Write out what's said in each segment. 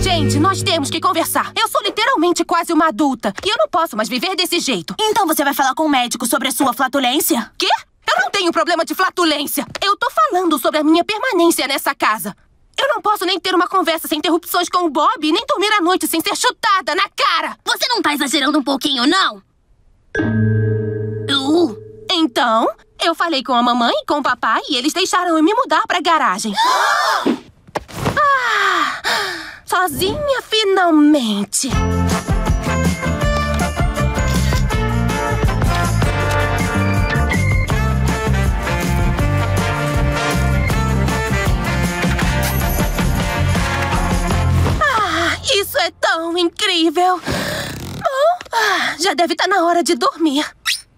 Gente, nós temos que conversar. Eu sou literalmente quase uma adulta. E eu não posso mais viver desse jeito. Então você vai falar com o médico sobre a sua flatulência? Quê? Eu não tenho problema de flatulência. Eu tô falando sobre a minha permanência nessa casa. Eu não posso nem ter uma conversa sem interrupções com o Bob, nem dormir à noite sem ser chutada na cara. Você não tá exagerando um pouquinho, não? Então, eu falei com a mamãe e com o papai e eles deixaram eu me mudar pra garagem. Sozinha, finalmente. Isso é tão incrível. Bom, já deve estar na hora de dormir.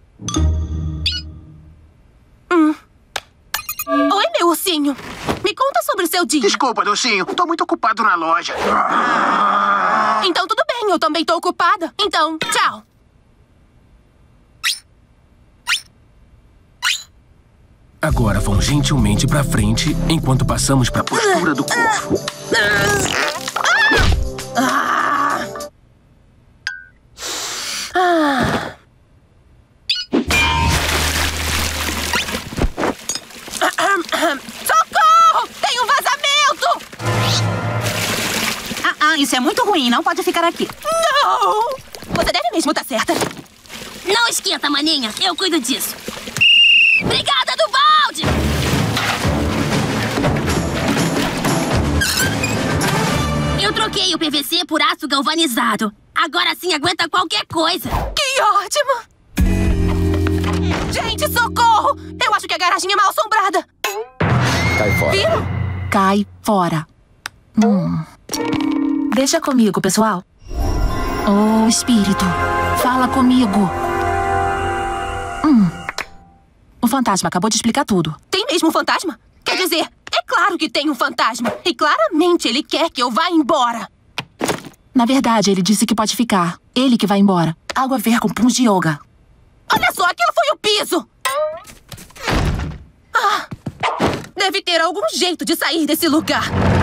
Oi, meu ursinho. Me conta sobre o seu dia. Desculpa, docinho. Tô muito ocupado na loja. Então tudo bem, eu também tô ocupada. Então, tchau. Agora vão gentilmente pra frente enquanto passamos pra postura do corvo. Socorro! Tem um vazamento! Isso é muito ruim. Não pode ficar aqui. Não! Você deve mesmo estar certa. Não esquenta, maninha. Eu cuido disso. Obrigada do balde! Eu troquei o PVC por aço galvanizado. Agora sim aguenta qualquer coisa. Que ótimo! Gente, socorro! Eu acho que a garagem é mal assombrada. Cai fora. Viram? Cai fora. Deixa comigo, pessoal. Oh, espírito, fala comigo. O fantasma acabou de explicar tudo. Tem mesmo um fantasma? Quer dizer, é claro que tem um fantasma. E claramente ele quer que eu vá embora. Na verdade, ele disse que pode ficar. Ele que vai embora. Algo a ver com punhos de yoga. Olha só, aquilo foi o piso. Deve ter algum jeito de sair desse lugar.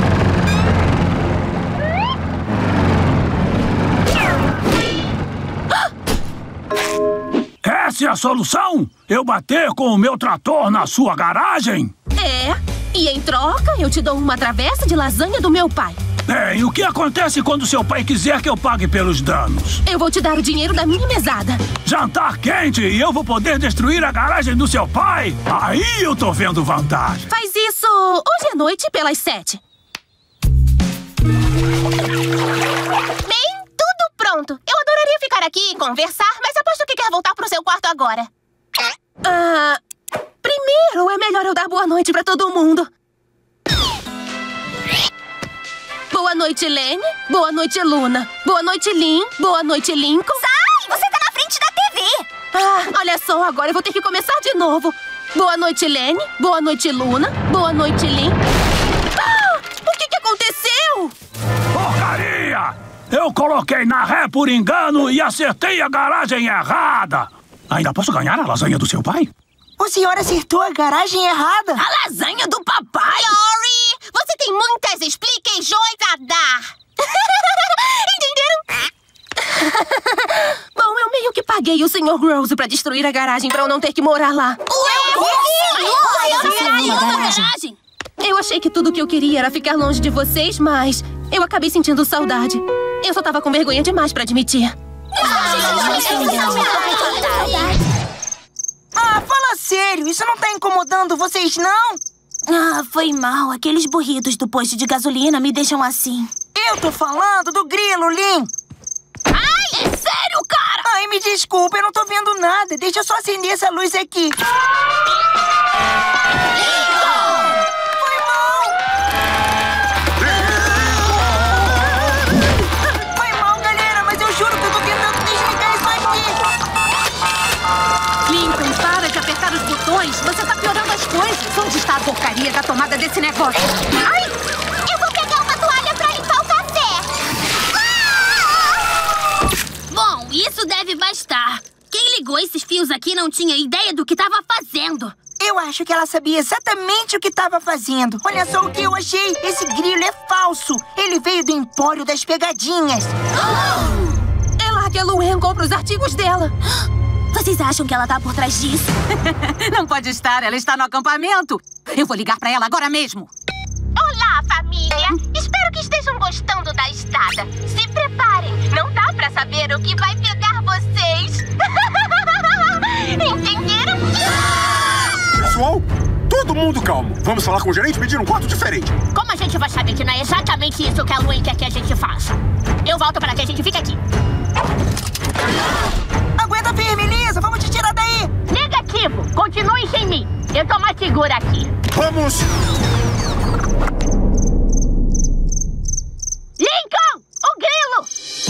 Essa é a solução? Eu bater com o meu trator na sua garagem? E em troca eu te dou uma travessa de lasanha do meu pai. Bem, o que acontece quando seu pai quiser que eu pague pelos danos? Eu vou te dar o dinheiro da minha mesada. Jantar quente e eu vou poder destruir a garagem do seu pai? Aí eu tô vendo vantagem. Faz isso hoje à noite pelas 7. Bem, tudo pronto. Eu adoraria ficar aqui e conversar, mas aposto que quer voltar pro seu quarto agora. Primeiro é melhor eu dar boa noite pra todo mundo. Boa noite, Lene. Boa noite, Luna. Boa noite, Lin. Boa noite, Lincoln. Sai! Você tá na frente da TV! Olha só, agora eu vou ter que começar de novo. Boa noite, Lene. Boa noite, Luna. Boa noite, Lin. O que aconteceu? Porcaria! Eu coloquei na ré por engano e acertei a garagem errada. Ainda posso ganhar a lasanha do seu pai? O senhor acertou a garagem errada. A lasanha do papai! Lori, você tem muitas explicações a dar. Entenderam? Bom, eu meio que paguei o Sr. Rose pra destruir a garagem pra eu não ter que morar lá. Eu achei que tudo que eu queria era ficar longe de vocês, mas eu acabei sentindo saudade. Eu só tava com vergonha demais pra admitir. Fala sério, isso não tá incomodando vocês, não? Foi mal. Aqueles burritos do posto de gasolina me deixam assim. Eu tô falando do grilo, Lin. Ai, é sério, cara? Ai, me desculpa, eu não tô vendo nada. Deixa eu só acender essa luz aqui. Foi mal. Foi mal, galera, mas eu juro que eu tô tentando desligar isso aqui. Lincoln, para de apertar os botões. Você tá piorando as coisas. Onde está a porcaria da tomada desse negócio? Ai! Eu vou pegar uma toalha pra limpar o café. Bom, isso deve bastar. Quem ligou esses fios aqui não tinha ideia do que estava fazendo. Eu acho que ela sabia exatamente o que estava fazendo. Olha só o que eu achei. Esse grilo é falso. Ele veio do Empório das Pegadinhas. É lá que a Luen compra os artigos dela. Vocês acham que ela tá por trás disso? Não pode estar, ela está no acampamento. Eu vou ligar pra ela agora mesmo. Olá, família! Espero que estejam gostando da estrada. Se preparem, não dá pra saber o que vai pegar vocês. Entenderam? Pessoal, todo mundo calmo. Vamos falar com o gerente e pedir um quarto diferente. Como a gente vai saber que não é exatamente isso que a Luen quer que a gente faça? Eu volto para que a gente fique aqui. Aguenta firme, Lisa. Vamos te tirar daí. Negativo. Continue sem mim. Eu tô mais segura aqui. Vamos! Lincoln! O grilo!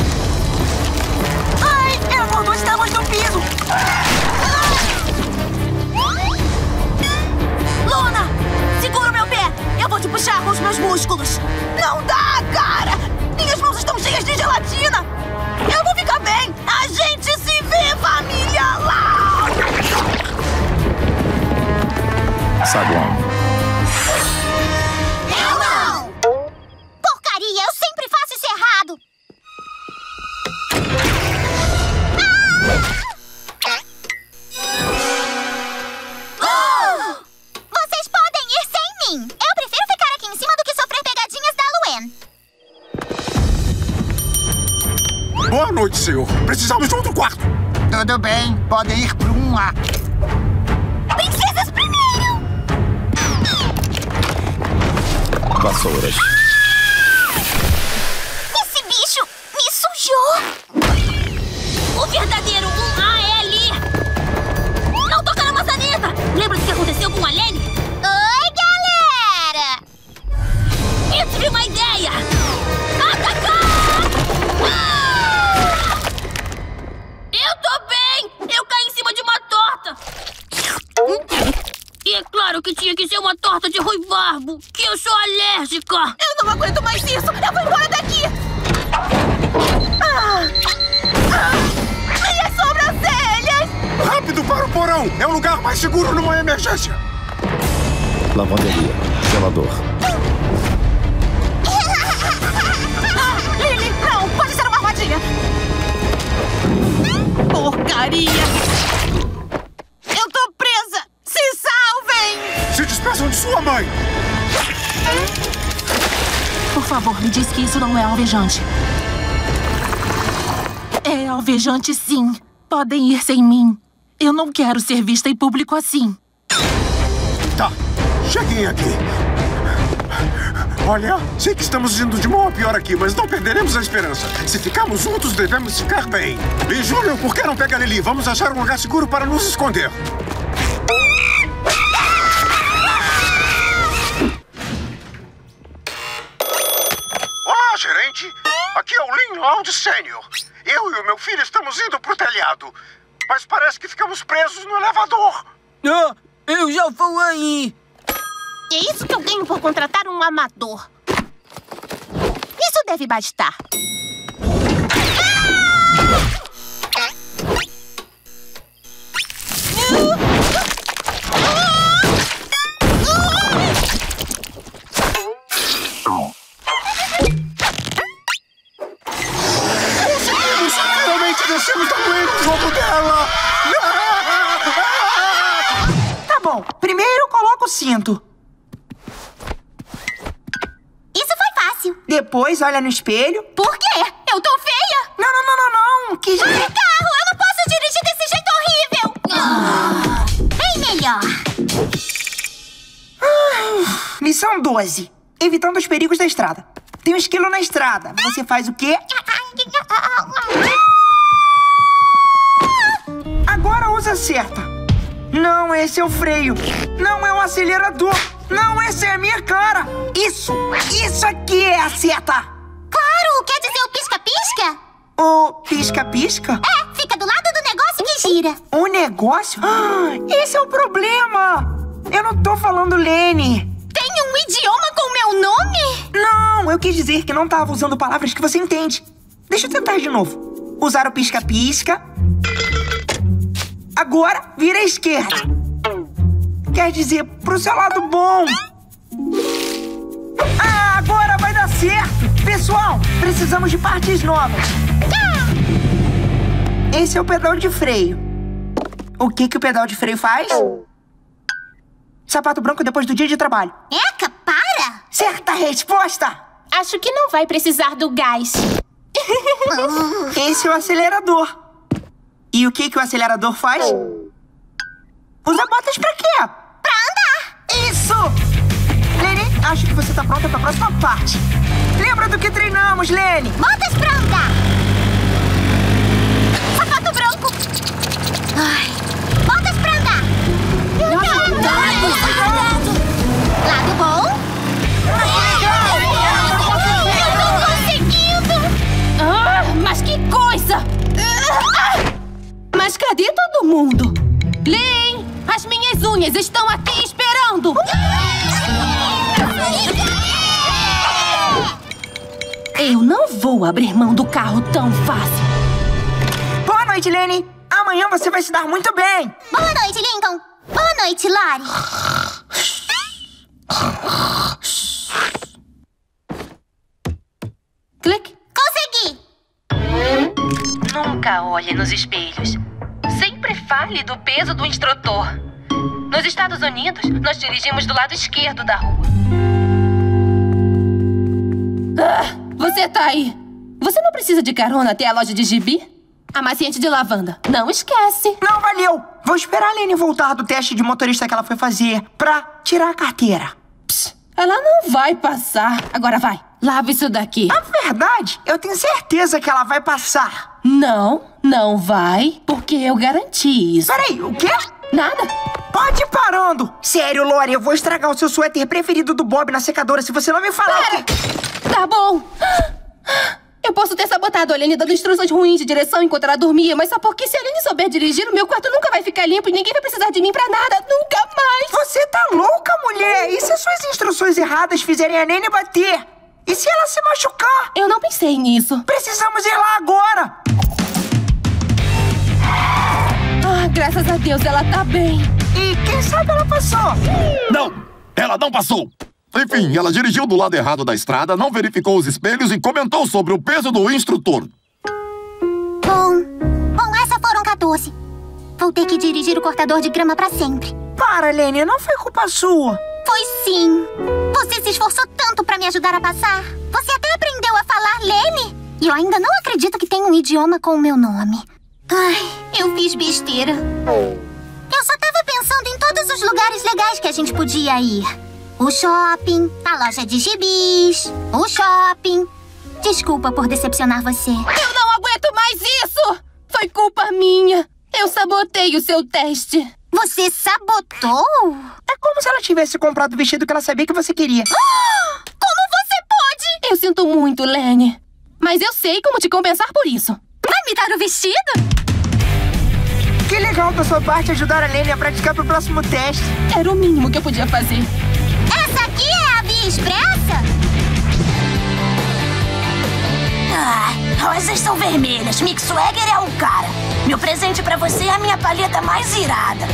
Ai, ela mordou as tábuas do piso. Luna, segura o meu pé. Eu vou te puxar com os meus músculos. Não dá, cara. Minhas mãos estão cheias de gelatina. Eu vou ficar bem. A gente se vê, família. Lá. Saguão. Eu não! Porcaria, eu sempre faço isso errado. Vocês podem ir sem mim. Eu prefiro ficar aqui em cima do que sofrer pegadinhas da Luen. Boa noite, senhor. Precisamos de outro quarto. Tudo bem, podem ir para um A. Princesas primeiro! Vassouras. Esse bicho me sujou. O verdadeiro 1A é ali! Não toca na maçaneta! Lembra do que aconteceu com a Lene? Oi, galera! Eu tive uma ideia! Atacar! Ah! Eu tô bem! Eu caí em cima de uma torta! E é claro que tinha que ser uma torta de ruibarbo, que eu sou alérgica! Eu não aguento mais isso! Eu vou embora daqui! Minhas sobrancelhas! Rápido para o porão! É o lugar mais seguro numa emergência. Lavanderia. Gelador. Lily, não! Pode ser uma armadilha! Porcaria! Eu tô presa! Se salvem! Se despeçam de sua mãe! Por favor, me diz que isso não é alvejante. É alvejante, sim. Podem ir sem mim. Eu não quero ser vista em público assim. Tá, cheguem aqui. Olha, sei que estamos indo de mal a pior aqui, mas não perderemos a esperança. Se ficarmos juntos, devemos ficar bem. E Júnior, por que não pega a Lily? Vamos achar um lugar seguro para nos esconder. Olá, gerente. Aqui é o Lin Lounge Sênior. Eu e o meu filho estamos indo pro telhado. Mas parece que ficamos presos no elevador. Ah, eu já vou aí. É isso que eu ganho por contratar um amador. Isso deve bastar. Finalmente descemos da Luen no jogo dela! Tá bom, primeiro coloca o cinto. Isso foi fácil. Depois olha no espelho. Por quê? Eu tô feia? Não. Que Ai, carro, eu não posso dirigir desse jeito horrível. Bem melhor. Lição 12. Evitando os perigos da estrada. Tem um esquilo na estrada. Você faz o quê? Agora usa a seta. Não, esse é o freio. Não é o acelerador. Não, essa é a minha cara. Isso aqui é a seta. Claro, quer dizer o pisca-pisca? O pisca-pisca? É, fica do lado do negócio que gira. O negócio? Esse é o problema. Eu não tô falando Lene. Tem um idioma com meu nome? Não, eu quis dizer que não tava usando palavras que você entende. Deixa eu tentar de novo. Usar o pisca-pisca. Agora, vira à esquerda. Quer dizer, pro seu lado bom. Ah, agora vai dar certo! Pessoal, precisamos de partes novas. Esse é o pedal de freio. O que o pedal de freio faz? Sapato branco depois do dia de trabalho. Eca, para! Certa resposta! Acho que não vai precisar do gás. Esse é o acelerador. E o que o acelerador faz? Usa botas pra quê? Pra andar! Isso! Lene, acho que você tá pronta pra próxima parte. Lembra do que treinamos, Lene? Botas pra andar! Sapato branco! Ai, botas pra andar! Lado bom? Eu tô conseguindo! Ah, mas que coisa! Mas cadê todo mundo? Len, as minhas unhas estão aqui esperando! Eu não vou abrir mão do carro tão fácil. Boa noite, Lene. Amanhã você vai se dar muito bem. Boa noite, Lincoln. Boa noite, Lori. Clique. Consegui! Nunca olhe nos espelhos. Sempre fale do peso do instrutor. Nos Estados Unidos, nós dirigimos do lado esquerdo da rua. Ah, você tá aí. Você não precisa de carona até a loja de gibi? Amaciante de lavanda. Não esquece. Não valeu. Vou esperar a Lene voltar do teste de motorista que ela foi fazer pra tirar a carteira. Psst, ela não vai passar. Agora vai. Lava isso daqui. Na verdade, eu tenho certeza que ela vai passar. Não vai, porque eu garanti isso. Peraí, o quê? Nada. Pode ir parando. Sério, Lori, eu vou estragar o seu suéter preferido do Bob na secadora se você não me falar. Para. Tá bom. Eu posso ter sabotado a Lene dando instruções ruins de direção enquanto ela dormia, mas só porque se a Lene souber dirigir, o meu quarto nunca vai ficar limpo e ninguém vai precisar de mim pra nada, nunca mais. Você tá louca, mulher? E se as suas instruções erradas fizerem a Lene bater? E se ela se machucar? Eu não pensei nisso. Precisamos ir lá agora. Ah, graças a Deus, ela tá bem. E quem sabe ela passou? Não, ela não passou. Enfim, ela dirigiu do lado errado da estrada, não verificou os espelhos e comentou sobre o peso do instrutor. Bom, essas foram 14. Vou ter que dirigir o cortador de grama pra sempre. Para, Lene, não foi culpa sua. Foi sim. Você se esforçou tanto pra me ajudar a passar. Você até aprendeu a falar Lene. E eu ainda não acredito que tem um idioma com o meu nome. Ai, eu fiz besteira. Eu só tava pensando em todos os lugares legais que a gente podia ir. O shopping, a loja de gibis, o shopping. Desculpa por decepcionar você. Eu não aguento mais isso! Foi culpa minha. Eu sabotei o seu teste. Você sabotou? É como se ela tivesse comprado o vestido que ela sabia que você queria. Como você pode? Eu sinto muito, Lene. Mas eu sei como te compensar por isso. Vai me dar o vestido? Que legal da sua parte ajudar a Lene a praticar pro próximo teste. Era o mínimo que eu podia fazer. Essa aqui é a Via Expressa? Rosas são vermelhas. Mick Swagger é o cara. Meu presente pra você é a minha paleta mais irada.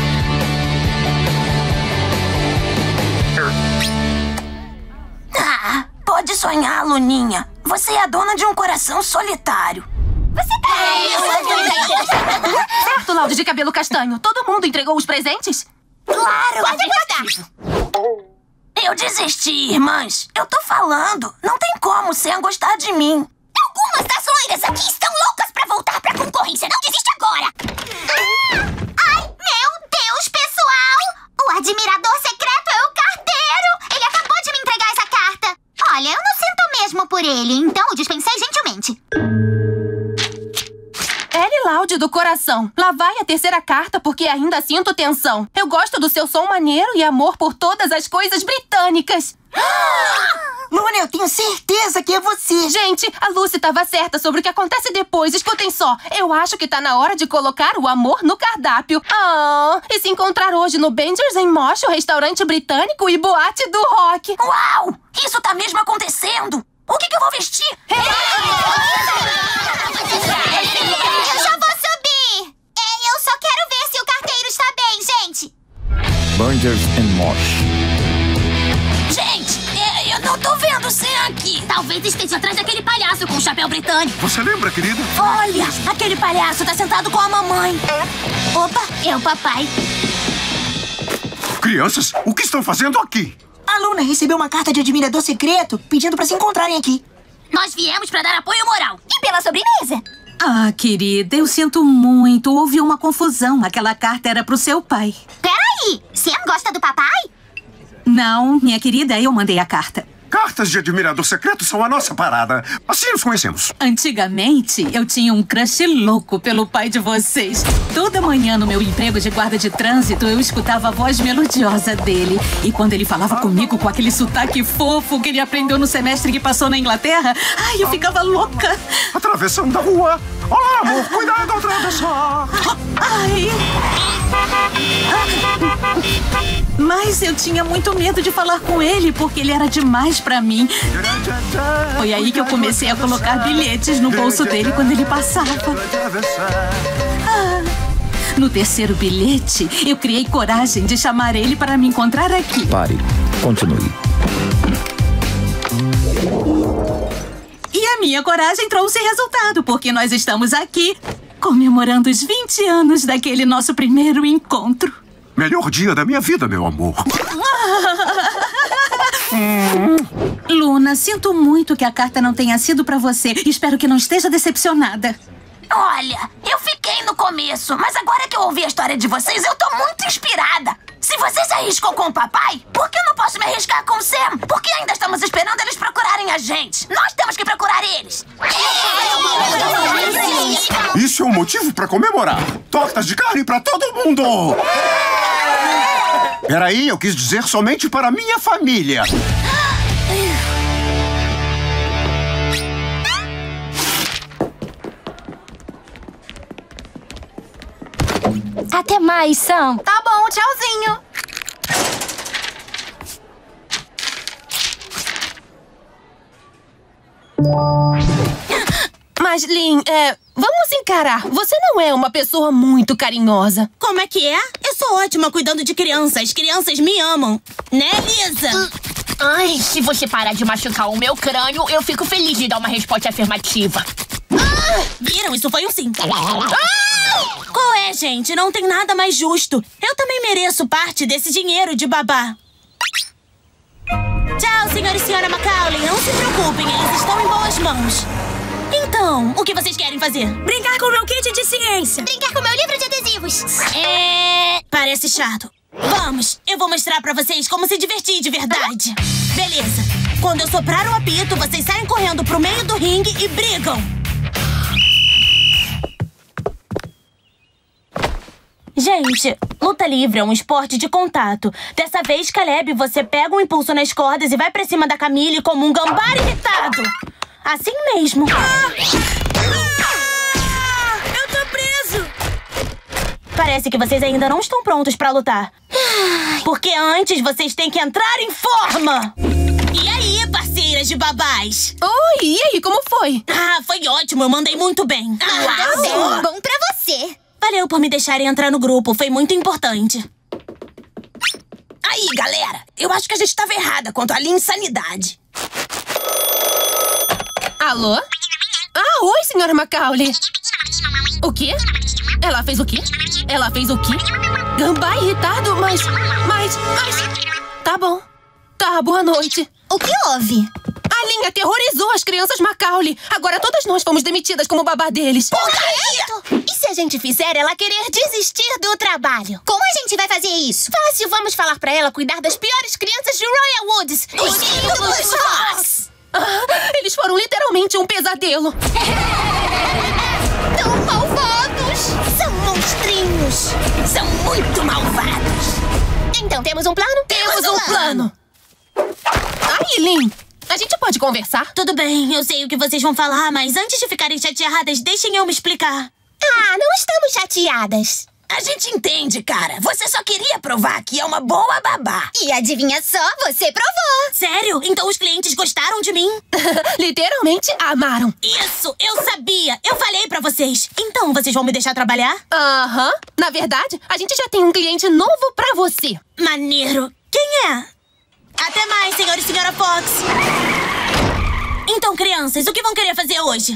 Pode sonhar, Luninha. Você é a dona de um coração solitário. Você tá... Certo, Laude de cabelo castanho. Todo mundo entregou os presentes? Claro. Pode gostar. Eu desisti, irmãs. Eu tô falando. Não tem como o Sam gostar de mim. Algumas das loiras aqui estão loucas pra voltar pra concorrência. Não desiste agora. Ai, meu Deus, pessoal. O admirador secreto é o carteiro. Ele acabou de me entregar essa carta. Olha, eu não sinto mesmo por ele, então o dispensei gentilmente. Ellie Laude do coração. Lá vai a terceira carta porque ainda sinto tensão. Eu gosto do seu som maneiro e amor por todas as coisas britânicas. Luna, eu tenho certeza que é você. Gente, a Lucy estava certa sobre o que acontece depois. Escutem só. Eu acho que tá na hora de colocar o amor no cardápio. E se encontrar hoje no Bender's em Mosh, o restaurante britânico e boate do rock. Uau! Isso tá mesmo acontecendo. O que eu vou vestir? Eu já vou subir. Eu só quero ver se o carteiro está bem, gente. Band Talvez esteja atrás daquele palhaço com o chapéu britânico. Você lembra, querida? Olha, aquele palhaço tá sentado com a mamãe. Opa, é o papai. Crianças, o que estão fazendo aqui? A Luna recebeu uma carta de admirador secreto pedindo pra se encontrarem aqui. Nós viemos pra dar apoio moral. E pela sobremesa. Ah, querida, eu sinto muito. Houve uma confusão. Aquela carta era pro seu pai. Peraí, Sam gosta do papai? Não, minha querida, eu mandei a carta. Cartas de admirador secreto são a nossa parada. Assim nos conhecemos. Antigamente, eu tinha um crush louco pelo pai de vocês. Toda manhã, no meu emprego de guarda de trânsito, eu escutava a voz melodiosa dele. E quando ele falava comigo com aquele sotaque fofo que ele aprendeu no semestre que passou na Inglaterra, ai, eu ficava louca. Atravessando a rua. Olá, amor, cuidado ao atravessar. Ai. Mas eu tinha muito medo de falar com ele, porque ele era demais pra mim. Foi aí que eu comecei a colocar bilhetes no bolso dele quando ele passava. No terceiro bilhete, eu criei coragem de chamar ele para me encontrar aqui. Pare. Continue. E a minha coragem trouxe resultado, porque nós estamos aqui comemorando os 20 anos daquele nosso primeiro encontro. Melhor dia da minha vida, meu amor. Luna, sinto muito que a carta não tenha sido pra você. Espero que não esteja decepcionada. Olha, eu fiquei no começo, mas agora que eu ouvi a história de vocês, eu tô muito inspirada. Se você se arriscou com o papai, por que eu não posso me arriscar com o Sam? Porque ainda estamos esperando eles procurarem a gente. Nós temos que procurar eles. Isso é um motivo pra comemorar. Tortas de carne pra todo mundo. Peraí, eu quis dizer somente para minha família. Até mais, Sam. Tá bom, tchauzinho. Mas, Lynn, vamos encarar. Você não é uma pessoa muito carinhosa. Como é que é? Eu sou ótima cuidando de crianças. Crianças me amam. Né, Lisa? Ai, se você parar de machucar o meu crânio, eu fico feliz de dar uma resposta afirmativa. Viram? Isso foi um sim. Qual é, gente? Não tem nada mais justo. Eu também mereço parte desse dinheiro de babá. Tchau, senhor e senhora Macaulay. Não se preocupem, eles estão em boas mãos. Então, o que vocês querem fazer? Brincar com o meu kit de ciência. Brincar com o meu livro de adesivos. Parece chato. Vamos, eu vou mostrar pra vocês como se divertir de verdade. Beleza. Quando eu soprar o apito, vocês saem correndo pro meio do ringue e brigam. Gente, luta livre é um esporte de contato. Dessa vez, Caleb, você pega um impulso nas cordas e vai pra cima da Camille como um gambá irritado. Assim mesmo. Eu tô preso. Parece que vocês ainda não estão prontos pra lutar. Porque antes vocês têm que entrar em forma. E aí, parceiras de babás? Oi, e aí, como foi? Foi ótimo, eu mandei muito bem. Uau, bom pra você. Valeu por me deixarem entrar no grupo, foi muito importante. Aí, galera, eu acho que a gente estava errada quanto à insanidade. Alô? Oi, senhora Macaulay. O quê? Ela fez o quê? Ela fez o quê? Gambá irritado, mas... Tá bom. Tá, boa noite. O que houve? A Lynn aterrorizou as crianças Macaulay. Agora todas nós fomos demitidas como babá deles. Porcaria! E se a gente fizer ela querer desistir do trabalho? Como a gente vai fazer isso? Fácil, vamos falar pra ela cuidar das piores crianças de Royal Woods. Os ídolos Fox! Eles foram literalmente um pesadelo. Tão malvados! São monstrinhos! São muito malvados! Então, temos um plano? Temos um plano! Aí, Lynn, a gente pode conversar? Tudo bem, eu sei o que vocês vão falar, mas antes de ficarem chateadas, deixem eu me explicar. Não estamos chateadas. A gente entende, cara. Você só queria provar que é uma boa babá. E adivinha só, você provou. Sério? Então os clientes gostaram de mim? Literalmente amaram. Isso, eu sabia. Eu falei pra vocês. Então vocês vão me deixar trabalhar? Aham. Na verdade, a gente já tem um cliente novo pra você. Maneiro. Quem é? Até mais, senhor e senhora Fox. Então, crianças, o que vão querer fazer hoje?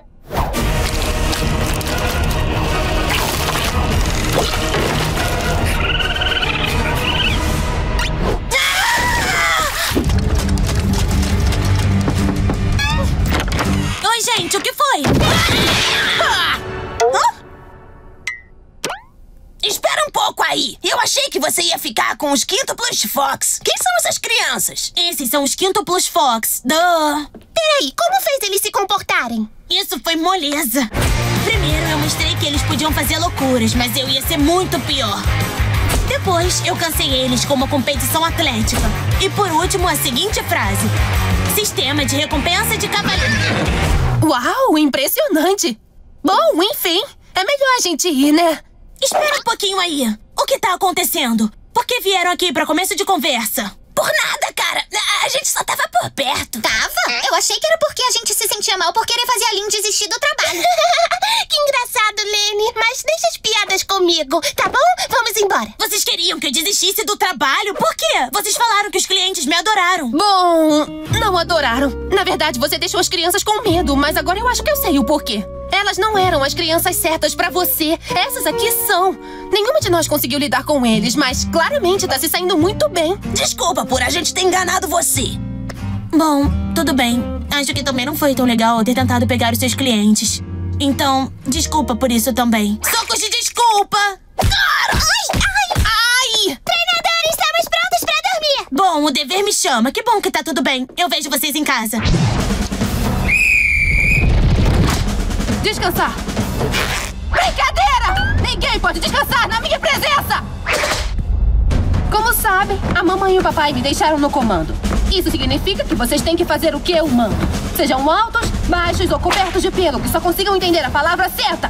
Oi, gente, o que foi? Espera um pouco aí. Eu achei que você ia ficar com os quíntuplos Fox. Quem são essas crianças? Esses são os quíntuplos Fox. Peraí, como fez eles se comportarem? Isso foi moleza. Primeiro eu mostrei que eles podiam fazer loucuras, mas eu ia ser muito pior. Depois eu cansei eles com uma competição atlética. E por último, a seguinte frase: sistema de recompensa de cavaleiro. Uau, impressionante! Bom, enfim, é melhor a gente ir, né? Espera um pouquinho aí. O que tá acontecendo? Por que vieram aqui pra começo de conversa? Por nada, cara. A gente só tava por perto. Tava? Eu achei que era porque a gente se sentia mal por querer fazer a Lynn desistir do trabalho. Que engraçado, Lene. Mas deixa as piadas comigo, tá bom? Vamos embora. Vocês queriam que eu desistisse do trabalho? Por quê? Vocês falaram que os clientes me adoraram. Bom, não adoraram. Na verdade, você deixou as crianças com medo, mas agora eu acho que eu sei o porquê. Elas não eram as crianças certas pra você. Essas aqui são. Nenhuma de nós conseguiu lidar com eles, mas claramente tá se saindo muito bem. Desculpa por a gente ter enganado você. Bom, tudo bem. Acho que também não foi tão legal ter tentado pegar os seus clientes. Então, desculpa por isso também. Socos de desculpa! Cara! Ai! Treinador, estamos prontos pra dormir! Bom, o dever me chama. Que bom que tá tudo bem. Eu vejo vocês em casa. Descansar! Brincadeira! Ninguém pode descansar na minha presença! Como sabem, a mamãe e o papai me deixaram no comando. Isso significa que vocês têm que fazer o que eu mando. Sejam altos, baixos ou cobertos de pelo, que só consigam entender a palavra certa.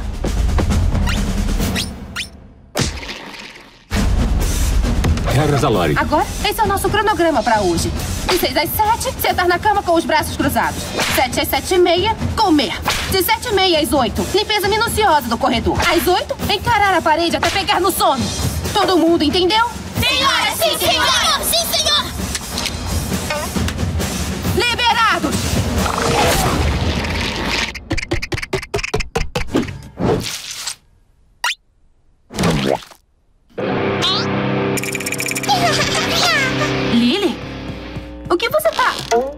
Regras da Lori. Agora, esse é o nosso cronograma pra hoje. De 6 às 7, sentar na cama com os braços cruzados. 7 às 7h30, comer. De 7h30 às 8, limpeza minuciosa do corredor. Às 8, encarar a parede até pegar no sono. Todo mundo entendeu? Senhora, sim, senhor! Sim, senhor! Liberados! Lily? O que você tá...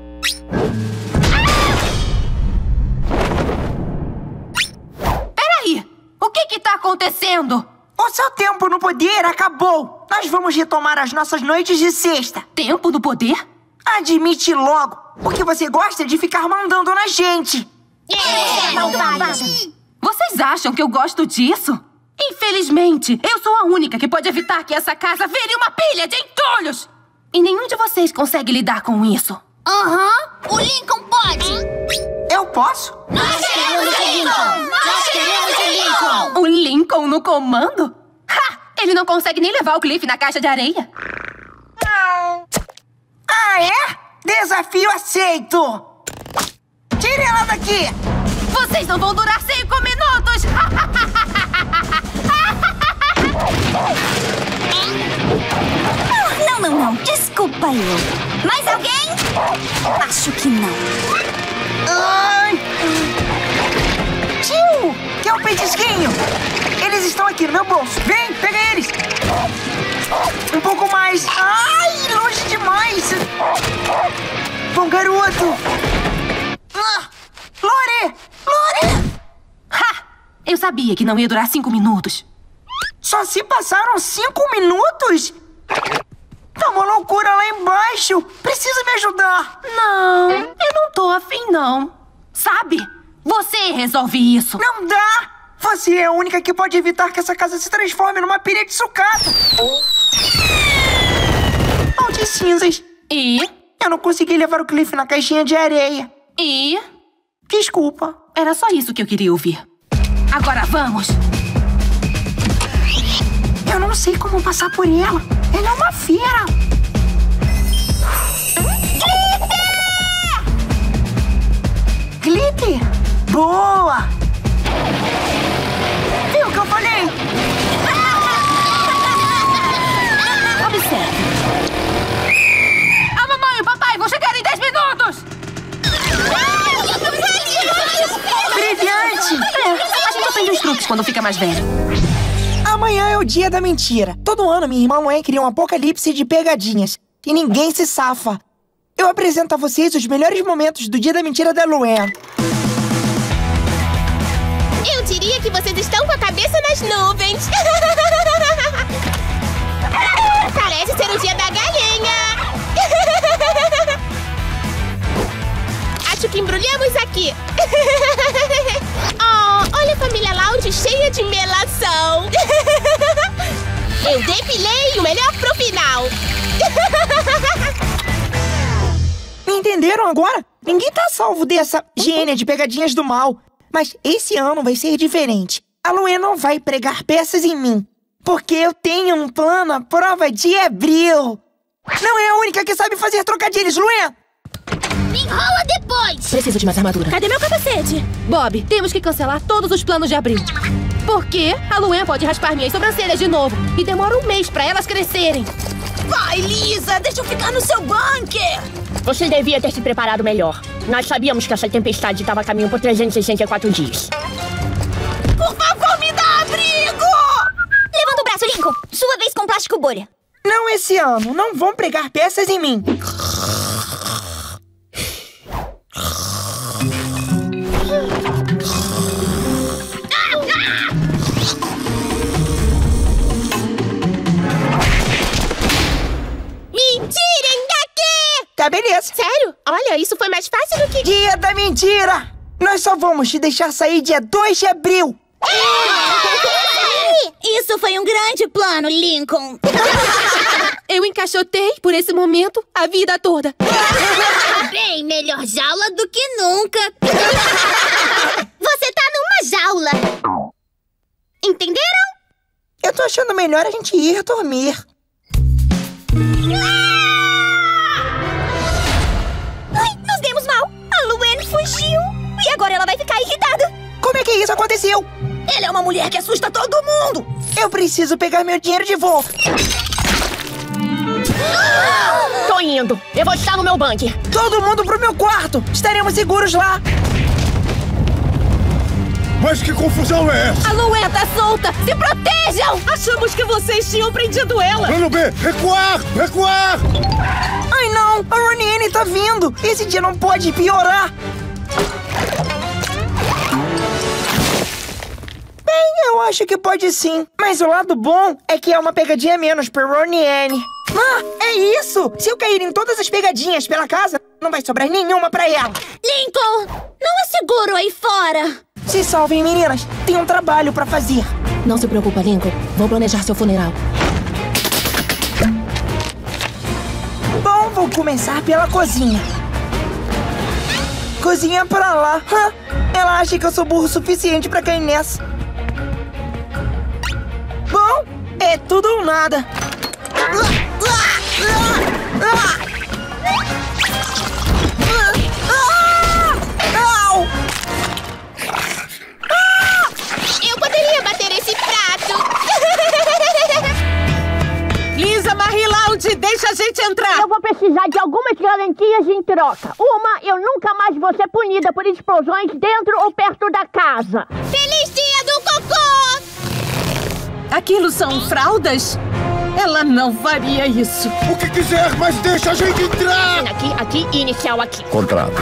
Peraí! O que tá acontecendo? O seu tempo no poder acabou. Nós vamos retomar as nossas noites de sexta. Tempo no poder? Admite logo, porque você gosta de ficar mandando na gente. Vocês acham que eu gosto disso? Infelizmente, eu sou a única que pode evitar que essa casa vire uma pilha de entulhos. E nenhum de vocês consegue lidar com isso. O Lincoln pode. Eu posso? Nós queremos o Lincoln! Nós queremos o Lincoln! O Lincoln no comando? Ha! Ele não consegue nem levar o Cliff na caixa de areia. Ah, é? Desafio aceito! Tire ela daqui! Vocês não vão durar 5 minutos! Não. Desculpa eu. Mais alguém? Acho que não. Ai! Tio! Quer um petisquinho? Eles estão aqui no meu bolso. Vem, pega eles! Um pouco mais. Ai, longe demais! Bom garoto! Lori! Ha! Eu sabia que não ia durar 5 minutos. Só se passaram 5 minutos? Tá uma loucura lá embaixo. Precisa me ajudar. Não, eu não tô afim, não. Sabe? Você resolve isso. Não dá! Você é a única que pode evitar que essa casa se transforme numa pilha de sucata. Pau de cinzas. E? Eu não consegui levar o Cliff na caixinha de areia. E? Desculpa. Era só isso que eu queria ouvir. Agora vamos. Eu não sei como passar por ela. Ela é uma fera. Glitter! Boa! Viu o que eu falei? Observe. A mamãe e o papai vão chegar em 10 minutos! quando fica mais velho. Amanhã é o dia da mentira. Todo ano minha irmã Luan cria um apocalipse de pegadinhas. E ninguém se safa. Eu apresento a vocês os melhores momentos do dia da mentira da Luan. Eu diria que vocês estão com a cabeça nas nuvens. Parece ser o dia da galinha. Acho que embrulhamos aqui. Oh, olha a família Loud cheia de melação. Eu depilei o melhor pro final. Me entenderam agora? Ninguém tá salvo dessa gênia de pegadinhas do mal. Mas esse ano vai ser diferente. A Luan não vai pregar peças em mim. Porque eu tenho um plano à prova de abril. Não é a única que sabe fazer trocadilhos, Luan! Me enrola depois! Preciso de mais armadura. Cadê meu capacete? Bob, temos que cancelar todos os planos de abril. Porque a Luan pode raspar minhas sobrancelhas de novo. E demora um mês pra elas crescerem. Vai, Lisa! Deixa eu ficar no seu bunker! Você devia ter se preparado melhor. Nós sabíamos que essa tempestade estava a caminho por 364 dias. Por favor, me dá abrigo! Levanta o braço, Lincoln. Sua vez com plástico bolha. Não esse ano. Não vão pregar peças em mim. Me tirem daqui! Tá, beleza. Sério? Olha, isso foi mais fácil do que... Dia da mentira! Nós só vamos te deixar sair dia 2 de abril. Isso foi um grande plano, Lincoln. Eu encaixotei por esse momento a vida toda. Bem, melhor jaula do que nunca. Você tá numa jaula. Entenderam? Eu tô achando melhor a gente ir dormir. Ai, nos demos mal. A Luan fugiu. E agora ela vai ficar irritada. Como é que isso aconteceu? Ela é uma mulher que assusta todo mundo! Eu preciso pegar meu dinheiro de volta. Tô indo. Eu vou estar no meu bunker. Todo mundo pro meu quarto. Estaremos seguros lá. Mas que confusão é essa? A Luan tá solta! Se protejam! Achamos que vocês tinham prendido ela. Plano B, recuar! Recuar! Ai, não. A Ronnie tá vindo. Esse dia não pode piorar. Bem, eu acho que pode sim. Mas o lado bom é que é uma pegadinha menos pra Ronnie. Ah, é isso! Se eu cair em todas as pegadinhas pela casa, não vai sobrar nenhuma pra ela. Lincoln, não é seguro aí fora. Se salvem, meninas. Tem um trabalho pra fazer. Não se preocupa, Lincoln. Vou planejar seu funeral. Bom, vou começar pela cozinha. Cozinha pra lá. Ela acha que eu sou burro o suficiente pra cair nessa. Bom, é tudo ou nada. Eu poderia bater esse prato. Lisa, Marie Loud, deixa a gente entrar. Eu vou precisar de algumas garantias em troca. Uma, eu nunca mais vou ser punida por explosões dentro ou perto da casa. Feliz dia do cocô! Aquilo são fraldas? Ela não faria isso. O que quiser, mas deixa a gente entrar! Aqui e inicial aqui. Contrato.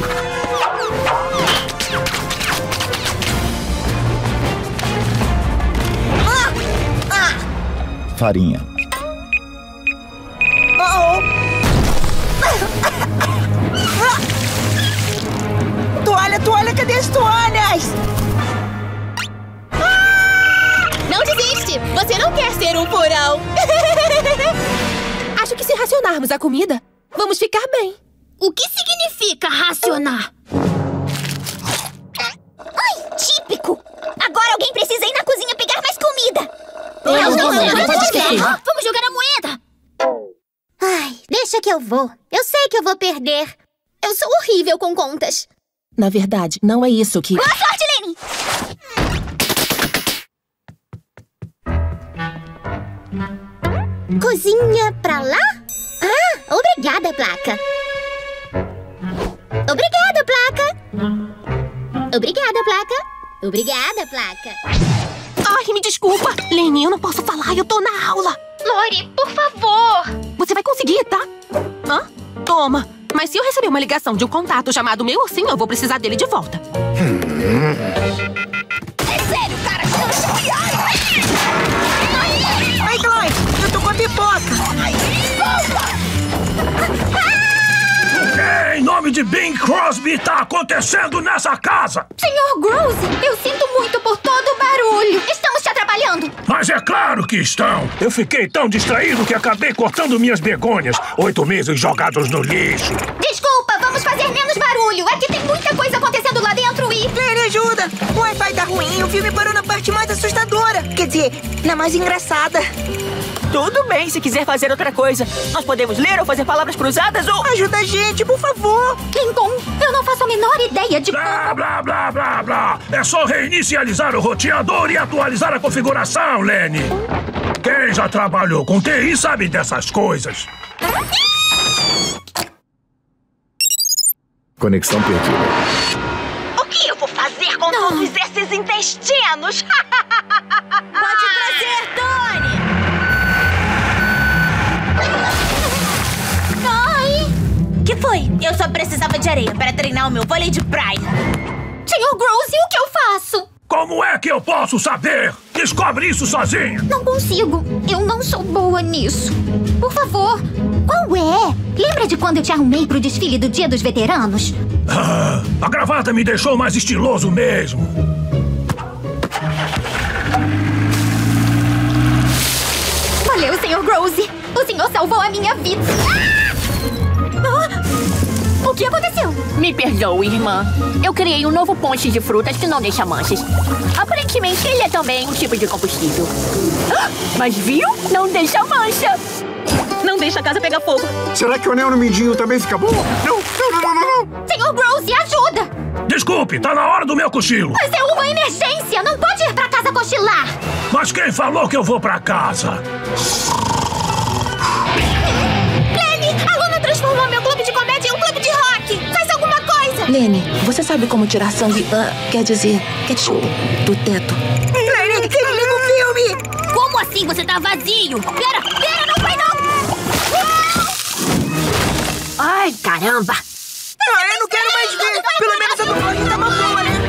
Farinha. Toalha, cadê as toalhas? Não desiste! Você não quer ser um furão! Acho que se racionarmos a comida, vamos ficar bem. O que significa racionar? Ai, típico! Agora alguém precisa ir na cozinha pegar mais comida. Vamos jogar a moeda. Ai, deixa que eu vou. Eu sei que eu vou perder. Eu sou horrível com contas. Na verdade, não é isso que... Boa sorte, Lenny! Cozinha pra lá? Ah, obrigada, placa. Obrigada, placa. Obrigada, placa. Obrigada, placa. Ai, me desculpa. Lene, eu não posso falar, eu tô na aula. Lori, por favor. Você vai conseguir, tá? Hã? Toma. Mas se eu receber uma ligação de um contato chamado Meu Ursinho, eu vou precisar dele de volta. É sério, cara? Ai, Clyde, eu tô com a pipoca. O que em nome de Bing Crosby tá acontecendo nessa casa? Senhor Grouse, eu sinto muito por todo o barulho. Estamos te atrapalhando. Mas é claro que estão. Eu fiquei tão distraído que acabei cortando minhas begônias. 8 meses jogados no lixo. Desculpa, vamos fazer menos barulho. Aqui tem muita coisa acontecendo lá dentro e... Lene, ajuda! O Wi-Fi tá ruim, o filme parou na parte mais assustadora. Quer dizer, na mais engraçada. Tudo bem, se quiser fazer outra coisa. Nós podemos ler ou fazer palavras cruzadas ou... Ajuda a gente, por favor. Lincoln, eu não faço a menor ideia de Blá, blá, blá, blá, blá. É só reinicializar o roteador e atualizar a configuração, Lene. Quem já trabalhou com TI sabe dessas coisas. Conexão perdida. O que eu vou fazer com todos esses intestinos? Pode trazer, Tony! Ai! Que foi? Eu só precisava de areia para treinar o meu vôlei de praia. Senhor Grouse, o que eu faço? Como é que eu posso saber? Descobre isso sozinha. Não consigo. Eu não sou boa nisso. Por favor, qual é? Lembra de quando eu te arrumei pro desfile do Dia dos Veteranos? Ah, a gravata me deixou mais estiloso mesmo. Valeu, Senhor Grouse. O senhor salvou a minha vida. O que aconteceu? Me perdoe, irmã. Eu criei um novo ponche de frutas que não deixa manchas. Aparentemente, ele é também um tipo de combustível. Mas viu? Não deixa mancha. Não deixa a casa pegar fogo. Será que o anel no mindinho também fica bom? Não. Senhor Grouse, ajuda! Desculpe, tá na hora do meu cochilo. Mas é uma emergência. Não pode ir pra casa cochilar. Mas quem falou que eu vou pra casa? Lene, a Luna transformou meu clube de comédia em um clube de rock. Faz alguma coisa. Lene, você sabe como tirar sangue, quer dizer, ketchup, do teto? Lene, que liga o filme! Como assim você tá vazio? Pera, não vai não! Ai, caramba! Eu não quero mais ver! Pelo menos a dublagem tava boa, né?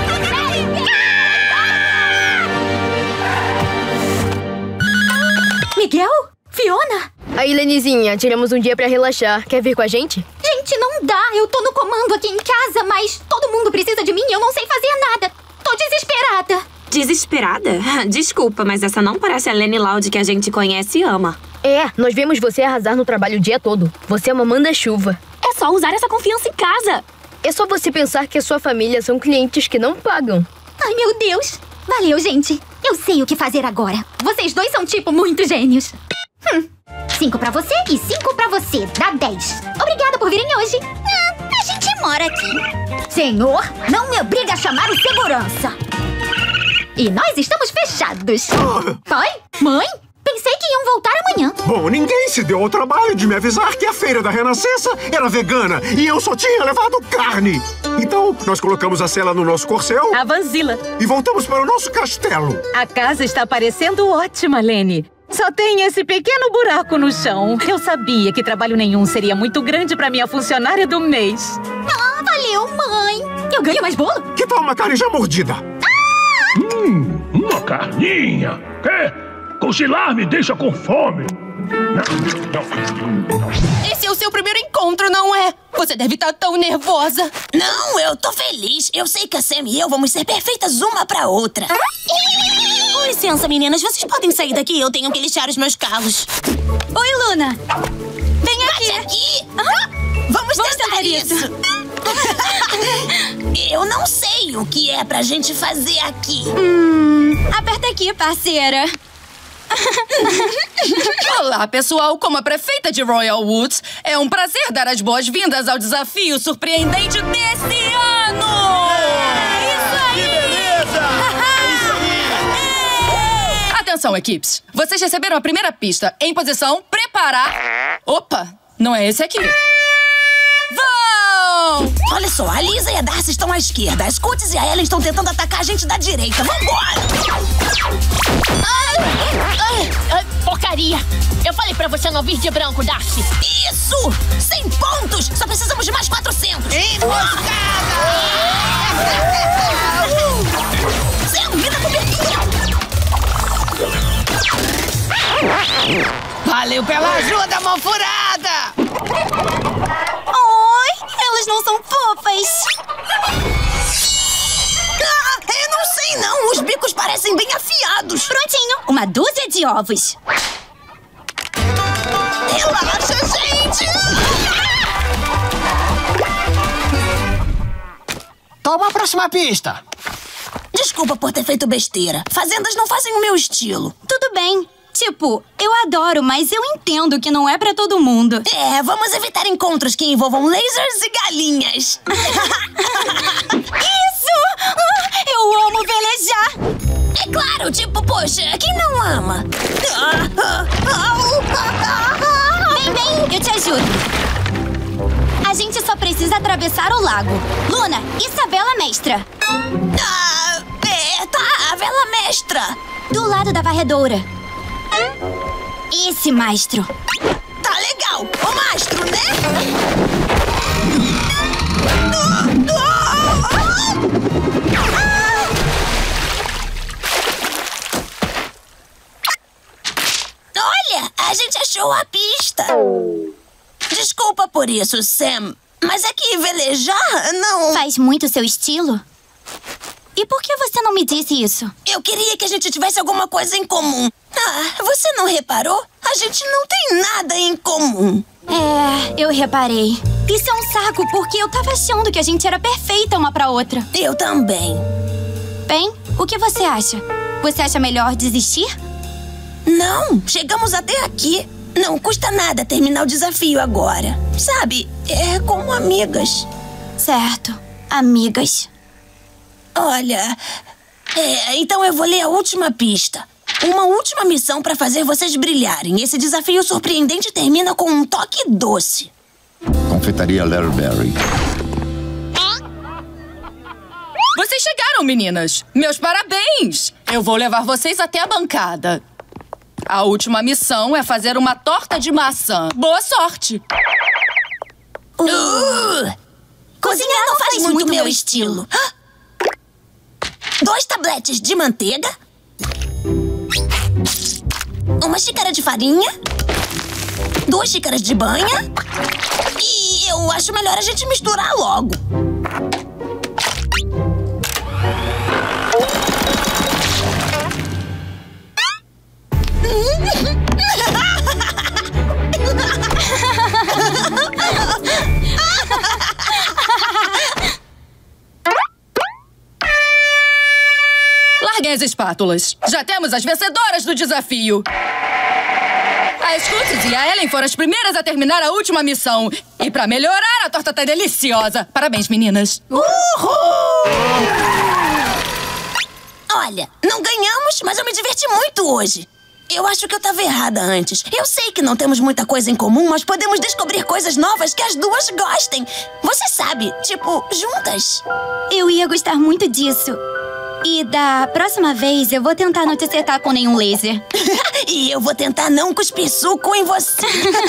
Miguel? Fiona? Aí, Lenezinha, tiramos um dia pra relaxar. Quer vir com a gente? Gente, não dá. Eu tô no comando aqui em casa, mas todo mundo precisa de mim e eu não sei fazer nada. Tô desesperada. Desesperada? Desculpa, mas essa não parece a Lene Loud que a gente conhece e ama. É, nós vemos você arrasar no trabalho o dia todo. Você é uma manda-chuva. É só usar essa confiança em casa. É só você pensar que a sua família são clientes que não pagam. Ai, meu Deus. Valeu, gente. Eu sei o que fazer agora. Vocês dois são, tipo, muito gênios. 5 pra você e 5 pra você. Dá 10. Obrigada por virem hoje. A gente mora aqui. Senhor, não me obriga a chamar o segurança. E nós estamos fechados. Pai? Mãe? Pensei que iam voltar amanhã. Bom, ninguém se deu ao trabalho de me avisar que a Feira da Renascença era vegana e eu só tinha levado carne. Então, nós colocamos a cela no nosso corcel. A Vanzila. E voltamos para o nosso castelo. A casa está parecendo ótima, Lene. Só tem esse pequeno buraco no chão. Eu sabia que trabalho nenhum seria muito grande para minha funcionária do mês. Ah, valeu, mãe. Eu ganho mais bolo? Que tal uma carne já mordida? Uma carninha. Quê? Cochilar me deixa com fome. Esse é o seu primeiro encontro, não é? Você deve estar tão nervosa. Não, eu tô feliz. Eu sei que a Sam e eu vamos ser perfeitas uma pra outra. Com licença, meninas. Vocês podem sair daqui? Eu tenho que lixar os meus calos. Oi, Luna. Vem aqui. Bate aqui. Vamos tentar isso. Eu não sei o que é pra gente fazer aqui. Aperta aqui, parceira. Olá, pessoal. Como a prefeita de Royal Woods, é um prazer dar as boas-vindas ao desafio surpreendente desse ano! Isso aí! Que beleza! Isso aí! Atenção, equipes. Vocês receberam a primeira pista. Em posição, preparar... Opa, não é esse aqui. Vão! não! Olha só, a Lisa e a Darcy estão à esquerda. As Cuties e a Ellen estão tentando atacar a gente da direita. Vambora! Porcaria! Eu falei pra você não vir de branco, Darcy. Isso! 100 pontos! Só precisamos de mais 400. Emboscada! Zé, me dá cobertura! Valeu pela ajuda, mão furada! Oi, elas não são fofas. Eu não sei não, os bicos parecem bem afiados. Prontinho, uma dúzia de ovos. Relaxa, gente! Toma a próxima pista. Desculpa por ter feito besteira. Fazendas não fazem o meu estilo. Tudo bem. Tipo, eu adoro, mas eu entendo que não é pra todo mundo. Vamos evitar encontros que envolvam lasers e galinhas. Isso! Eu amo velejar. É claro, tipo, poxa, quem não ama? Bem, eu te ajudo. A gente só precisa atravessar o lago. Luna, isso é a vela mestra. Tá, a vela mestra. Do lado da varredora. Esse mastro. Tá legal, o mastro, né? Olha, a gente achou a pista. Desculpa por isso, Sam, mas é que velejar não... Faz muito seu estilo? E por que você não me disse isso? Eu queria que a gente tivesse alguma coisa em comum. Você não reparou? A gente não tem nada em comum. Eu reparei. Isso é um saco, porque eu tava achando que a gente era perfeita uma pra outra. Eu também. Bem, o que você acha? Você acha melhor desistir? Não, chegamos até aqui. Não custa nada terminar o desafio agora. Sabe, é como amigas. Certo, amigas. Olha, então eu vou ler a última pista. Uma última missão pra fazer vocês brilharem. Esse desafio surpreendente termina com um toque doce. Confeitaria Larryberry. Vocês chegaram, meninas. Meus parabéns. Eu vou levar vocês até a bancada. A última missão é fazer uma torta de maçã. Boa sorte. Cozinhar não faz muito meu estilo. 2 tabletes de manteiga. 1 xícara de farinha. 2 xícaras de banha. E eu acho melhor a gente misturar logo. Larguem as espátulas. Já temos as vencedoras do desafio. A Scoots e a Ellen foram as primeiras a terminar a última missão. E pra melhorar, a torta tá deliciosa. Parabéns, meninas. Uhul! Olha, não ganhamos, mas eu me diverti muito hoje. Eu acho que eu tava errada antes. Eu sei que não temos muita coisa em comum, mas podemos descobrir coisas novas que as duas gostem. Você sabe, tipo, juntas. Eu ia gostar muito disso. E da próxima vez eu vou tentar não te acertar com nenhum laser. E eu vou tentar não cuspir suco em você.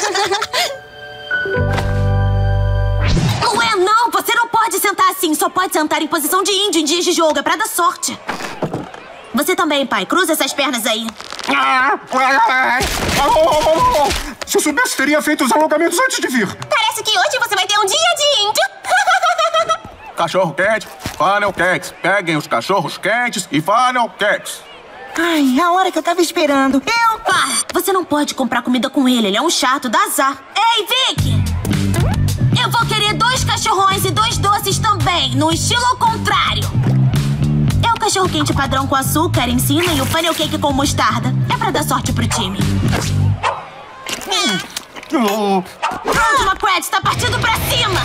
Não, você não pode sentar assim. Só pode sentar em posição de índio em dias de jogo. É pra dar sorte. Você também, pai. Cruza essas pernas aí. Se eu soubesse, teria feito os alongamentos antes de vir. Parece que hoje você vai ter um dia de índio. Cachorro quente, funnel cakes. Peguem os cachorros quentes e funnel cakes. Ai, a hora que eu tava esperando. Você não pode comprar comida com ele. Ele é um chato, dá azar. Ei, Vicky! Eu vou querer 2 cachorrões e 2 doces também, no estilo ao contrário. É o cachorro quente padrão com açúcar em cima e o funnel cake com mostarda. É pra dar sorte pro time. Última Kratz, tá partindo pra cima!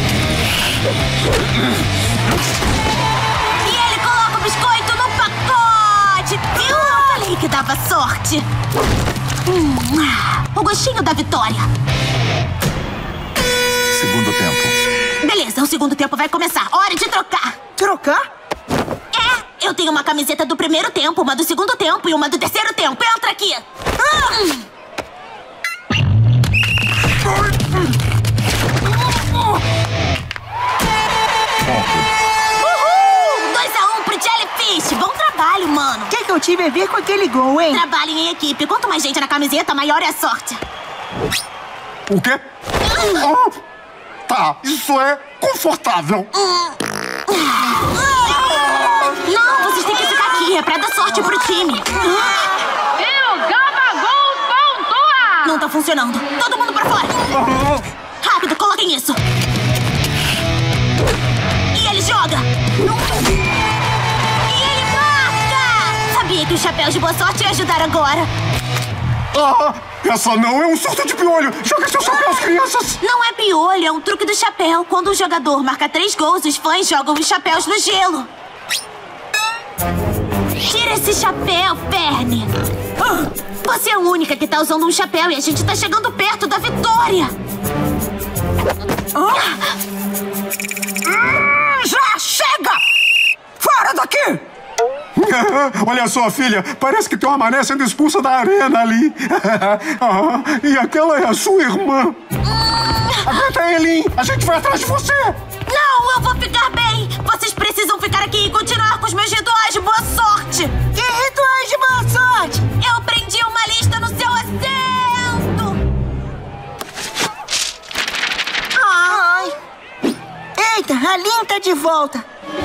E ele coloca o biscoito no pacote! Eu falei que dava sorte! O gostinho da vitória! Segundo tempo. Beleza, Beleza, o segundo tempo vai começar. Hora de trocar. Trocar? É, eu tenho uma camiseta do primeiro tempo, uma do segundo tempo e uma do terceiro tempo. Entra aqui. Uhul! 2-1 pro Jellyfish. Bom trabalho, mano. O que eu tive a ver com aquele gol, hein? Trabalhem em equipe. Quanto mais gente na camiseta, maior é a sorte. O quê? Tá, isso é confortável. Não, vocês têm que ficar aqui. É pra dar sorte pro time. E o Gabagols pontua! Não tá funcionando. Todo mundo pra fora. Rápido, coloquem isso. E ele joga. E ele marca! Sabia que os chapéus de boa sorte iam ajudar agora. Essa não é um surto de piolho! Joga seus chapéus, crianças! Não é piolho, é um truque do chapéu. Quando um jogador marca 3 gols, os fãs jogam os chapéus no gelo. Tira esse chapéu, Ferne! Você é a única que tá usando um chapéu e a gente tá chegando perto da vitória! Já chega! Fora daqui! Olha só, filha, parece que tem uma mané sendo expulsa da arena ali. E aquela é a sua irmã. Aguenta, Elin, a gente vai atrás de você. Não, eu vou ficar bem. Vocês precisam ficar aqui e continuar com os meus rituais de boa sorte. Que rituais de boa sorte? Eu prendi uma lista no seu assento. Ai. Eita, a Lin tá de volta.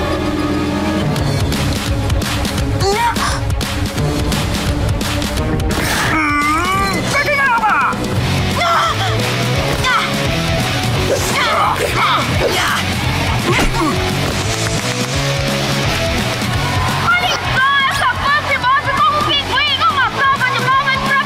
Olha só, essa fã se move como um pinguim! Uma salva de palmas pra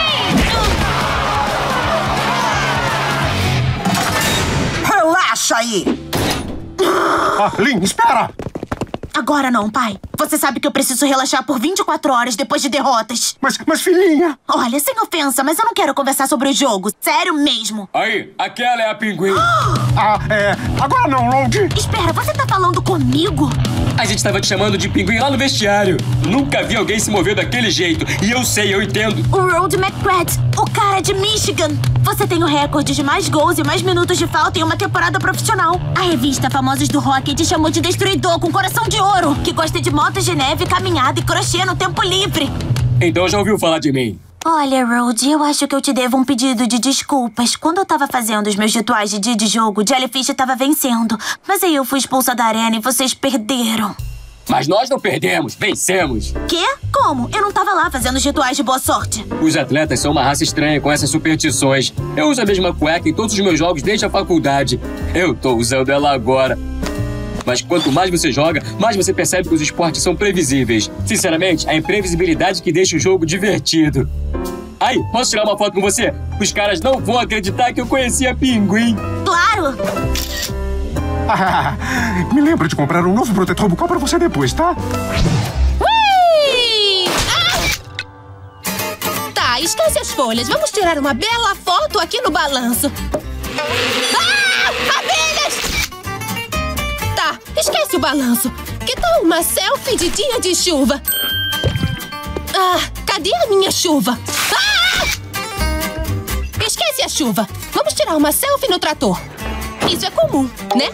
pinguim! Relaxa aí! Lin, espera! Agora não, pai. Você sabe que eu preciso relaxar por 24 horas depois de derrotas. Mas filhinha... Olha, sem ofensa, mas eu não quero conversar sobre o jogo. Sério mesmo. Aí, aquela é a pinguim. Agora não, Road. Espera, você tá falando comigo? A gente tava te chamando de pinguim lá no vestiário. Nunca vi alguém se mover daquele jeito. E eu sei, eu entendo. O Road McGrath, o cara de Michigan. Você tem o recorde de mais gols e mais minutos de falta em uma temporada profissional. A revista Famosos do Hockey te chamou de destruidor com coração de ouro, que gosta de motos de neve, caminhada e crochê no tempo livre. Então já ouviu falar de mim? Olha, Road, eu acho que eu te devo um pedido de desculpas. Quando eu tava fazendo os meus rituais de dia de jogo, Jellyfish tava vencendo. Mas aí eu fui expulsa da arena e vocês perderam. Mas nós não perdemos, vencemos. Quê? Como? Eu não tava lá fazendo os rituais de boa sorte. Os atletas são uma raça estranha com essas superstições. Eu uso a mesma cueca em todos os meus jogos desde a faculdade. Eu tô usando ela agora. Mas quanto mais você joga, mais você percebe que os esportes são previsíveis. Sinceramente, é a imprevisibilidade que deixa o jogo divertido. Aí, posso tirar uma foto com você? Os caras não vão acreditar que eu conheci a pinguim. Claro! Me lembra de comprar um novo protetor bucal pra você depois, tá? Ui! Tá, esquece as folhas. Vamos tirar uma bela foto aqui no balanço. Abelhas! Tá, esquece o balanço. Que tal uma selfie de dia de chuva? Cadê a minha chuva? Esquece a chuva. Vamos tirar uma selfie no trator. Isso é comum, né?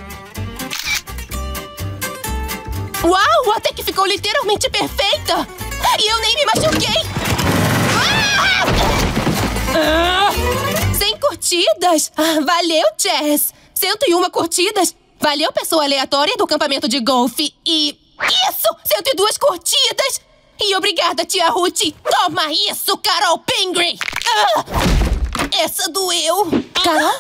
Uau, até que ficou literalmente perfeita! E eu nem me machuquei! Sem curtidas! Valeu, Chess! 101 curtidas! Valeu, pessoa aleatória do campamento de golfe! E... isso! 102 curtidas! E obrigada, tia Ruth! Toma isso, Carol Pingree! Essa doeu! Carol?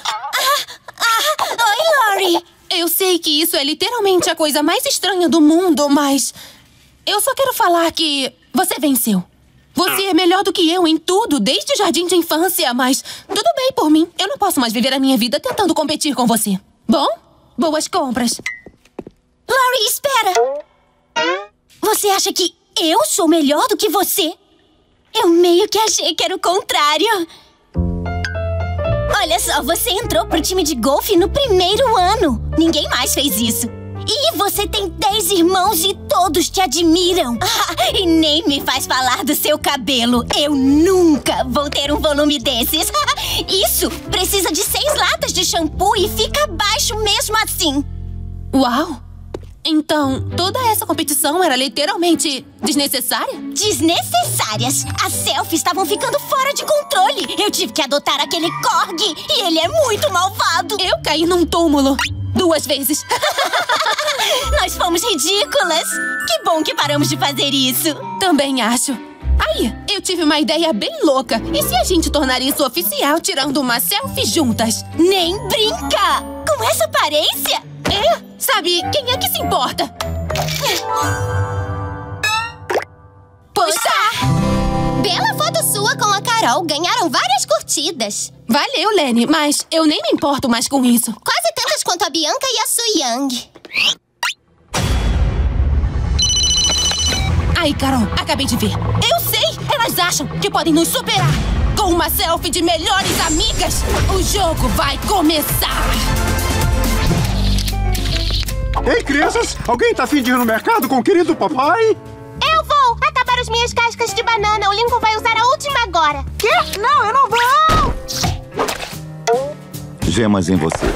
Oi, Lori! Eu sei que isso é literalmente a coisa mais estranha do mundo, mas... eu só quero falar que você venceu. Você é melhor do que eu em tudo, desde o jardim de infância, mas... tudo bem por mim. Eu não posso mais viver a minha vida tentando competir com você. Bom, boas compras. Lori, espera! Você acha que eu sou melhor do que você? Eu meio que achei que era o contrário. Olha só, você entrou pro time de golfe no primeiro ano. Ninguém mais fez isso. E você tem 10 irmãos e todos te admiram. E nem me faz falar do seu cabelo. Eu nunca vou ter um volume desses. Isso precisa de 6 latas de shampoo e fica baixo mesmo assim. Uau! Então, toda essa competição era literalmente desnecessária? Desnecessárias! As selfies estavam ficando fora de controle. Eu tive que adotar aquele corgi e ele é muito malvado. Eu caí num túmulo 2 vezes. Nós fomos ridículas. Que bom que paramos de fazer isso. Também acho. Aí, eu tive uma ideia bem louca. E se a gente tornar isso oficial tirando uma selfie juntas? Nem brinca! Com essa aparência? Sabe, quem é que se importa? Postar! Bela foto sua com a Carol. Ganharam várias curtidas. Valeu, Lenny, mas eu nem me importo mais com isso. Quase tantas quanto a Bianca e a Suyang. Aí, Carol, acabei de ver. Eu sei! Elas acham que podem nos superar. Com uma selfie de melhores amigas, o jogo vai começar. Ei, crianças! Alguém tá afim de ir no mercado com o querido papai? Eu vou! Acabar as minhas cascas de banana. O Lincoln vai usar a última agora. Quê? Não, eu não vou! Gemas em você.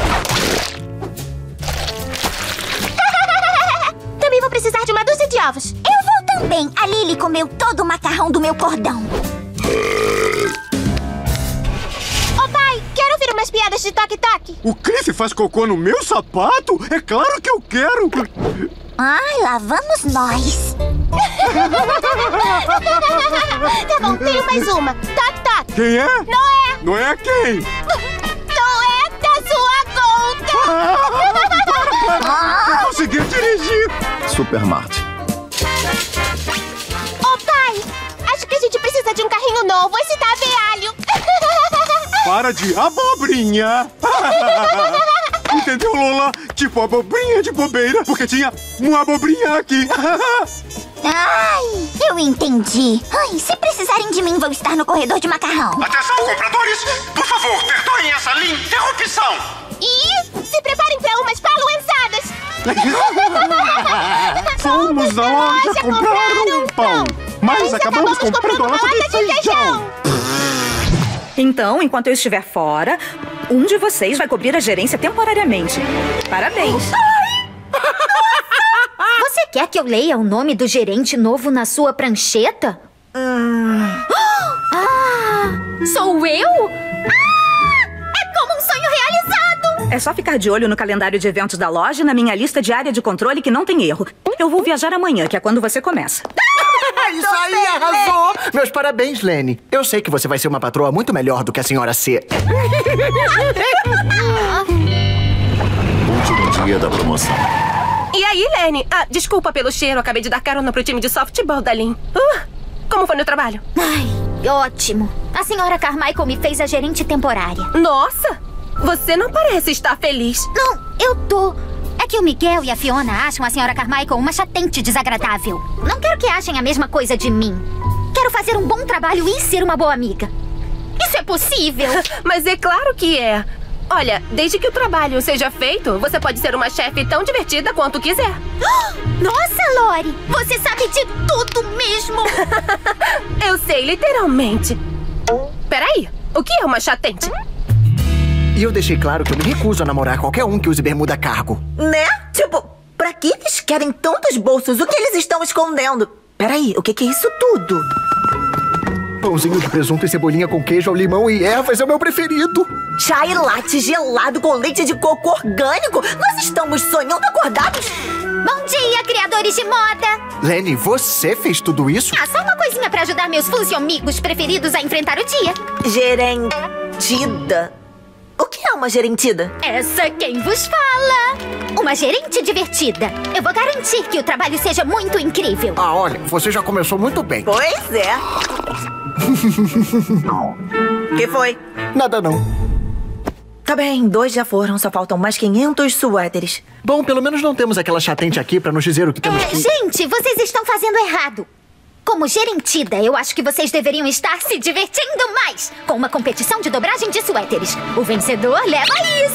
Também vou precisar de uma dúzia de ovos. Eu vou também. A Lily comeu todo o macarrão do meu cordão. Ô pai, quero ouvir umas piadas de toque-toque. O Cliff faz cocô no meu sapato? É claro que eu quero! Ai, lá vamos nós. Tá bom, tenho mais uma. Toque-toque. Quem é? Noé. Noé quem? Noé da sua conta. Eu consegui dirigir. Supermart. Ô pai, acho que a gente precisa de um carrinho novo. Esse tá velho. Para de abobrinha. Entendeu, Lola? Tipo abobrinha de bobeira, porque tinha uma abobrinha aqui. Ai, eu entendi. Ai, se precisarem de mim, vou estar no corredor de macarrão. Atenção, compradores! Por favor, perdoem essa interrupção. E se preparem para umas paluençadas. Fomos na loja comprar um pão, mas acabamos comprando uma lata de feijão. Então, enquanto eu estiver fora, um de vocês vai cobrir a gerência temporariamente. Parabéns! Você quer que eu leia o nome do gerente novo na sua prancheta? Sou eu? É como um sonho realizado! É só ficar de olho no calendário de eventos da loja e na minha lista de área de controle que não tem erro. Eu vou viajar amanhã, que é quando você começa. Isso aí, arrasou! Meus parabéns, Lenny. Eu sei que você vai ser uma patroa muito melhor do que a senhora C. Último dia da promoção. E aí, Lenny? Desculpa pelo cheiro. Acabei de dar carona pro time de softball da Lynn. Como foi no trabalho? Ai, ótimo. A senhora Carmichael me fez a gerente temporária. Nossa! Você não parece estar feliz. Não, eu tô. É que o Miguel e a Fiona acham a senhora Carmichael uma chatente desagradável. Não quero que achem a mesma coisa de mim. Quero fazer um bom trabalho e ser uma boa amiga. Isso é possível? Mas é claro que é. Olha, desde que o trabalho seja feito, você pode ser uma chefe tão divertida quanto quiser. Nossa, Lori! Você sabe de tudo mesmo! Eu sei, literalmente. Peraí, o que é uma chatente? E eu deixei claro que eu me recuso a namorar qualquer um que use bermuda cargo. Né? Tipo, pra que eles querem tantos bolsos? O que eles estão escondendo? Peraí, o que é isso tudo? Pãozinho de presunto e cebolinha com queijo ao limão e ervas é o meu preferido. Chai latte gelado com leite de coco orgânico? Nós estamos sonhando acordados? Bom dia, criadores de moda! Lenny, você fez tudo isso? Só uma coisinha pra ajudar meus funcionamigos preferidos a enfrentar o dia. Gerentida? O que é uma gerentida? Essa quem vos fala! Uma gerente divertida. Eu vou garantir que o trabalho seja muito incrível. Olha, você já começou muito bem. Pois é. Que foi? Nada não. Tá bem, 2 já foram, só faltam mais 500 suéteres. Bom, pelo menos não temos aquela chatente aqui pra nos dizer o que temos que... Gente, vocês estão fazendo errado. Como gerentida, eu acho que vocês deveriam estar se divertindo mais com uma competição de dobragem de suéteres. O vencedor leva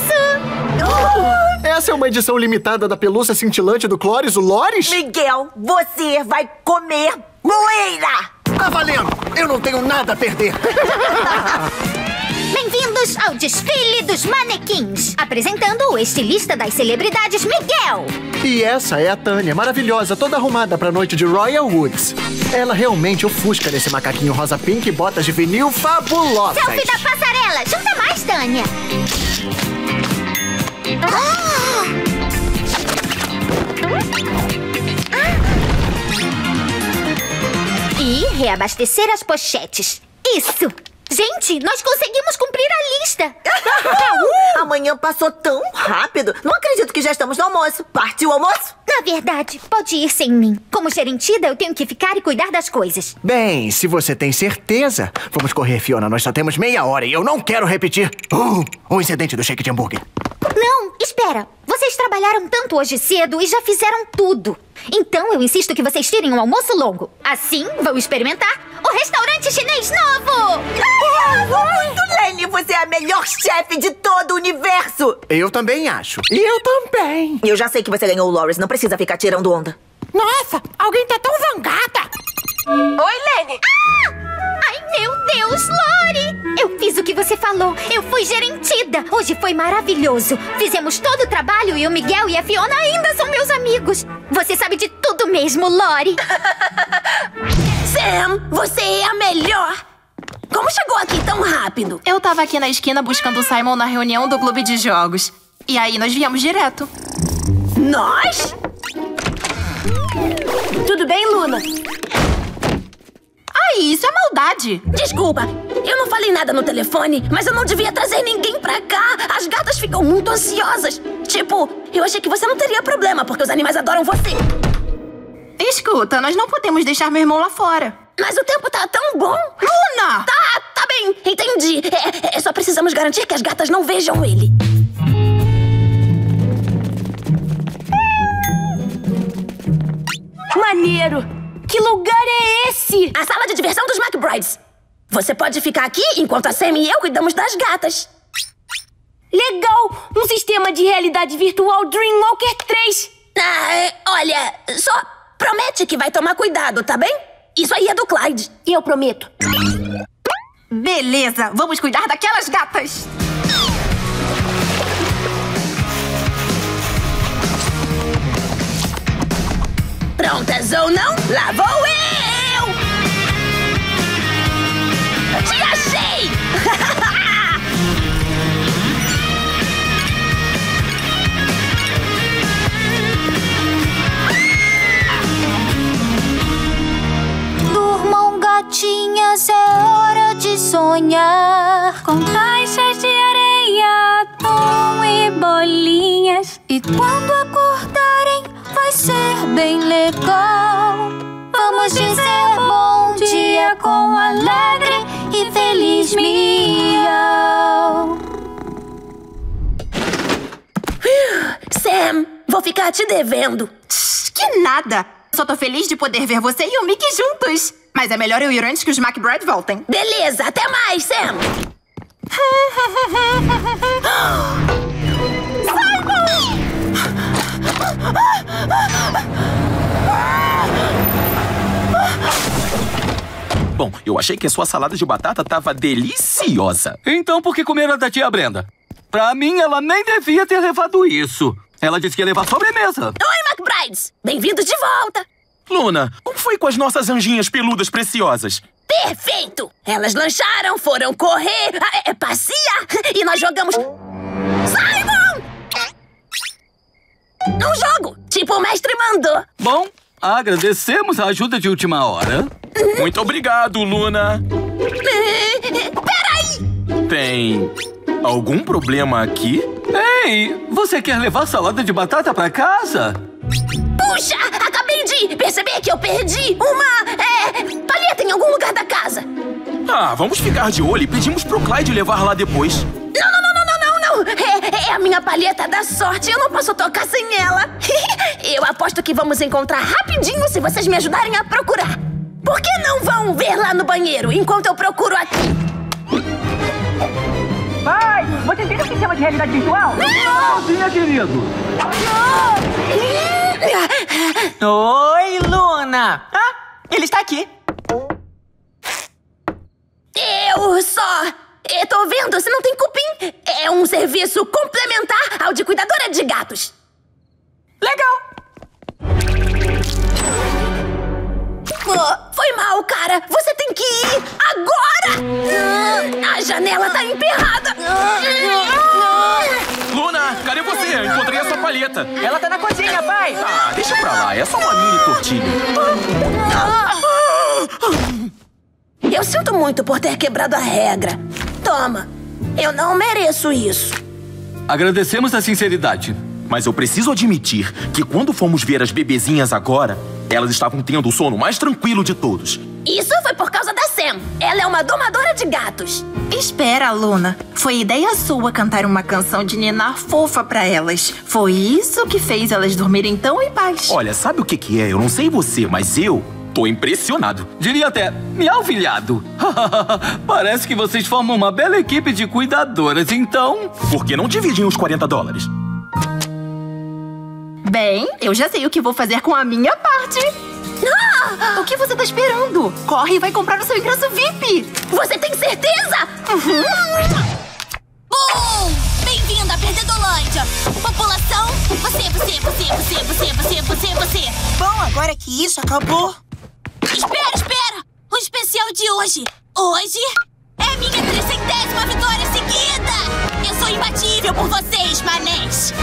isso! Essa é uma edição limitada da pelúcia cintilante do Clóris, o Loris? Miguel, você vai comer moeira! Tá valendo! Eu não tenho nada a perder! Bem-vindos ao desfile dos manequins, apresentando o estilista das celebridades, Miguel. E essa é a Tânia, maravilhosa, toda arrumada pra noite de Royal Woods. Ela realmente ofusca nesse macaquinho rosa pink e botas de vinil fabulosas. Selfie da passarela, junta mais, Tânia. E reabastecer as pochetes. Isso! Gente, nós conseguimos cumprir a lista! Amanhã passou tão rápido. Não acredito que já estamos no almoço. Partiu o almoço? Na verdade, pode ir sem mim. Como gerentida, eu tenho que ficar e cuidar das coisas. Bem, se você tem certeza... Vamos correr, Fiona. Nós só temos meia hora e eu não quero repetir o incidente do shake de hambúrguer. Não, espera. Vocês trabalharam tanto hoje cedo e já fizeram tudo. Então eu insisto que vocês tirem um almoço longo. Assim, vão experimentar o restaurante chinês novo! Muito, Lenny! Você é a melhor chefe de todo o universo! Eu também acho. E eu também. Eu já sei que você ganhou o Loris. Não precisa ficar tirando onda. Nossa, alguém tá tão zangada! Oi, Lenny! Ai, meu Deus, Lori! Eu fiz o que você falou. Eu fui gerentida. Hoje foi maravilhoso. Fizemos todo o trabalho e o Miguel e a Fiona ainda são meus amigos. Você sabe de tudo mesmo, Lori. Sam, você é a melhor! Como chegou aqui tão rápido? Eu tava aqui na esquina buscando o Simon na reunião do clube de jogos. E aí nós viemos direto. Nós? Tudo bem, Luna? Ai, isso é maldade. Desculpa, eu não falei nada no telefone, mas eu não devia trazer ninguém pra cá. As gatas ficam muito ansiosas. Tipo, eu achei que você não teria problema, porque os animais adoram você. Escuta, nós não podemos deixar meu irmão lá fora. Mas o tempo tá tão bom. Luna! Tá bem, entendi. Só precisamos garantir que as gatas não vejam ele. Maneiro! Que lugar é esse? A sala de diversão dos McBrides. Você pode ficar aqui enquanto a Sam e eu cuidamos das gatas. Legal! Um sistema de realidade virtual Dreamwalker 3. Olha, só promete que vai tomar cuidado, tá bem? Isso aí é do Clyde. Eu prometo. Beleza, vamos cuidar daquelas gatas. Prontas ou não, lá vou eu! Te achei! Durmam, gatinhas, é hora de sonhar. Com caixas de areia, atum e bolinhas. E quando acordarem, vai ser bem legal. Vamos dizer bom dia com alegre e feliz miau. Sam, vou ficar te devendo. Que nada. Só tô feliz de poder ver você e o Mickey juntos. Mas é melhor eu ir antes que os McBride voltem. Beleza, até mais, Sam. Bom, eu achei que a sua salada de batata tava deliciosa. Então por que comer a da tia Brenda? Pra mim, ela nem devia ter levado isso. Ela disse que ia levar sobremesa. Oi, McBrides! Bem-vindos de volta! Luna, como foi com as nossas anjinhas peludas preciosas? Perfeito! Elas lancharam, foram correr, passear e nós jogamos... Simon! Um jogo, tipo o mestre mandou. Bom, agradecemos a ajuda de última hora. Muito obrigado, Luna. Peraí! Tem algum problema aqui? Ei, você quer levar salada de batata pra casa? Puxa, acabei de perceber que eu perdi uma palheta em algum lugar da casa. Vamos ficar de olho e pedimos pro Clyde levar lá depois. Não. É a minha palheta da sorte. Eu não posso tocar sem ela. Eu aposto que vamos encontrar rapidinho se vocês me ajudarem a procurar. Por que não vão ver lá no banheiro enquanto eu procuro aqui? Pai, você tem o que chama de realidade virtual? Não, minha querido. Oi, Luna. Ah, ele está aqui. Eu tô vendo, você não tem cupim. É um serviço complementar ao de cuidadora de gatos. Legal. Foi mal, cara. Você tem que ir agora. A janela tá emperrada. Luna, cadê você? Eu encontrei a sua palheta. Ela tá na cozinha, pai. Ah, deixa pra lá. É só uma mini tortilha. Eu sinto muito por ter quebrado a regra. Toma. Eu não mereço isso. Agradecemos a sinceridade. Mas eu preciso admitir que quando fomos ver as bebezinhas agora, elas estavam tendo o sono mais tranquilo de todos. Isso foi por causa da Sam. Ela é uma domadora de gatos. Espera, Luna. Foi ideia sua cantar uma canção de ninar fofa pra elas. Foi isso que fez elas dormirem tão em paz. Olha, sabe o que é? Eu não sei você, mas eu tô impressionado. Diria até, miau filhado. Parece que vocês formam uma bela equipe de cuidadoras, então... Por que não dividem os $40? Bem, eu já sei o que vou fazer com a minha parte. O que você tá esperando? Corre e vai comprar o seu ingresso VIP. Você tem certeza? Bem-vindo à Perdedolândia. População, você. Bom, agora que isso acabou... Espera! O especial de hoje. Hoje é minha 300ª vitória seguida. Eu sou imbatível por vocês, manés.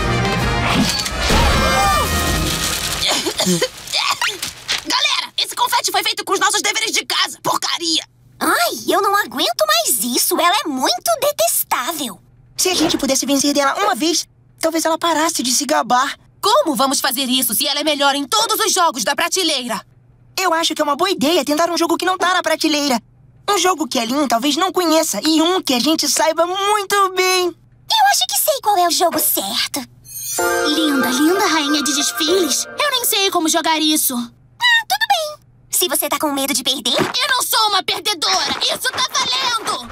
Galera, esse confete foi feito com os nossos deveres de casa. Porcaria! Ai, eu não aguento mais isso. Ela é muito detestável. Se a gente pudesse vencer dela uma vez, talvez ela parasse de se gabar. Como vamos fazer isso se ela é melhor em todos os jogos da prateleira? Eu acho que é uma boa ideia tentar um jogo que não tá na prateleira. Um jogo que a Lin talvez não conheça e um que a gente saiba muito bem. Eu acho que sei qual é o jogo certo. Linda rainha de desfiles. Eu nem sei como jogar isso. Tudo bem. Se você tá com medo de perder... Eu não sou uma perdedora. Isso tá valendo.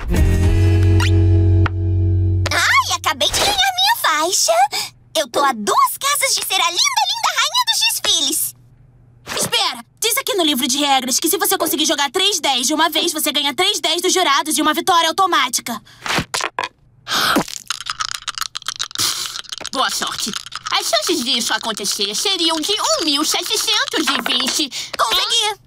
Ai, acabei de ganhar minha faixa. Eu tô a 2 casas de ser a linda rainha dos desfiles. Espera. Diz aqui no livro de regras que se você conseguir jogar 3 10 de uma vez, você ganha 3 10 dos jurados e uma vitória automática. Boa sorte. As chances disso acontecer seriam de 1.720. Consegui!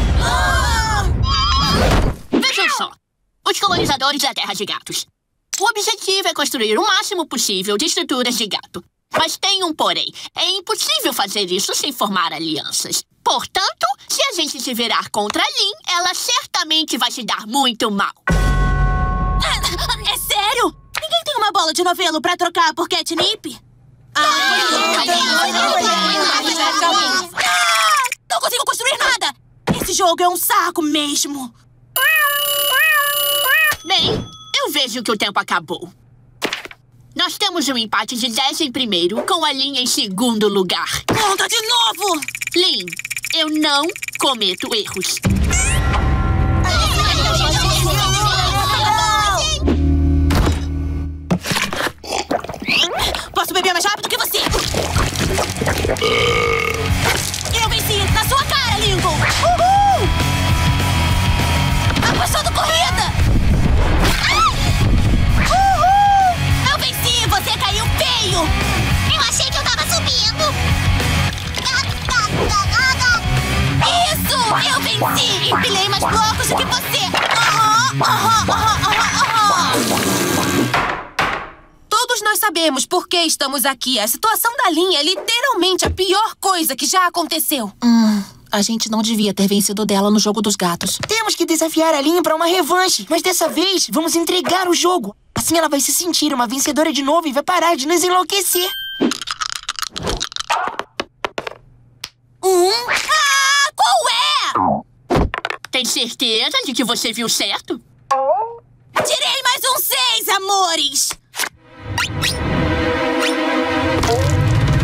Vejam só. Os colonizadores da Terra de Gatos. O objetivo é construir o máximo possível de estruturas de gato. Mas tem um porém. É impossível fazer isso sem formar alianças. Portanto, se a gente se virar contra a Lin, ela certamente vai se dar muito mal. É sério? Ninguém tem uma bola de novelo pra trocar por catnip? Não consigo construir nada! Esse jogo é um saco mesmo. Bem, eu vejo que o tempo acabou. Nós temos um empate de 10 em primeiro, com a Lin em segundo lugar. Conta de novo! Lin, eu não cometo erros. Posso beber mais rápido que você! Eu venci! Na sua cara, Lincoln! Uhul! Apostando corrida! Uhul! Eu venci! Você caiu feio! Eu achei que eu tava subindo! Isso! Eu venci! Empilhei mais blocos do que você! Todos nós sabemos por que estamos aqui. A situação da Lin é literalmente a pior coisa que já aconteceu. A gente não devia ter vencido dela no jogo dos gatos. Temos que desafiar a Lin pra uma revanche. Mas dessa vez, vamos entregar o jogo. Assim ela vai se sentir uma vencedora de novo e vai parar de nos enlouquecer. Qual é? Tem certeza de que você viu certo? Tirei mais um 6, amores!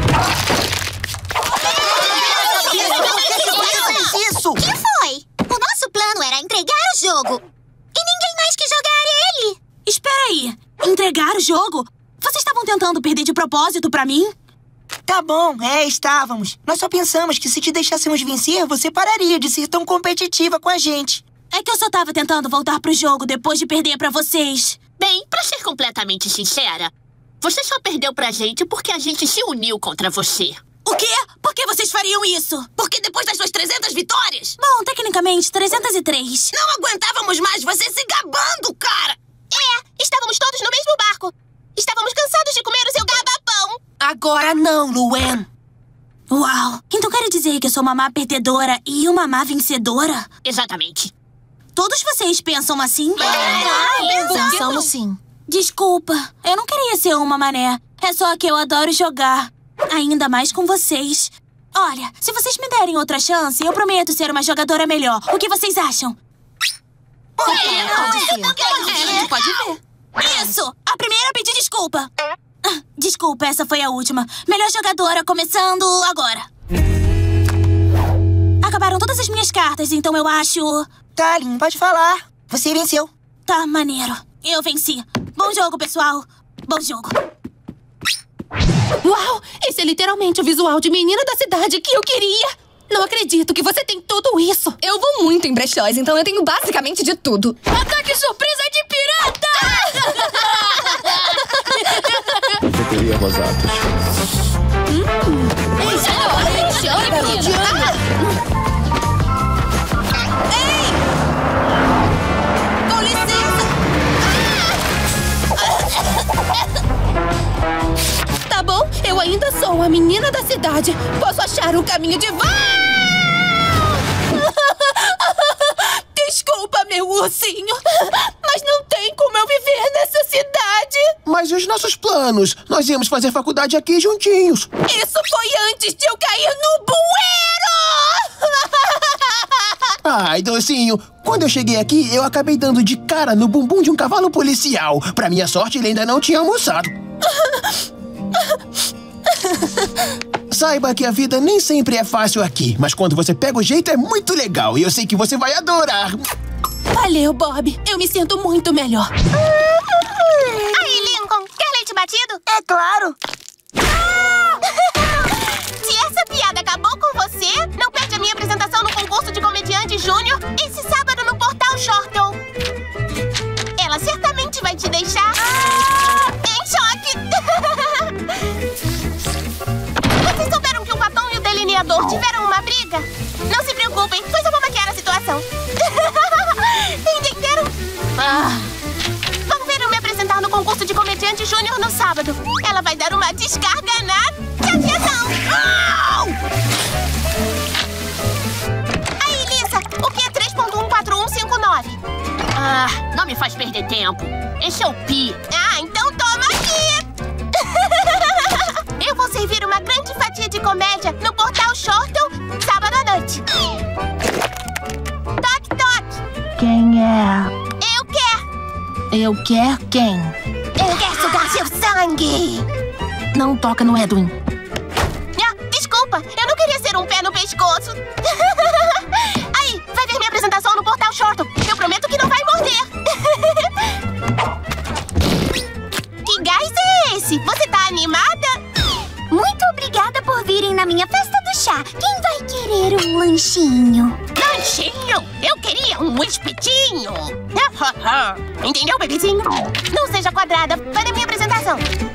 Isso! O que foi? O nosso jogo. E ninguém mais quis jogar ele. Espera aí. Entregar o jogo? Vocês estavam tentando perder de propósito pra mim? Tá bom, estávamos. Nós só pensamos que se te deixássemos vencer, você pararia de ser tão competitiva com a gente. É que eu só tava tentando voltar pro jogo depois de perder pra vocês. Bem, pra ser completamente sincera, você só perdeu pra gente porque a gente se uniu contra você. O quê? Por que vocês fariam isso? Porque depois das suas 300 vitórias... Bom, tecnicamente, 303. Não aguentávamos mais você se gabando, cara! Estávamos todos no mesmo barco. Estávamos cansados de comer o seu gabapão. Agora não, Luann. Uau, então quer dizer que eu sou uma má perdedora e uma má vencedora? Exatamente. Todos vocês pensam assim? Pensamos sim. Desculpa, eu não queria ser uma mané. É só que eu adoro jogar. Ainda mais com vocês. Olha, se vocês me derem outra chance, eu prometo ser uma jogadora melhor. O que vocês acham? Pode ver. Isso! A primeira a pedir desculpa. Desculpa, essa foi a última. Melhor jogadora, começando agora. Acabaram todas as minhas cartas, então eu acho... Talin, pode falar. Você venceu. Tá, maneiro. Eu venci. Bom jogo, pessoal. Bom jogo. Uau! Esse é literalmente o visual de menina da cidade que eu queria! Não acredito que você tem tudo isso! Eu vou muito em brechós, então eu tenho basicamente de tudo. Ataque surpresa de pirata! Bateria rosados. Com licença! Tá bom, eu ainda sou a menina da cidade. Posso achar um caminho de volta. Desculpa, meu ursinho, mas não tem como eu viver nessa cidade. Mas e os nossos planos? Nós íamos fazer faculdade aqui juntinhos. Isso foi antes de eu cair no bueiro! Ai, docinho, quando eu cheguei aqui, eu acabei dando de cara no bumbum de um cavalo policial. Pra minha sorte, ele ainda não tinha almoçado. Saiba que a vida nem sempre é fácil aqui, mas quando você pega o jeito é muito legal e eu sei que você vai adorar. Valeu, Bob. Eu me sinto muito melhor. Aí, Lincoln, quer leite batido? É claro. Se essa piada acabou com você, não perde a minha apresentação no concurso de comediante júnior esse sábado no Portal Shortle. Ela certamente vai te deixar em choque. Vocês souberam que o Papão e o Delineador tiveram uma briga? Não se preocupem, foi só pra maquiar a situação. Entenderam? Vão ver eu me apresentar no concurso de comediante júnior no sábado. Ela vai dar uma descarga na chateação. Aí, Lisa, o que é 3.14159? Não me faz perder tempo. Esse é o pi. Então toma aqui! Eu vou servir uma grande fatia de comédia no Portal Shortle, sábado à noite. Toque, toque. Quem é? Eu quero. Eu quero quem? Eu quero sugar seu sangue. Não toca no Edwin. Desculpa, eu não queria ser um pé no pescoço. Aí, vai ver minha apresentação no Portal Shortle. Eu prometo que não vai morder. Que gás é esse? Você tá animada? Muito obrigada por virem na minha festa do chá. Quem vai querer um lanchinho? Lanchinho? Eu queria um espetinho. Entendeu, bebezinho? Não seja quadrada. Vai na minha apresentação.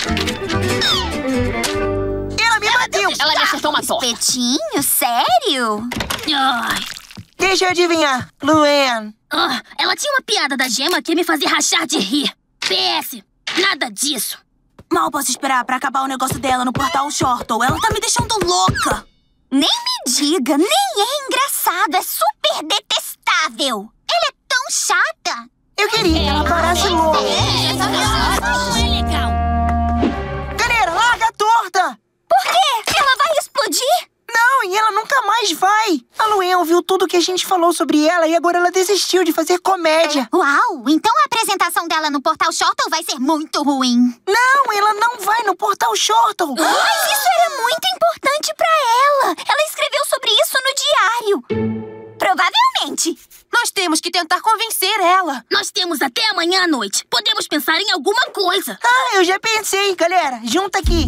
Ela me bateu. Ela me acertou uma torta. Espetinho? Sério? Deixa eu adivinhar. Luann. Ela tinha uma piada da gema que ia me fazer rachar de rir. PS, nada disso. Mal posso esperar pra acabar o negócio dela no Portal Shortle. Ela tá me deixando louca. Nem me diga, nem é engraçado. É super detestável. Ela é tão chata. Eu queria que ela parasse logo. Essa não é legal. Galera, larga a torta. Por quê? Ela vai explodir? Não, e ela nunca mais vai. A Luann ouviu tudo que a gente falou sobre ela e agora ela desistiu de fazer comédia. Uau, então a apresentação dela no Portal Shortle vai ser muito ruim. Não, ela não vai no Portal Shortle. Mas isso era muito importante pra ela. Ela escreveu sobre isso no diário. Provavelmente. Nós temos que tentar convencer ela. Nós temos até amanhã à noite. Podemos pensar em alguma coisa. Ah, eu já pensei, galera. Junta aqui.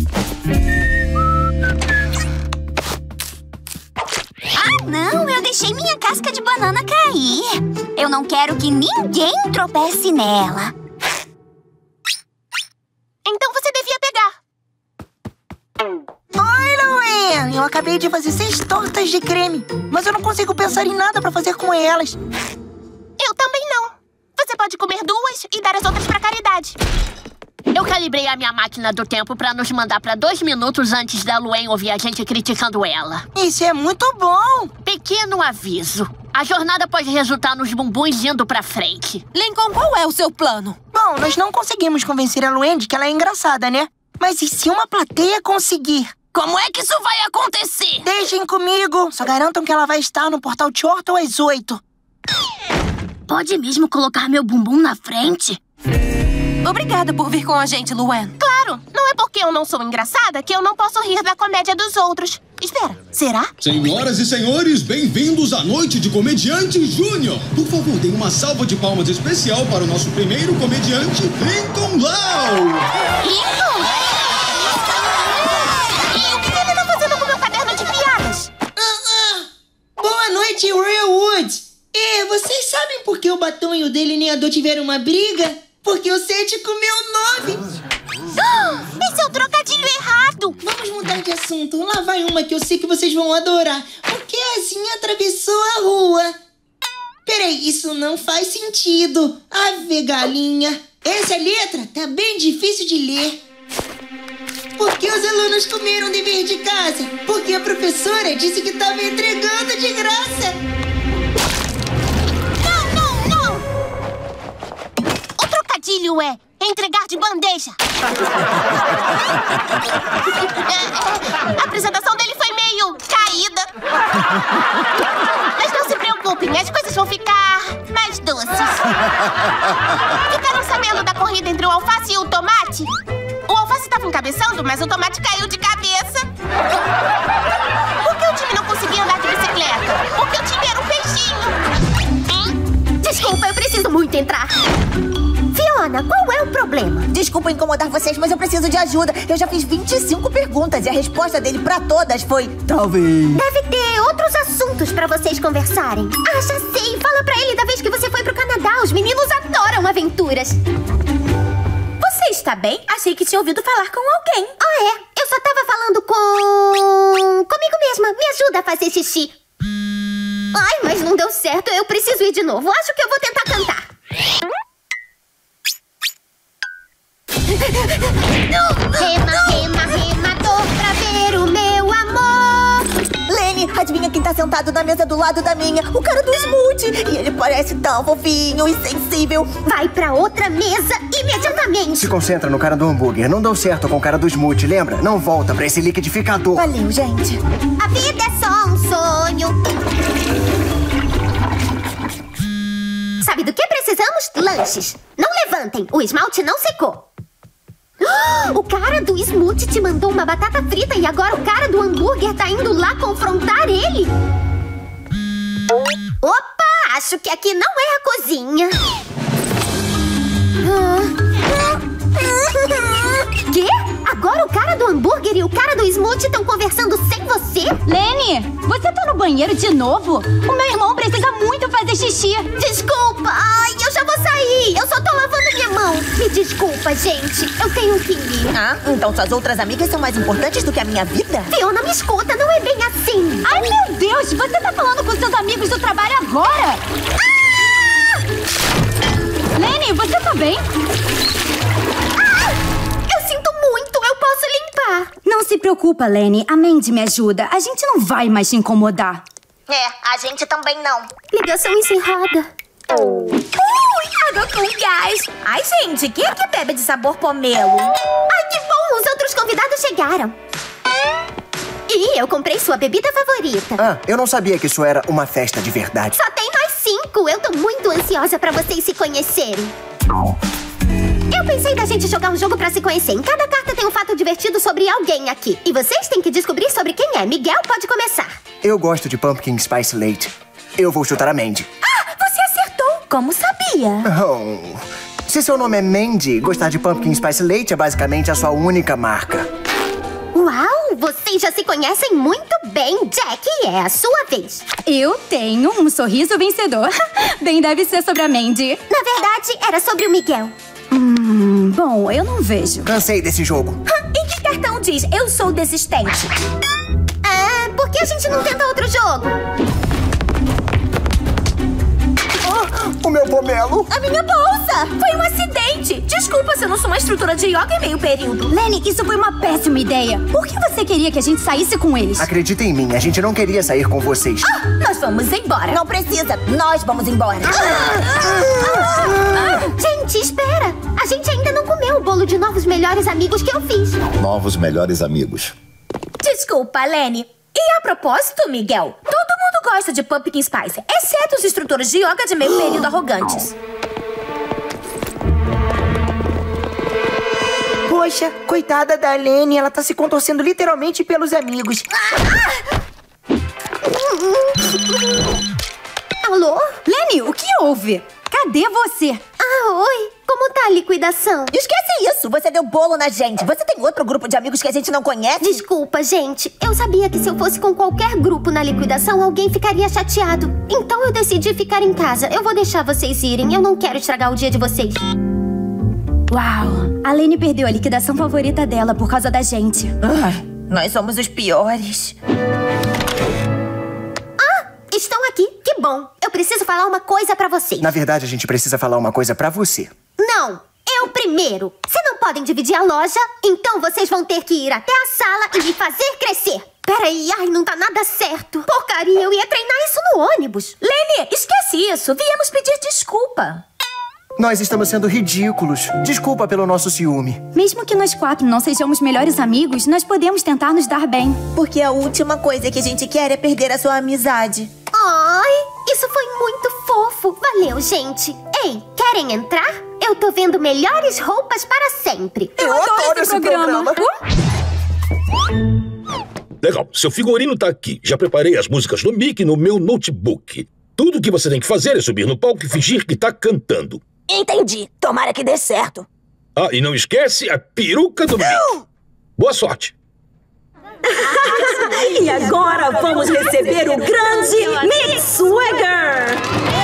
Ah, não. Eu deixei minha casca de banana cair. Eu não quero que ninguém tropece nela. Então você devia pegar. Oi, Luan! Eu acabei de fazer 6 tortas de creme, mas eu não consigo pensar em nada pra fazer com elas. Eu também não. Você pode comer 2 e dar as outras pra caridade. Eu calibrei a minha máquina do tempo pra nos mandar pra 2 minutos antes da Luen ouvir a gente criticando ela. Isso é muito bom! Pequeno aviso. A jornada pode resultar nos bumbuns indo pra frente. Lincoln, qual é o seu plano? Bom, nós não conseguimos convencer a Luen de que ela é engraçada, né? Mas e se uma plateia conseguir? Como é que isso vai acontecer? Deixem comigo. Só garantam que ela vai estar no Portal Chortle às 8. Pode mesmo colocar meu bumbum na frente? Obrigada por vir com a gente, Luan. Claro, não é porque eu não sou engraçada que eu não posso rir da comédia dos outros. Espera, será? Senhoras e senhores, bem-vindos à Noite de Comediante Júnior. Por favor, deem uma salva de palmas especial para o nosso primeiro comediante, Lincoln Lau. Lincoln? E o que ele tá fazendo com o meu caderno de piadas? Boa noite, Royal Woods. Vocês sabem por que o Batom e o delineador tiveram uma briga? Porque o Sete comeu 9. Esse é o trocadilho errado. Vamos mudar de assunto. Lá vai uma que eu sei que vocês vão adorar. Porque a Asinha atravessou a rua. Peraí, isso não faz sentido. Ave galinha. Essa letra tá bem difícil de ler. Por que os alunos comeram dever de casa? Porque a professora disse que estava entregando de graça. O trocadilho é entregar de bandeja. A apresentação dele foi meio caída. Mas não se preocupem, as coisas vão ficar mais doces. Ficaram sabendo da corrida entre o alface e o tomate? O alface estava encabeçando, mas o tomate caiu de cabeça. Por que o time não conseguia andar de bicicleta? Porque o time era um peixinho. Desculpa, eu preciso muito entrar. Fiona, qual é o problema? Desculpa incomodar vocês, mas eu preciso de ajuda. Eu já fiz 25 perguntas e a resposta dele pra todas foi... talvez. Deve ter outros assuntos pra vocês conversarem. Ah, já sei. Fala pra ele da vez que você foi pro Canadá. Os meninos adoram aventuras. Você está bem? Achei que tinha ouvido falar com alguém. Ah, é? Eu só tava falando comigo mesma. Me ajuda a fazer xixi. Ai, mas não deu certo. Eu preciso ir de novo. Acho que eu vou tentar cantar. Rema, rema, remador pra ver o meu amor. Lene, adivinha quem tá sentado na mesa do lado da minha? O cara do Smoothie. E ele parece tão fofinho e sensível. Vai pra outra mesa imediatamente. Se concentra no cara do hambúrguer. Não deu certo com o cara do Smoothie, lembra? Não volta pra esse liquidificador. Valeu, gente. A vida é só um sonho. Sabe do que precisamos? Lanches. Não levantem, o esmalte não secou. O cara do smoothie te mandou uma batata frita e agora o cara do hambúrguer tá indo lá confrontar ele? Opa, acho que aqui não é a cozinha. Quê? Agora o cara do hambúrguer e o cara do smoothie estão conversando sem você? Lene, você tá no banheiro de novo? O meu irmão precisa muito fazer xixi. Desculpa, ai, eu já vou sair. Eu só tô lavando minha mão. Me desculpa, gente. Eu tenho que ir. Ah, então suas outras amigas são mais importantes do que a minha vida? Fiona, me escuta, não é bem assim. Ai, meu Deus, você tá falando com seus amigos do trabalho agora? Ah! Lene, você tá bem? Eu sinto muito, eu posso limpar. Não se preocupa, Lene. A Mandy me ajuda. A gente não vai mais te incomodar. É, a gente também não. Ligações sem roda. Água com gás. Ai, gente, quem é que bebe de sabor pomelo? Ai, que bom, os outros convidados chegaram. E eu comprei sua bebida favorita. Ah, eu não sabia que isso era uma festa de verdade. Só tem nós 5. Eu tô muito ansiosa pra vocês se conhecerem. Eu pensei da gente jogar um jogo pra se conhecer. Em cada carta tem um fato divertido sobre alguém aqui. E vocês têm que descobrir sobre quem é. Miguel pode começar. Eu gosto de Pumpkin Spice Latte. Eu vou chutar a Mandy. Ah, você acertou! Como sabia? Oh. Se seu nome é Mandy, gostar de Pumpkin Spice Latte é basicamente a sua única marca. Uau, vocês já se conhecem muito bem. Jack, é a sua vez. Eu tenho um sorriso vencedor. Bem, deve ser sobre a Mandy. Na verdade, era sobre o Miguel. Bom, eu não vejo. Cansei desse jogo. E que cartão diz, eu sou desistente? Por que a gente não tenta outro jogo? O meu pomelo. A minha bolsa! Foi um acidente! Desculpa se eu não sou uma instrutora de yoga em meio período. Lenny, isso foi uma péssima ideia. Por que você queria que a gente saísse com eles? Acredita em mim, a gente não queria sair com vocês. Nós vamos embora. Não precisa, nós vamos embora. Gente, espera. A gente ainda não comeu o bolo de novos melhores amigos que eu fiz. Novos melhores amigos. Desculpa, Lenny. E a propósito, Miguel, todo mundo gosta de Pumpkin Spice, exceto os instrutores de yoga de meio período arrogantes. Poxa, coitada da Lenny, ela tá se contorcendo literalmente pelos amigos. Alô? Lenny, o que houve? Cadê você? Oi. Como tá a liquidação? Esquece isso! Você deu bolo na gente. Você tem outro grupo de amigos que a gente não conhece? Desculpa, gente. Eu sabia que se eu fosse com qualquer grupo na liquidação, alguém ficaria chateado. Então eu decidi ficar em casa. Eu vou deixar vocês irem. Eu não quero estragar o dia de vocês. Uau! A Lenny perdeu a liquidação favorita dela por causa da gente. Nós somos os piores. Estão aqui. Que bom. Eu preciso falar uma coisa pra vocês. Na verdade, a gente precisa falar uma coisa pra você. Não, eu primeiro. Se não podem dividir a loja, então vocês vão ter que ir até a sala e me fazer crescer. Peraí, não tá nada certo. Porcaria, eu ia treinar isso no ônibus. Lenny, esquece isso. Viemos pedir desculpa. Nós estamos sendo ridículos. Desculpa pelo nosso ciúme. Mesmo que nós 4 não sejamos melhores amigos, nós podemos tentar nos dar bem. Porque a última coisa que a gente quer é perder a sua amizade. Ai, isso foi muito fofo. Valeu, gente. Ei, querem entrar? Eu tô vendo melhores roupas para sempre. Eu adoro esse programa. Legal, seu figurino tá aqui. Já preparei as músicas do Mickey no meu notebook. Tudo que você tem que fazer é subir no palco e fingir que tá cantando. Entendi. Tomara que dê certo. Ah, e não esquece a peruca do Mickey. Boa sorte. E agora vamos receber o grande Mick Swagger.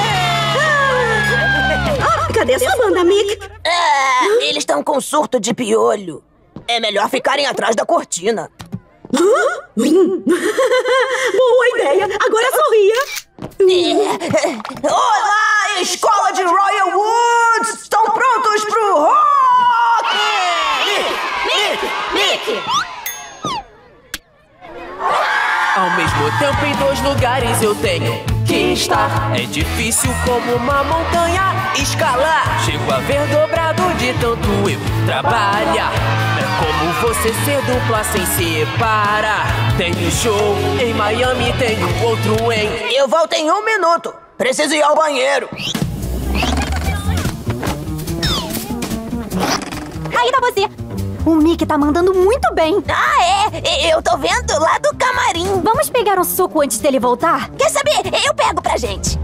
Cadê sua banda, Mick? Eles estão com surto de piolho. É melhor ficarem atrás da cortina. Boa ideia. Agora sorria. Olá, escola de Royal Woods! Estão prontos pro rock? Mickey! Ao mesmo tempo em 2 lugares eu tenho que estar. É difícil como uma montanha escalar. Chego a ver dobrado de tanto eu trabalhar. É como você ser dupla sem separar. Tenho show em Miami, tenho outro em... Eu volto em 1 minuto. Preciso ir ao banheiro. Aí tá você. O Mickey tá mandando muito bem. Eu tô vendo lá do camarim. Vamos pegar um suco antes dele voltar? Quer saber? Eu pego pra gente.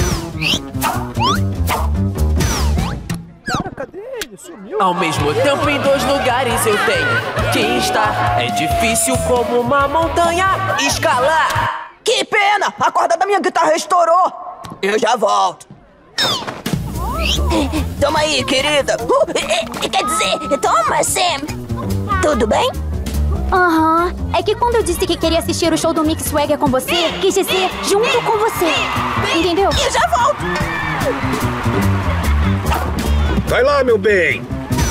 Cara, cadê ele? Sumiu. Ao mesmo tempo em 2 lugares eu tenho que estar. É difícil como uma montanha escalar. Que pena! A corda da minha guitarra estourou. Eu já volto. Toma aí, querida. Quer dizer, toma, Sam. Tudo bem? Aham. É que quando eu disse que queria assistir o show do Mick Swagger com você, quis dizer junto com você. Entendeu? Eu já volto. Vai lá, meu bem.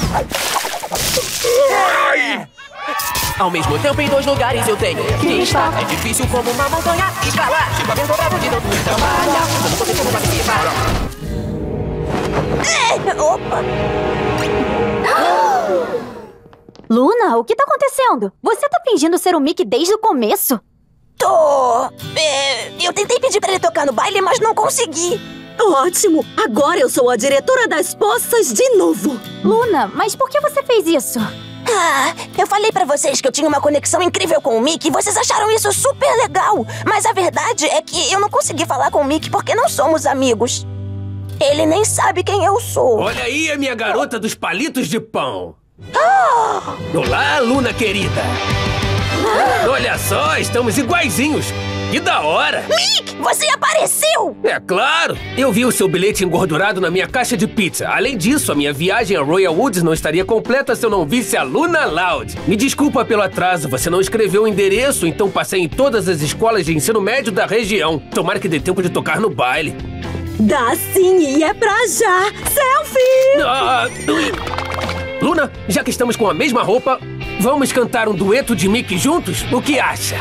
Ai! Ao mesmo tempo em 2 lugares eu tenho que estar. É difícil como uma montanha escalar. Chego a ver dobrado de tanto trabalhar. Eu não sei como participar. Opa! Luna, o que tá acontecendo? Você tá fingindo ser o Mickey desde o começo? Tô... eu tentei pedir pra ele tocar no baile, mas não consegui. Ótimo! Agora eu sou a diretora das poças de novo. Luna, mas por que você fez isso? Eu falei pra vocês que eu tinha uma conexão incrível com o Mickey e vocês acharam isso super legal. Mas a verdade é que eu não consegui falar com o Mickey porque não somos amigos. Ele nem sabe quem eu sou. Olha aí a minha garota dos palitos de pão. Olá, Luna querida. Olha só, estamos iguaizinhos. Que da hora! Mick, você apareceu! É claro! Eu vi o seu bilhete engordurado na minha caixa de pizza. Além disso, a minha viagem a Royal Woods não estaria completa se eu não visse a Luna Loud. Me desculpa pelo atraso, você não escreveu o endereço, então passei em todas as escolas de ensino médio da região. Tomara que dê tempo de tocar no baile. Dá sim, e é pra já! Selfie! Luna, já que estamos com a mesma roupa, vamos cantar um dueto de Mickey juntos? O que acha?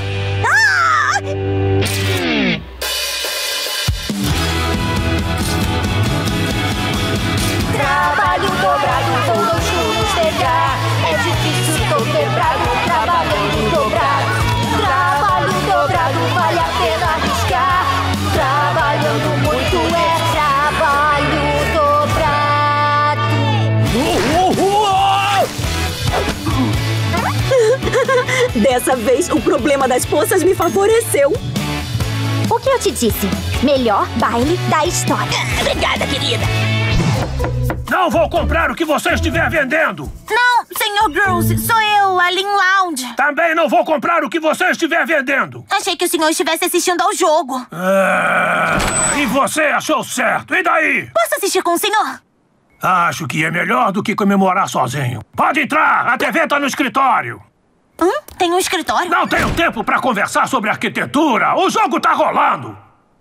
Trabalho dobrado, vou nos juros pegar. É difícil, tô quebrado, trabalhando dobrado. Trabalho dobrado, vale a pena arriscar. Trabalhando muito é trabalho dobrado. Dessa vez, o problema das poças me favoreceu. O que eu te disse? Melhor baile da história. Obrigada, querida. Não vou comprar o que você estiver vendendo. Não, Sr. Groose, sou eu, a Lynn Lounge. Também não vou comprar o que você estiver vendendo. Achei que o senhor estivesse assistindo ao jogo. E você achou certo. E daí? Posso assistir com o senhor? Acho que é melhor do que comemorar sozinho. Pode entrar, a TV tá no escritório. Tem um escritório? Não tenho tempo pra conversar sobre arquitetura. O jogo tá rolando.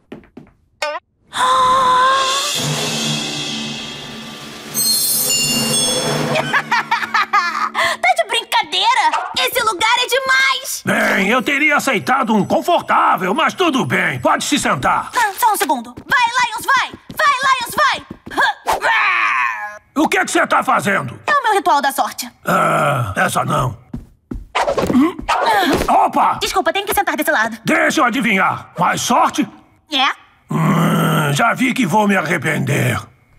Tá de brincadeira? Esse lugar é demais! Bem, eu teria aceitado um confortável, mas tudo bem. Pode se sentar. Só um segundo. Vai, Lions, vai! Vai, Lions, vai! O que você tá fazendo? É o meu ritual da sorte. Essa não. Opa! Desculpa, tenho que sentar desse lado. Deixa eu adivinhar. Mais sorte? É? Já vi que vou me arrepender.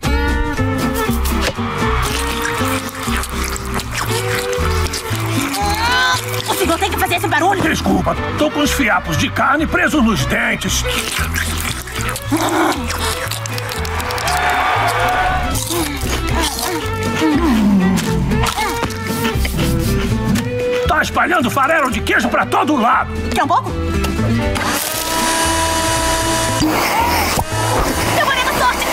O senhor tem que fazer esse barulho? Desculpa, tô com os fiapos de carne presos nos dentes. Tá espalhando farelo de queijo pra todo lado. Quer um pouco? Demorei na sorte!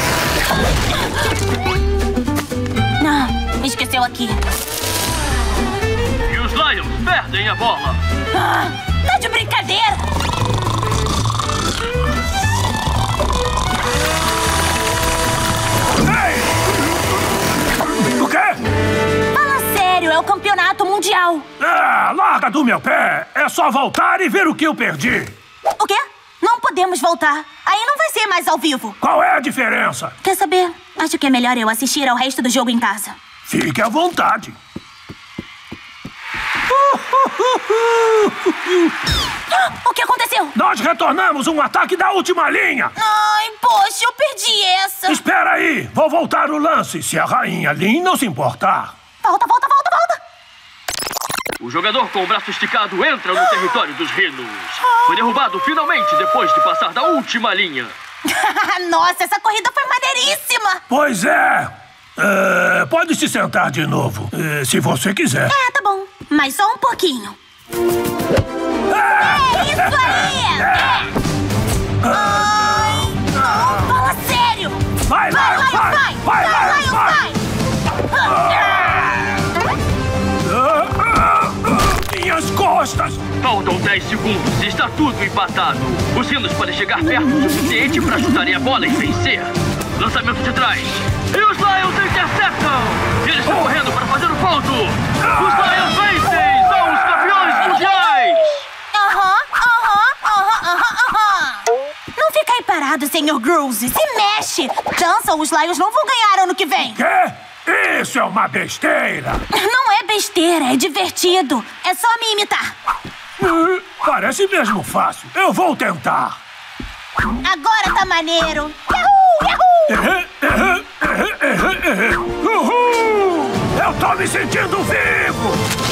Não, esqueceu aqui. E os Lions perdem a bola. Tá de brincadeira? Ei! O quê? Fala sério, é o campeonato mundial. Larga do meu pé. É só voltar e ver o que eu perdi. O quê? Não podemos voltar. Aí não vai ser mais ao vivo. Qual é a diferença? Quer saber? Acho que é melhor eu assistir ao resto do jogo em casa. Fique à vontade. O que aconteceu? Nós retornamos um ataque da última linha. Ai, poxa, eu perdi essa. Espera aí, vou voltar o lance, se a rainha Lynn não se importar. Volta, volta, volta, volta. O jogador com o braço esticado entra no território dos Rhinos. Foi derrubado finalmente depois de passar da última linha. Nossa, essa corrida foi maneiríssima. Pois é. Pode se sentar de novo, se você quiser. Tá bom. Mas só um pouquinho. É isso aí! Ai, não, fala sério! Vai, Lions, vai! Vai, Lions, vai! Minhas costas! Faltam 10 segundos e está tudo empatado. Os Rhinos podem chegar perto o suficiente para chutarem a bola e vencer. Lançamento de trás. E os Lions interceptam! Eles estão correndo para fazer o ponto! Os Lions vencem! São os campeões mundiais! Não fica aí parado, Sr. Groose. Se mexe! Dança ou os Lions não vão ganhar ano que vem. Quê? Isso é uma besteira! Não é besteira, é divertido. É só me imitar. Parece mesmo fácil. Eu vou tentar. Agora tá maneiro. Yahoo! Uhul! Eu tô me me sentindo vivo!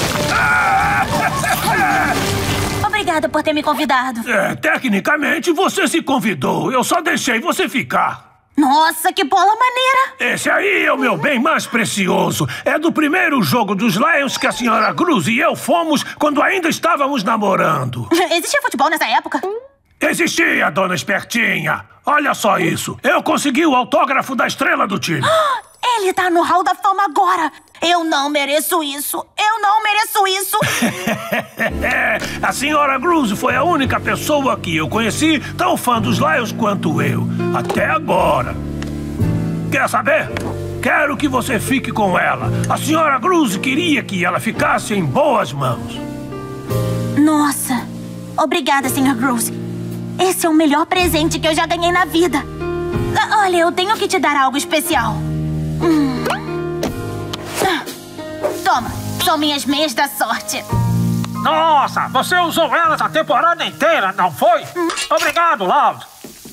Obrigada por ter me convidado. Tecnicamente, você se convidou. Eu só deixei você ficar. Nossa, que bola maneira! Esse aí é o meu bem mais precioso. É do primeiro jogo dos Lions que a senhora Cruz e eu fomos quando ainda estávamos namorando. Existia futebol nessa época? Existia, dona Espertinha. Olha só isso. Eu consegui o autógrafo da estrela do time. Ele tá no Hall da Fama agora. Eu não mereço isso. Eu não mereço isso. A senhora Cruz foi a única pessoa que eu conheci tão fã dos Lions quanto eu. Até agora. Quer saber? Quero que você fique com ela. A senhora Cruz queria que ela ficasse em boas mãos. Nossa. Obrigada, Sr. Cruz. Esse é o melhor presente que eu já ganhei na vida. Olha, eu tenho que te dar algo especial. Toma, são minhas meias da sorte. Nossa, você usou elas a temporada inteira, não foi? Obrigado, Loud.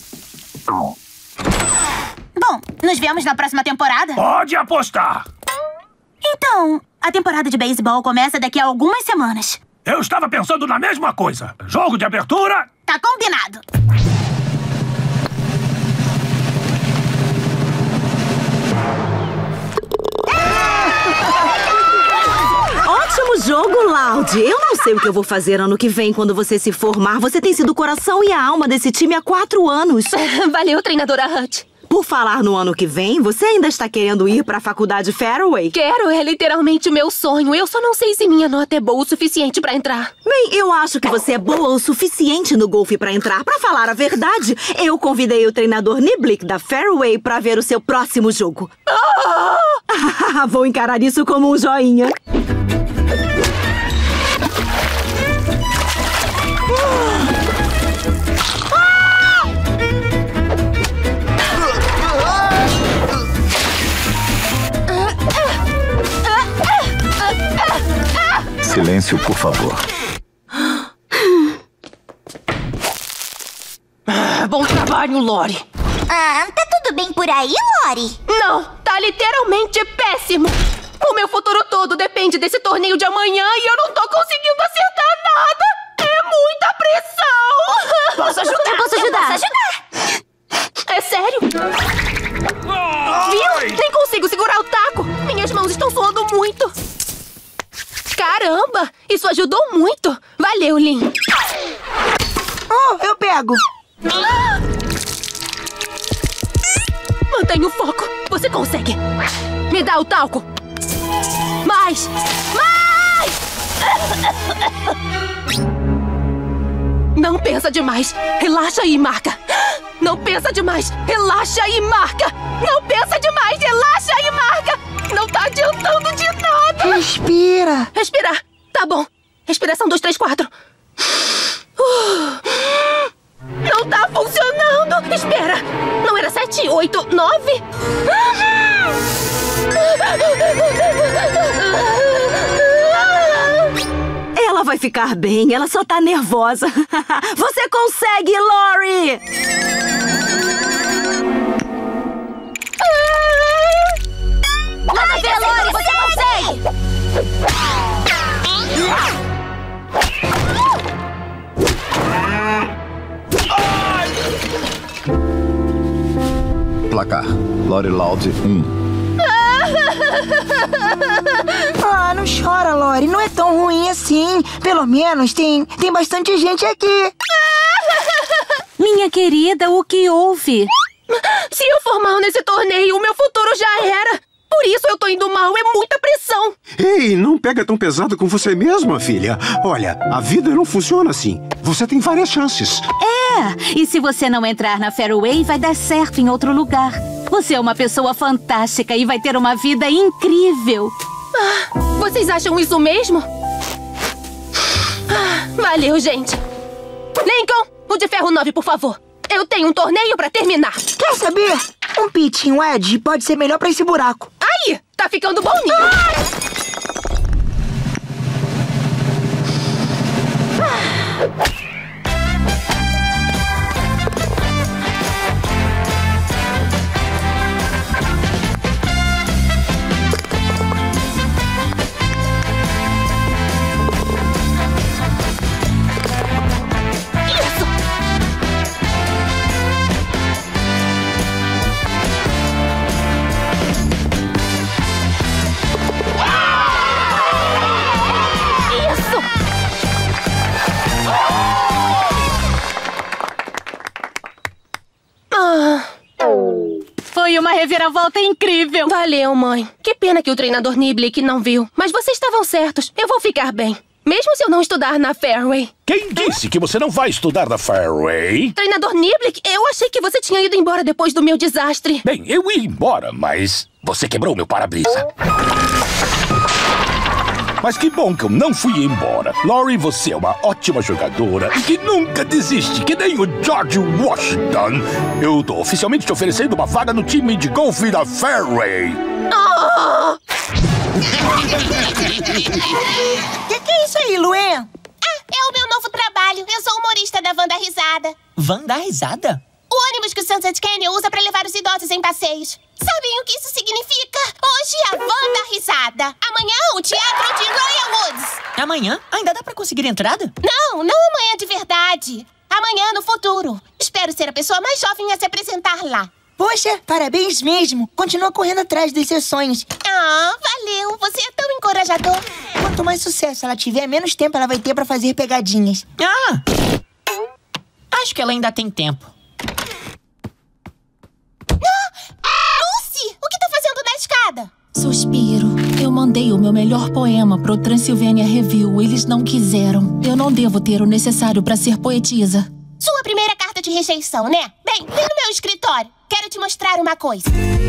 Bom, nos vemos na próxima temporada? Pode apostar. Então, a temporada de beisebol começa daqui a algumas semanas. Eu estava pensando na mesma coisa. Jogo de abertura? Tá combinado. Ótimo jogo, Loud. Eu não sei o que eu vou fazer ano que vem quando você se formar. Você tem sido o coração e a alma desse time há 4 anos. Valeu, treinadora Hutt. Por falar no ano que vem, você ainda está querendo ir para a faculdade Fairway? Quero, é literalmente o meu sonho. Eu só não sei se minha nota é boa o suficiente para entrar. Bem, eu acho que você é boa o suficiente no golfe para entrar. Para falar a verdade, eu convidei o treinador Niblick da Fairway para ver o seu próximo jogo. Vou encarar isso como um joinha. Silêncio, por favor. Bom trabalho, Lori. Tá tudo bem por aí, Lori? Não, tá literalmente péssimo. O meu futuro todo depende desse torneio de amanhã e eu não tô conseguindo acertar nada. É muita pressão. Posso ajudar? Posso ajudar? É sério? Viu? Nem consigo segurar o taco. Minhas mãos estão suando muito. Caramba, isso ajudou muito. Valeu, Lin. Oh, eu pego. Mantenha o foco. Você consegue. Me dá o talco. Mais! Mais! Não pensa demais. Relaxa e marca. Não pensa demais. Relaxa e marca. Não pensa demais. Relaxa e marca. Não tá adiantando de nada. Respira. Respirar. Tá bom. Respiração 2, 3, 4. Não tá funcionando. Espera. Não era 7, 8, 9? Ela vai ficar bem, ela só tá nervosa. Você consegue, Lori! Vamos ver, Lori, você consegue! Placar. Lori Loud 1. Não chora, Lori. Não é tão ruim assim. Pelo menos tem bastante gente aqui. Minha querida, o que houve? Se eu for mal nesse torneio, o meu futuro já era. Por isso eu tô indo mal, é muita pressão. Ei, não pega tão pesado com você mesma, filha. Olha, a vida não funciona assim. Você tem várias chances. E se você não entrar na Fairway, vai dar certo em outro lugar. Você é uma pessoa fantástica e vai ter uma vida incrível. Vocês acham isso mesmo? Valeu, gente. Lincoln, o de ferro 9, por favor. Eu tenho um torneio pra terminar. Quer saber? Um pitching wedge pode ser melhor pra esse buraco. Aí, tá ficando boninho. Foi uma reviravolta incrível. Valeu, mãe. Que pena que o treinador Niblick não viu. Mas vocês estavam certos. Eu vou ficar bem. Mesmo se eu não estudar na Fairway. Quem disse que você não vai estudar na Fairway? Treinador Niblick, eu achei que você tinha ido embora depois do meu desastre. Bem, eu ia embora, mas você quebrou meu para-brisa. Mas que bom que eu não fui embora. Laurie, você é uma ótima jogadora e que nunca desiste, que nem o George Washington. Eu tô oficialmente te oferecendo uma vaga no time de golfe da Fairway. Oh! Que é isso aí, Luan? É o meu novo trabalho. Eu sou humorista da Wanda Risada. Wanda Risada? O ônibus que o Sunset Canyon usa pra levar os idosos em passeios. Sabem o que isso significa? Hoje a Wanda Risada. Amanhã o teatro de Royal Woods. Amanhã? Ainda dá pra conseguir entrada? Não amanhã de verdade. Amanhã no futuro. Espero ser a pessoa mais jovem a se apresentar lá. Poxa, parabéns mesmo. Continua correndo atrás dos seus sonhos. Ah, valeu. Você é tão encorajador. Quanto mais sucesso ela tiver, menos tempo ela vai ter pra fazer pegadinhas. Acho que ela ainda tem tempo. Lucy, o que tá fazendo na escada? Suspiro. Eu mandei o meu melhor poema pro Transylvania Review. Eles não quiseram. Eu não devo ter o necessário pra ser poetisa. Sua primeira carta de rejeição, né? Bem, vem no meu escritório. Quero te mostrar uma coisa.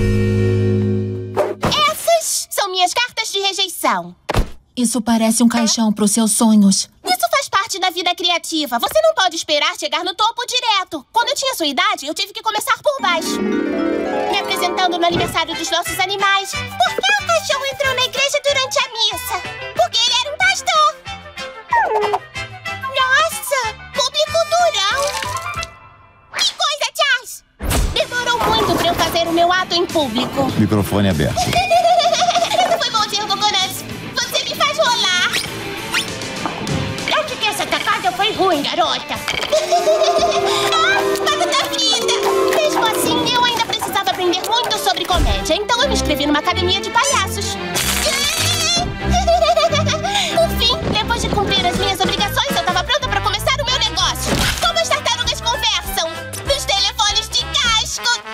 Essas são minhas cartas de rejeição. Isso parece um caixão pros seus sonhos. Isso faz parte da vida criativa. Você não pode esperar chegar no topo direto. Quando eu tinha sua idade, eu tive que começar por baixo. Me apresentando no aniversário dos nossos animais. Por que o cachorro entrou na igreja durante a missa? Porque ele era um pastor. Nossa, público durão. Que coisa, Charles! Demorou muito pra eu fazer o meu ato em público. Microfone aberto. Essa foi bom, Sr. Coconuts. Você me faz rolar. Acho que essa tacada foi ruim, garota. Batata frita. Mesmo assim, eu ainda precisava aprender muito sobre comédia. Então eu me inscrevi numa academia de palhaços. Por fim, depois de cumprir as minhas obrigações, eu estava pronta para começar o meu negócio. Como as tartarugas conversam nos telefones de casco.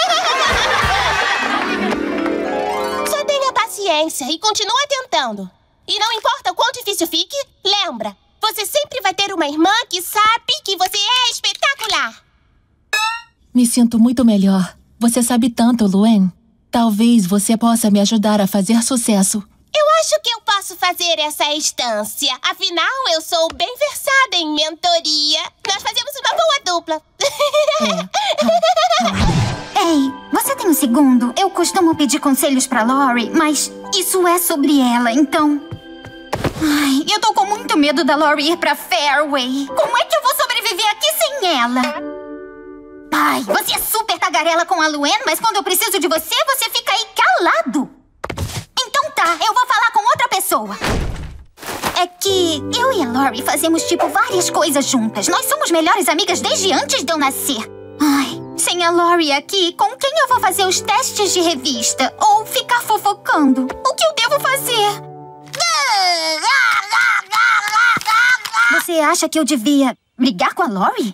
Só tenha paciência e continua tentando. E não importa o quão difícil fique, lembra, você sempre vai ter uma irmã que sabe que você é espetacular. Me sinto muito melhor. Você sabe tanto, Luan. Talvez você possa me ajudar a fazer sucesso. Eu acho que eu posso fazer essa instância. Afinal, eu sou bem versada em mentoria. Nós fazemos uma boa dupla. Ei, você tem um segundo? Eu costumo pedir conselhos pra Laurie, mas isso é sobre ela, então... Ai, eu tô com muito medo da Laurie ir pra Fairway. Como é que eu vou sobreviver aqui sem ela? Pai, você é super tagarela com a Luan, mas quando eu preciso de você, você fica aí calado. Então tá, eu vou falar com outra pessoa. É que eu e a Laurie fazemos, várias coisas juntas. Nós somos melhores amigas desde antes de eu nascer. Ai, sem a Laurie aqui, com quem eu vou fazer os testes de revista? Ou ficar fofocando? O que eu devo fazer? Você acha que eu devia brigar com a Laurie?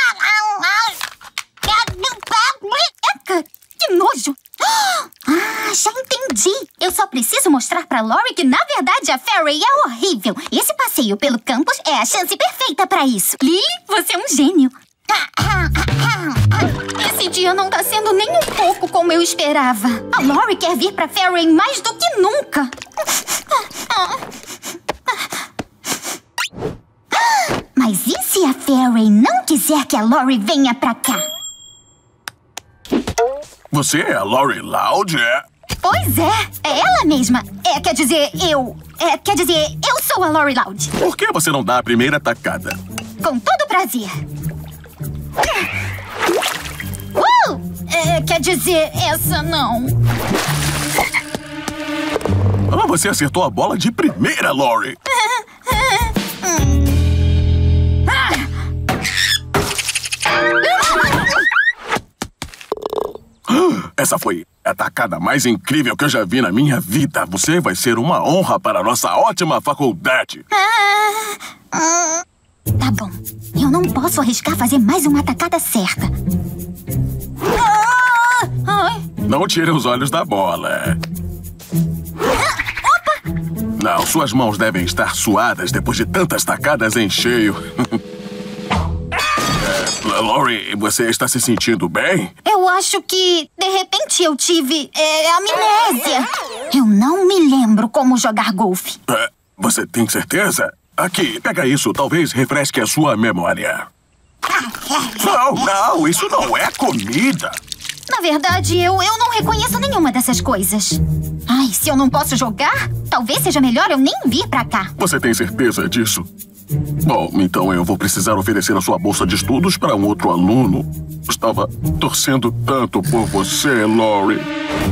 Que nojo! Ah, já entendi! Eu só preciso mostrar pra Laurie que, na verdade, a Fairway é horrível. Esse passeio pelo campus é a chance perfeita pra isso. Lily, você é um gênio. Esse dia não tá sendo nem um pouco como eu esperava. A Laurie quer vir pra Fairway mais do que nunca. Mas e se a Fairway não quiser que a Laurie venha pra cá? Você é a Laurie Loud, é? Pois é ela mesma. Quer dizer, eu sou a Laurie Loud. Por que você não dá a primeira tacada? Com todo prazer. Quer dizer, essa não. Ah, você acertou a bola de primeira, Laurie. Essa foi a tacada mais incrível que eu já vi na minha vida. Você vai ser uma honra para a nossa ótima faculdade. Tá bom. Eu não posso arriscar fazer mais uma tacada certa. Não tire os olhos da bola. Não, suas mãos devem estar suadas depois de tantas tacadas em cheio. Laurie, você está se sentindo bem? Eu acho que, de repente, eu tive amnésia. Eu não me lembro como jogar golfe. Você tem certeza? Aqui, pega isso. Talvez refresque a sua memória. Não, isso não é comida. Na verdade, eu não reconheço nenhuma dessas coisas. Ai, se eu não posso jogar, talvez seja melhor eu nem vir pra cá. Você tem certeza disso? Bom, então eu vou precisar oferecer a sua bolsa de estudos para um outro aluno. Estava torcendo tanto por você, Laurie.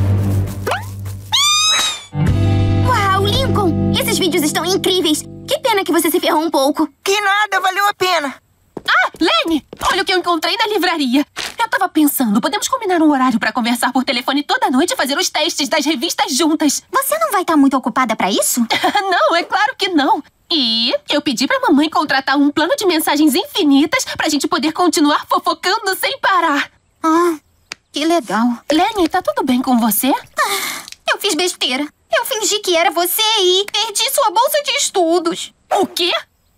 Uau, Lincoln! Esses vídeos estão incríveis. Que pena que você se ferrou um pouco. Que nada, valeu a pena. Ah, Lenny! Olha o que eu encontrei na livraria. Eu tava pensando, podemos combinar um horário pra conversar por telefone toda noite e fazer os testes das revistas juntas. Você não vai estar muito ocupada pra isso? Não, é claro que não. E eu pedi pra mamãe contratar um plano de mensagens infinitas pra gente poder continuar fofocando sem parar. Ah, que legal. Lenny, tá tudo bem com você? Eu fiz besteira. Eu fingi que era você e perdi sua bolsa de estudos. O quê?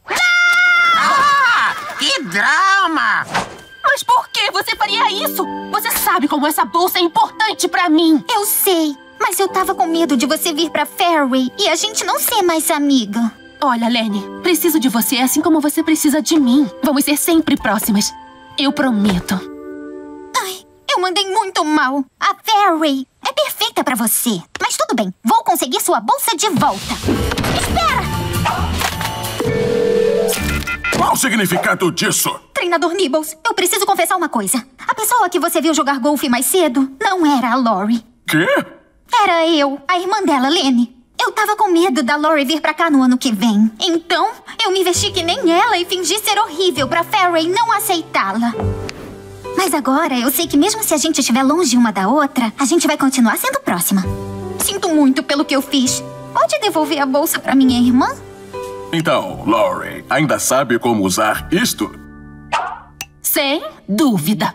Que drama! Mas por que você faria isso? Você sabe como essa bolsa é importante pra mim. Eu sei, mas eu tava com medo de você vir pra Fairway e a gente não ser mais amiga. Olha, Lenny, preciso de você assim como você precisa de mim. Vamos ser sempre próximas. Eu prometo. Ai, eu mandei muito mal. A Fairway é perfeita pra você. Mas tudo bem, vou conseguir sua bolsa de volta. Espera! Qual o significado disso? Treinador Nibbles, eu preciso confessar uma coisa. A pessoa que você viu jogar golfe mais cedo não era a Laurie. Quê? Era eu, a irmã dela, Lenny. Eu tava com medo da Laurie vir pra cá no ano que vem. Então, eu me vesti que nem ela e fingi ser horrível pra Fairway não aceitá-la. Mas agora, eu sei que mesmo se a gente estiver longe uma da outra, a gente vai continuar sendo próxima. Sinto muito pelo que eu fiz. Pode devolver a bolsa pra minha irmã? Então, Laurie, ainda sabe como usar isto? Sem dúvida.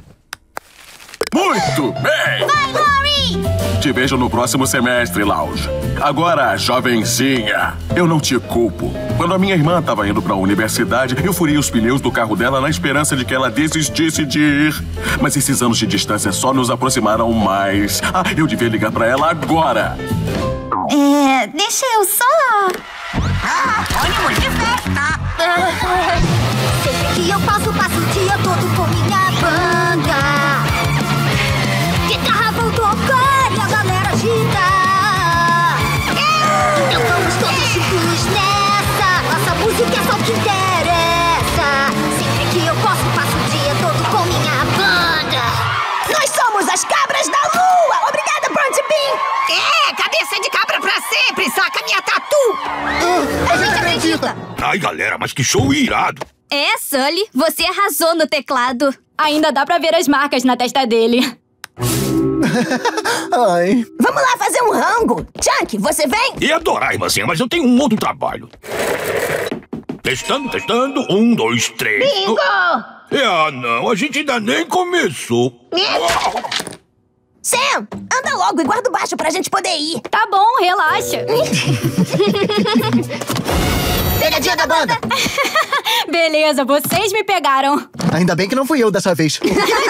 Muito bem! Vai, Laurie! Te vejo no próximo semestre, Lounge. Agora, jovenzinha, eu não te culpo. Quando a minha irmã estava indo para a universidade, eu furei os pneus do carro dela na esperança de que ela desistisse de ir. Mas esses anos de distância só nos aproximaram mais. Ah, eu devia ligar para ela agora. Deixa eu só... ânimo de festa! Sempre que eu passo o dia todo com minha banda. Guitarra vou tocar e a galera agitar. Então vamos todos juntos nessa. Nossa música é só o que interessa. Sempre que eu passo o dia todo com minha banda. Nós somos as cabras da lua! Obrigada, Bronte Pin! Cabeça de cabra pra sempre! Saca minha tatu! A gente acredita! Ai, galera, mas que show irado! Sully, você arrasou no teclado. Ainda dá pra ver as marcas na testa dele. Ai. Vamos lá fazer um rango! Chunk, você vem? Ia adorar, irmãzinha, mas eu tenho um outro trabalho. Testando. 1, 2, 3. Bingo! Não, a gente ainda nem começou. Sam, anda logo e guarda o baixo pra gente poder ir. Tá bom, relaxa. Pegadinha da banda! Beleza, vocês me pegaram. Ainda bem que não fui eu dessa vez.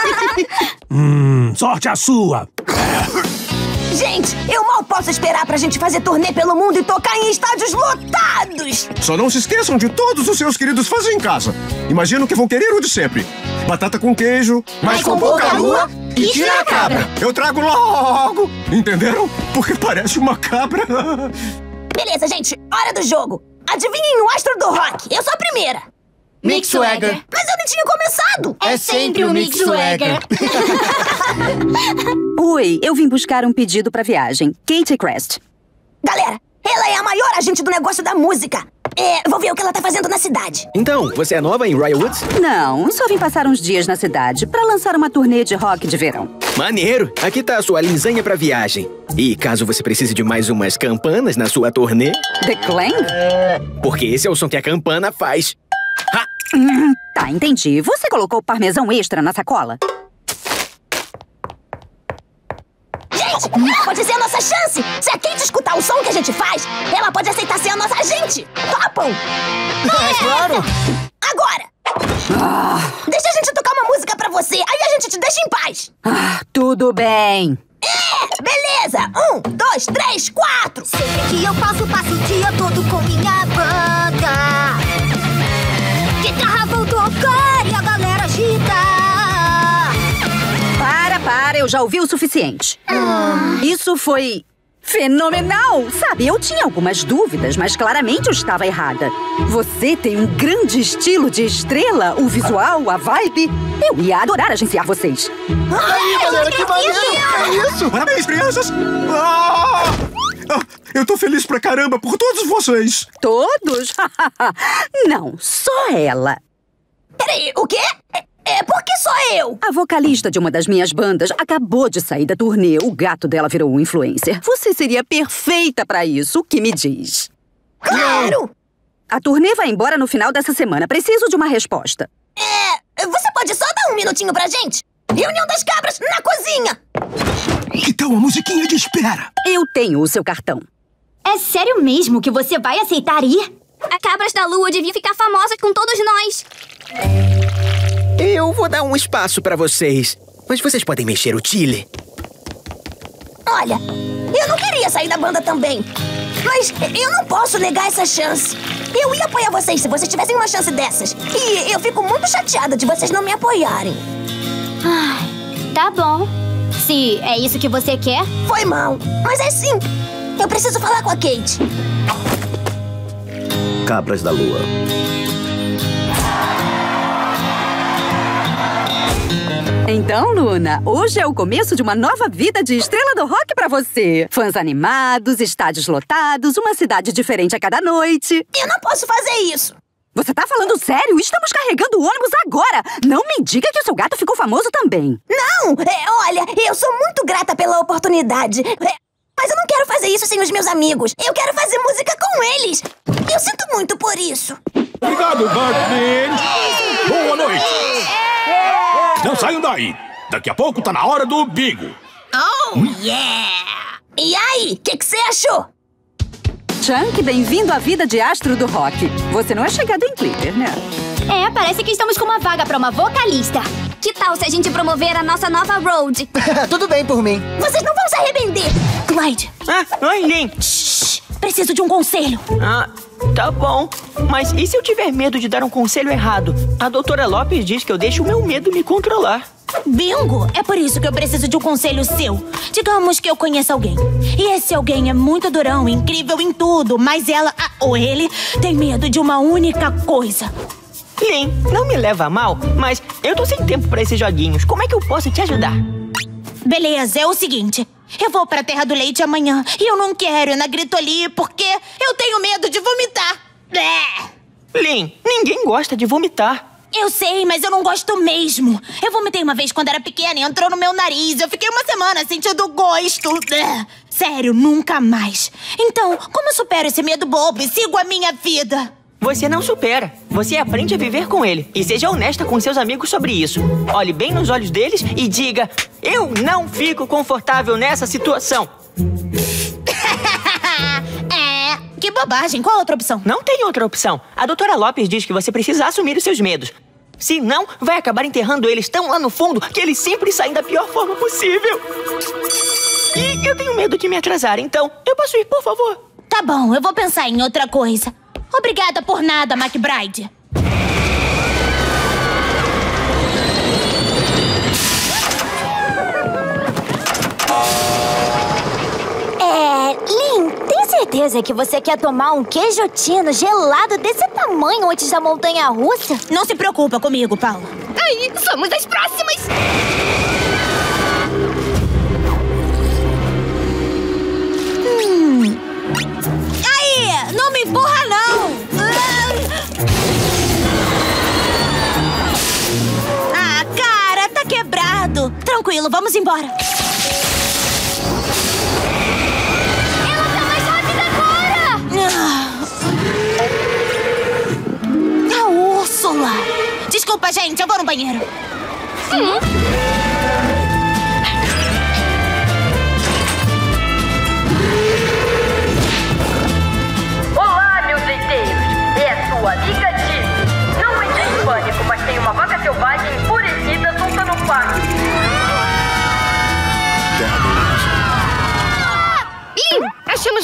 Sorte a sua. Gente, eu mal posso esperar pra gente fazer turnê pelo mundo e tocar em estádios lotados. Só não se esqueçam de todos os seus queridos fãs em casa. Imagino que vão querer o de sempre. Batata com queijo, mas com pouca lua e tira a cabra. Eu trago logo. Entenderam? Porque parece uma cabra. Beleza, gente. Hora do jogo. Adivinhem o astro do rock. Eu sou a primeira. Mick Swagger. Mas eu não tinha começado. É sempre o Mick Swagger. Oi, eu vim buscar um pedido pra viagem. Katie Crest. Galera, ela é a maior agente do negócio da música. Vou ver o que ela tá fazendo na cidade. Então, você é nova em Royal Woods? Não, só vim passar uns dias na cidade pra lançar uma turnê de rock de verão. Maneiro! Aqui tá a sua linsanha pra viagem. E caso você precise de mais umas campanas na sua turnê... The Clang? Porque esse é o som que a campana faz. Ha! Tá, entendi. Você colocou parmesão extra na sacola? Kate! Pode ser a nossa chance! Se a Kate escutar o som que a gente faz, ela pode aceitar ser a nossa agente! Topam? É claro! Agora! Deixa a gente tocar uma música pra você, aí a gente te deixa em paz! Tudo bem. Beleza! 1, 2, 3, 4! Sempre que eu passo o dia todo com minha banda. Guitarra vou tocar e a galera agita. Para, eu já ouvi o suficiente. Isso foi fenomenal! Sabe, eu tinha algumas dúvidas, mas claramente eu estava errada. Você tem um grande estilo de estrela, o visual, a vibe. Eu ia adorar agenciar vocês. Aí, galera, que maneiro! É isso! Parabéns, crianças! Eu tô feliz pra caramba por todos vocês! Todos? Não, só ela. Peraí, o quê? Por que só eu? A vocalista de uma das minhas bandas acabou de sair da turnê. O gato dela virou um influencer. Você seria perfeita pra isso. O que me diz? Claro! A turnê vai embora no final dessa semana. Preciso de uma resposta. Você pode só dar um minutinho pra gente? Reunião das cabras na cozinha! Que tal uma musiquinha de espera? Eu tenho o seu cartão. É sério mesmo que você vai aceitar ir? A Cabras da Lua devia ficar famosa com todos nós. Eu vou dar um espaço pra vocês, mas vocês podem mexer o Chile. Olha, eu não queria sair da banda também, mas eu não posso negar essa chance. Eu ia apoiar vocês se vocês tivessem uma chance dessas. E eu fico muito chateada de vocês não me apoiarem. Tá bom. Se é isso que você quer. Foi mal, mas é sim. Eu preciso falar com a Kate. Cabras da Lua. Então, Luna, hoje é o começo de uma nova vida de estrela do rock pra você. Fãs animados, estádios lotados, uma cidade diferente a cada noite. Eu não posso fazer isso. Você tá falando sério? Estamos carregando o ônibus agora. Não me diga que o seu gato ficou famoso também. Não! Olha, eu sou muito grata pela oportunidade. Mas eu não quero fazer isso sem os meus amigos. Eu quero fazer música com eles. Eu sinto muito por isso. Obrigado, Bartman. Boa noite. Não saiam daí. Daqui a pouco tá na hora do bingo. Oh, yeah! E aí, o que você achou? Chunk, bem-vindo à vida de astro do rock. Você não é chegado em Clipper, né? Parece que estamos com uma vaga pra uma vocalista. Que tal se a gente promover a nossa nova road? Tudo bem por mim. Vocês não vão se arrepender. Clyde. Oi, Lynn. Shhh, preciso de um conselho. Tá bom. Mas e se eu tiver medo de dar um conselho errado? A doutora Lopes diz que eu deixo o meu medo me controlar. Bingo! É por isso que eu preciso de um conselho seu. Digamos que eu conheço alguém. E esse alguém é muito durão, incrível em tudo, mas ela, ou ele, tem medo de uma única coisa. Lynn, não me leva a mal, mas eu tô sem tempo pra esses joguinhos. Como é que eu posso te ajudar? Beleza, é o seguinte. Eu vou pra Terra do Leite amanhã e eu não quero ir na Gritoli porque eu tenho medo de vomitar. Lynn, ninguém gosta de vomitar. Eu sei, mas eu não gosto mesmo. Eu vomitei uma vez quando era pequena e entrou no meu nariz. Eu fiquei uma semana sentindo gosto. Sério, nunca mais. Então, como eu supero esse medo bobo e sigo a minha vida? Você não supera. Você aprende a viver com ele. E seja honesta com seus amigos sobre isso. Olhe bem nos olhos deles e diga: eu não fico confortável nessa situação. Que bobagem. Qual a outra opção? Não tem outra opção. A doutora Lopes diz que você precisa assumir os seus medos. Senão, vai acabar enterrando eles tão lá no fundo que eles sempre saem da pior forma possível. E eu tenho medo de me atrasar, então eu posso ir, por favor? Tá bom, eu vou pensar em outra coisa. Obrigada por nada, McBride. Lynn, tem certeza que você quer tomar um queijotino gelado desse tamanho antes da montanha-russa? Não se preocupa comigo, Paula. Aí, somos as próximas! Aí, não me empurra, não! Cara, tá quebrado. Tranquilo, vamos embora. A Úrsula! Desculpa, gente, eu vou no banheiro.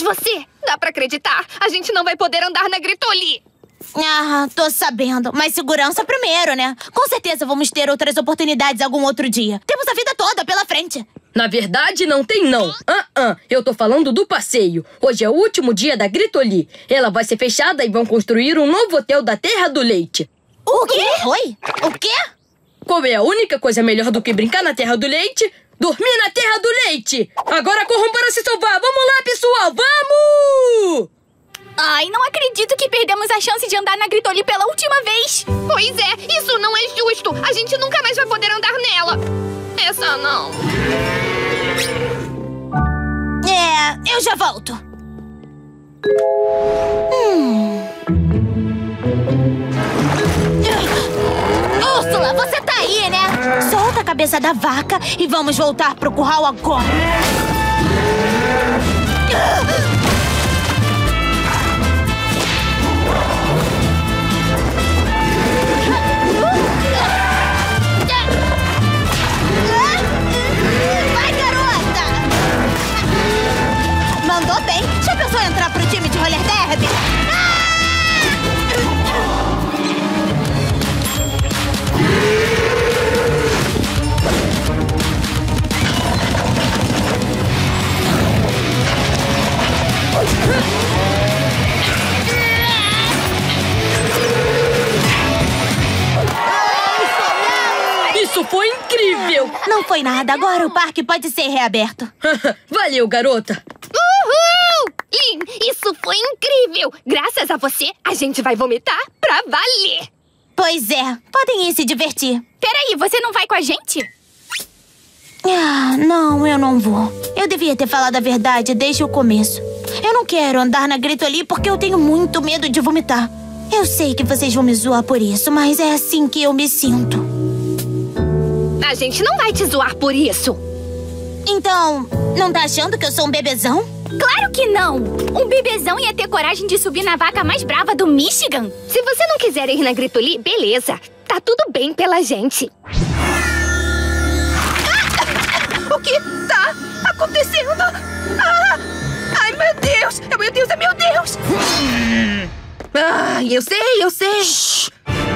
você! Dá pra acreditar? A gente não vai poder andar na Gritoli! Ah, tô sabendo. Mas segurança primeiro, né? Com certeza vamos ter outras oportunidades algum outro dia. Temos a vida toda pela frente. Na verdade, não tem não. Eu tô falando do passeio. Hoje é o último dia da Gritoli. Ela vai ser fechada e vão construir um novo hotel da Terra do Leite. O quê? Oi? O quê? Qual é a única coisa melhor do que brincar na Terra do Leite? Dormir na Terra do Leite! Agora corram para se salvar! Vamos lá, pessoal! Vamos! Ai, não acredito que perdemos a chance de andar na Gritoli pela última vez! Pois é, isso não é justo! A gente nunca mais vai poder andar nela! Essa não! Eu já volto! Úrsula, você tá aí, né? Solta a cabeça da vaca e vamos voltar pro curral agora! Vai, garota! Mandou bem! Já pensou em entrar pro time de roller derby? Isso foi incrível! Não foi nada. Agora o parque pode ser reaberto. Valeu, garota! Uhul! Lin, isso foi incrível! Graças a você, a gente vai vomitar pra valer! Pois é. Podem ir se divertir. Peraí, você não vai com a gente? Não, eu não vou. Eu devia ter falado a verdade desde o começo. Eu não quero andar na Gritoli porque eu tenho muito medo de vomitar. Eu sei que vocês vão me zoar por isso, mas é assim que eu me sinto. A gente não vai te zoar por isso. Então, não tá achando que eu sou um bebezão? Claro que não! Um bebezão ia ter coragem de subir na vaca mais brava do Michigan. Se você não quiser ir na Gritoli, beleza. Tá tudo bem pela gente. O que tá acontecendo? Ai, meu Deus! Meu Deus, meu Deus! Eu sei! Shhh.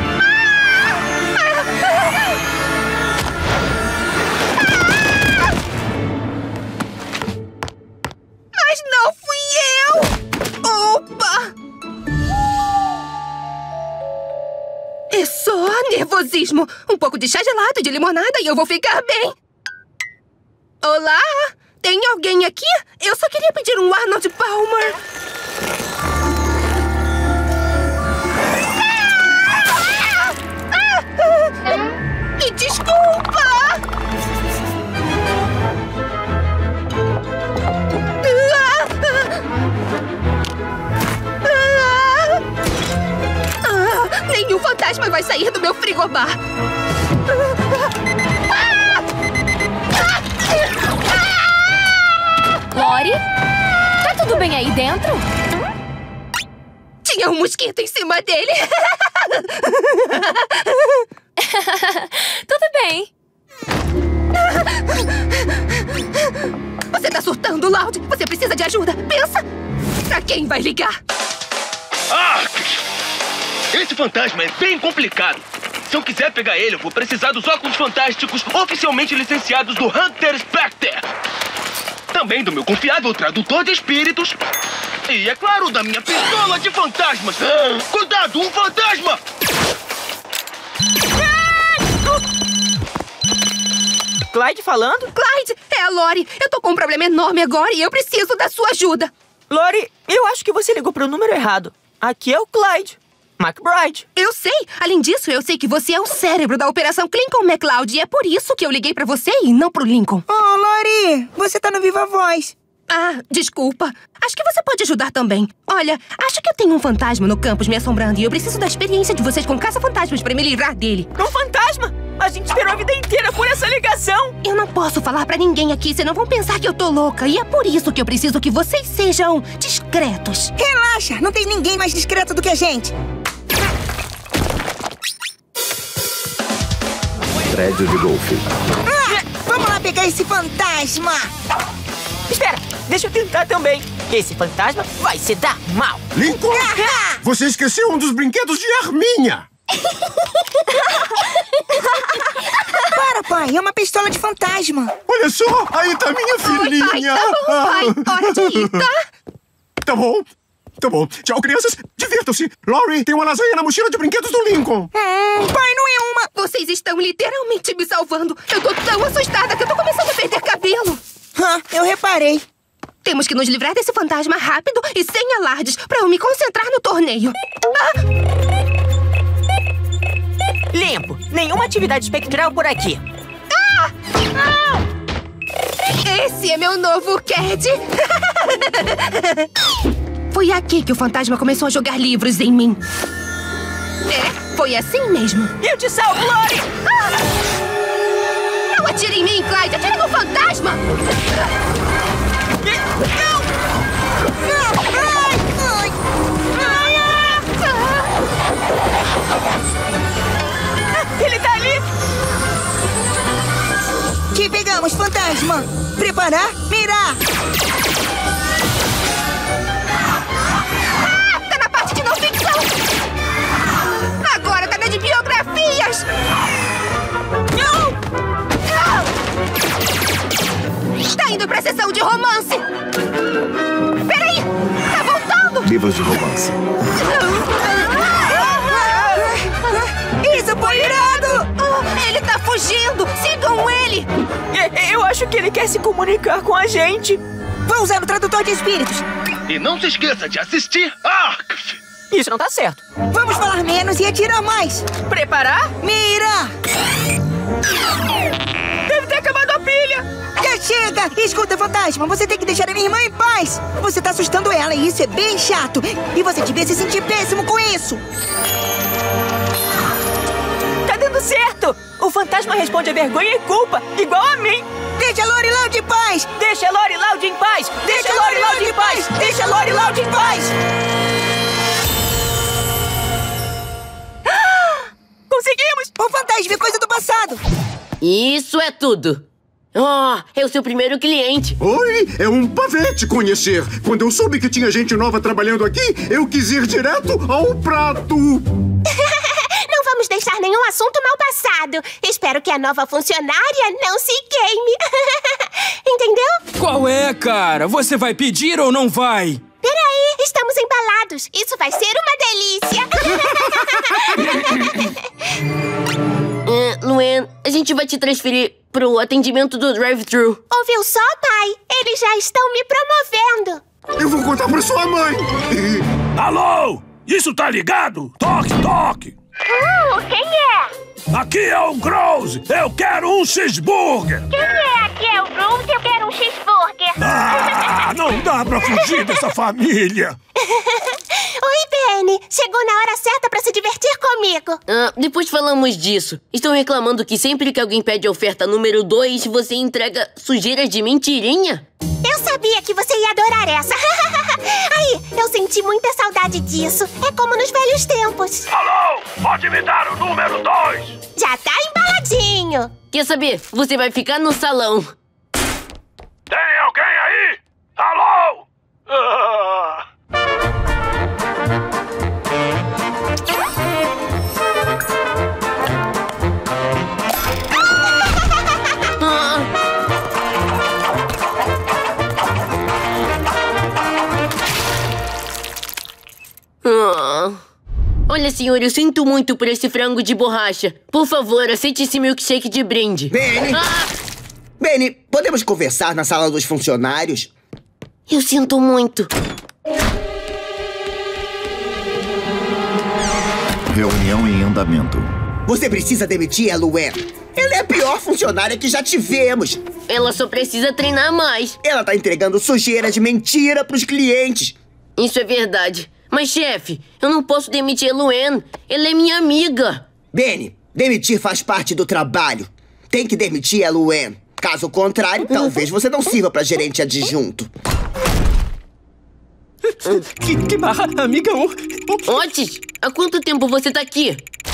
Mas não fui eu! Opa! É só nervosismo. Um pouco de chá gelado, de limonada e eu vou ficar bem. Olá? Tem alguém aqui? Eu só queria pedir um Arnold Palmer. Me desculpa! Nenhum fantasma vai sair do meu frigobar. Lori? Tá tudo bem aí dentro? Tinha um mosquito em cima dele. Tudo bem. Você tá surtando, Loud. Você precisa de ajuda. Pensa. Pra quem vai ligar? Esse fantasma é bem complicado. Se eu quiser pegar ele, eu vou precisar dos óculos fantásticos oficialmente licenciados do Hunter Specter. Também do meu confiável tradutor de espíritos. E, é claro, da minha pistola de fantasmas. Cuidado, um fantasma! Clyde falando? Clyde, é a Lori. Eu tô com um problema enorme agora e eu preciso da sua ajuda. Lori, eu acho que você ligou pro número errado. Aqui é o Clyde McBride. Eu sei. Além disso, eu sei que você é o cérebro da Operação Lincoln McCloud. E é por isso que eu liguei pra você e não pro Lincoln. Oh, Lori, você tá no Viva Voz. Desculpa. Acho que você pode ajudar também. Olha, acho que eu tenho um fantasma no campus me assombrando e eu preciso da experiência de vocês com caça-fantasmas pra me livrar dele. Um fantasma? A gente esperou a vida inteira por essa ligação. Eu não posso falar pra ninguém aqui, senão vão pensar que eu tô louca. E é por isso que eu preciso que vocês sejam discretos. Relaxa, não tem ninguém mais discreto do que a gente. Prédio de golfe. Vamos lá pegar esse fantasma. Espera, deixa eu tentar também. Esse fantasma vai se dar mal. Lincoln, você esqueceu um dos brinquedos de Arminha. Para, pai. É uma pistola de fantasma. Olha só, aí tá minha filhinha. Oi, pai. Tá bom, pai. Hora de ir, tá? Tá bom. Tá bom. Tchau, crianças. Divirtam-se. Laurie, tem uma lasanha na mochila de brinquedos do Lincoln. Pai, não é uma... Vocês estão literalmente me salvando. Eu tô tão assustada que eu tô começando a perder cabelo. Eu reparei. Temos que nos livrar desse fantasma rápido e sem alardes pra eu me concentrar no torneio. Limpo. Nenhuma atividade espectral por aqui. Esse é meu novo CAD. Foi aqui que o fantasma começou a jogar livros em mim. Foi assim mesmo. Eu te salvo, Laurie! Não atire em mim, Clyde! Atire no fantasma! Ele tá ali! Te pegamos, fantasma! Preparar, mirar! Tá na parte de não ficção! Agora tá na de biografias! Tá indo pra sessão de romance! Peraí! Tá voltando! Livros de romance. Isso foi irado! Ele tá fugindo! Sigam ele! Eu acho que ele quer se comunicar com a gente. Vou usar o tradutor de espíritos. E não se esqueça de assistir ARC! Isso não tá certo. Vamos falar menos e atirar mais. Preparar? Mira! Deve ter acabado a pilha! Já chega! Escuta, fantasma, você tem que deixar a minha irmã em paz! Você tá assustando ela e isso é bem chato! E você devia se sentir péssimo com isso! Tá dando certo! O fantasma responde a vergonha e culpa, igual a mim! Deixa a Laurie Loud em paz! Deixa a Laurie Loud em paz! Deixa a Laurie Loud em paz! Deixa a Laurie Loud em paz! Conseguimos! O fantasma é coisa do passado! Isso é tudo! É o seu primeiro cliente. Oi, é um prazer te conhecer. Quando eu soube que tinha gente nova trabalhando aqui, eu quis ir direto ao prato. Não vamos deixar nenhum assunto mal passado. Espero que a nova funcionária não se queime. Entendeu? Qual é, cara? Você vai pedir ou não vai? Peraí, estamos embalados. Isso vai ser uma delícia. Luan, a gente vai te transferir pro atendimento do drive-thru. Ouviu só, pai? Eles já estão me promovendo. Eu vou contar pra sua mãe. Alô? Isso tá ligado? Toque, toque. Quem é? Aqui é o Grouse. Eu quero um cheeseburger. Quem é? Aqui é o Grouse. Eu quero um cheeseburger. Não dá pra fugir dessa família. Oi, Benny. Chegou na hora certa pra se divertir comigo. Depois falamos disso. Estão reclamando que sempre que alguém pede a oferta número 2, você entrega sujeiras de mentirinha? Eu sabia que você ia adorar essa. Aí, eu senti muita saudade disso. É como nos velhos tempos. Alô? Pode me dar o número 2? Já tá embaladinho. Quer saber? Você vai ficar no salão. Tem alguém aí? Alô? Olha, senhor, eu sinto muito por esse frango de borracha. Por favor, aceite esse milkshake de brinde. Benny! Benny, podemos conversar na sala dos funcionários? Eu sinto muito. Reunião em andamento. Você precisa demitir a Luan. Ela é a pior funcionária que já tivemos. Ela só precisa treinar mais. Ela tá entregando sujeira de mentira pros clientes. Isso é verdade. Mas, chefe, eu não posso demitir a Luan. Ela é minha amiga. Benny, demitir faz parte do trabalho. Tem que demitir a Luan. Caso contrário, talvez você não sirva pra gerente adjunto. Que barra, amiga. Otis, há quanto tempo você tá aqui?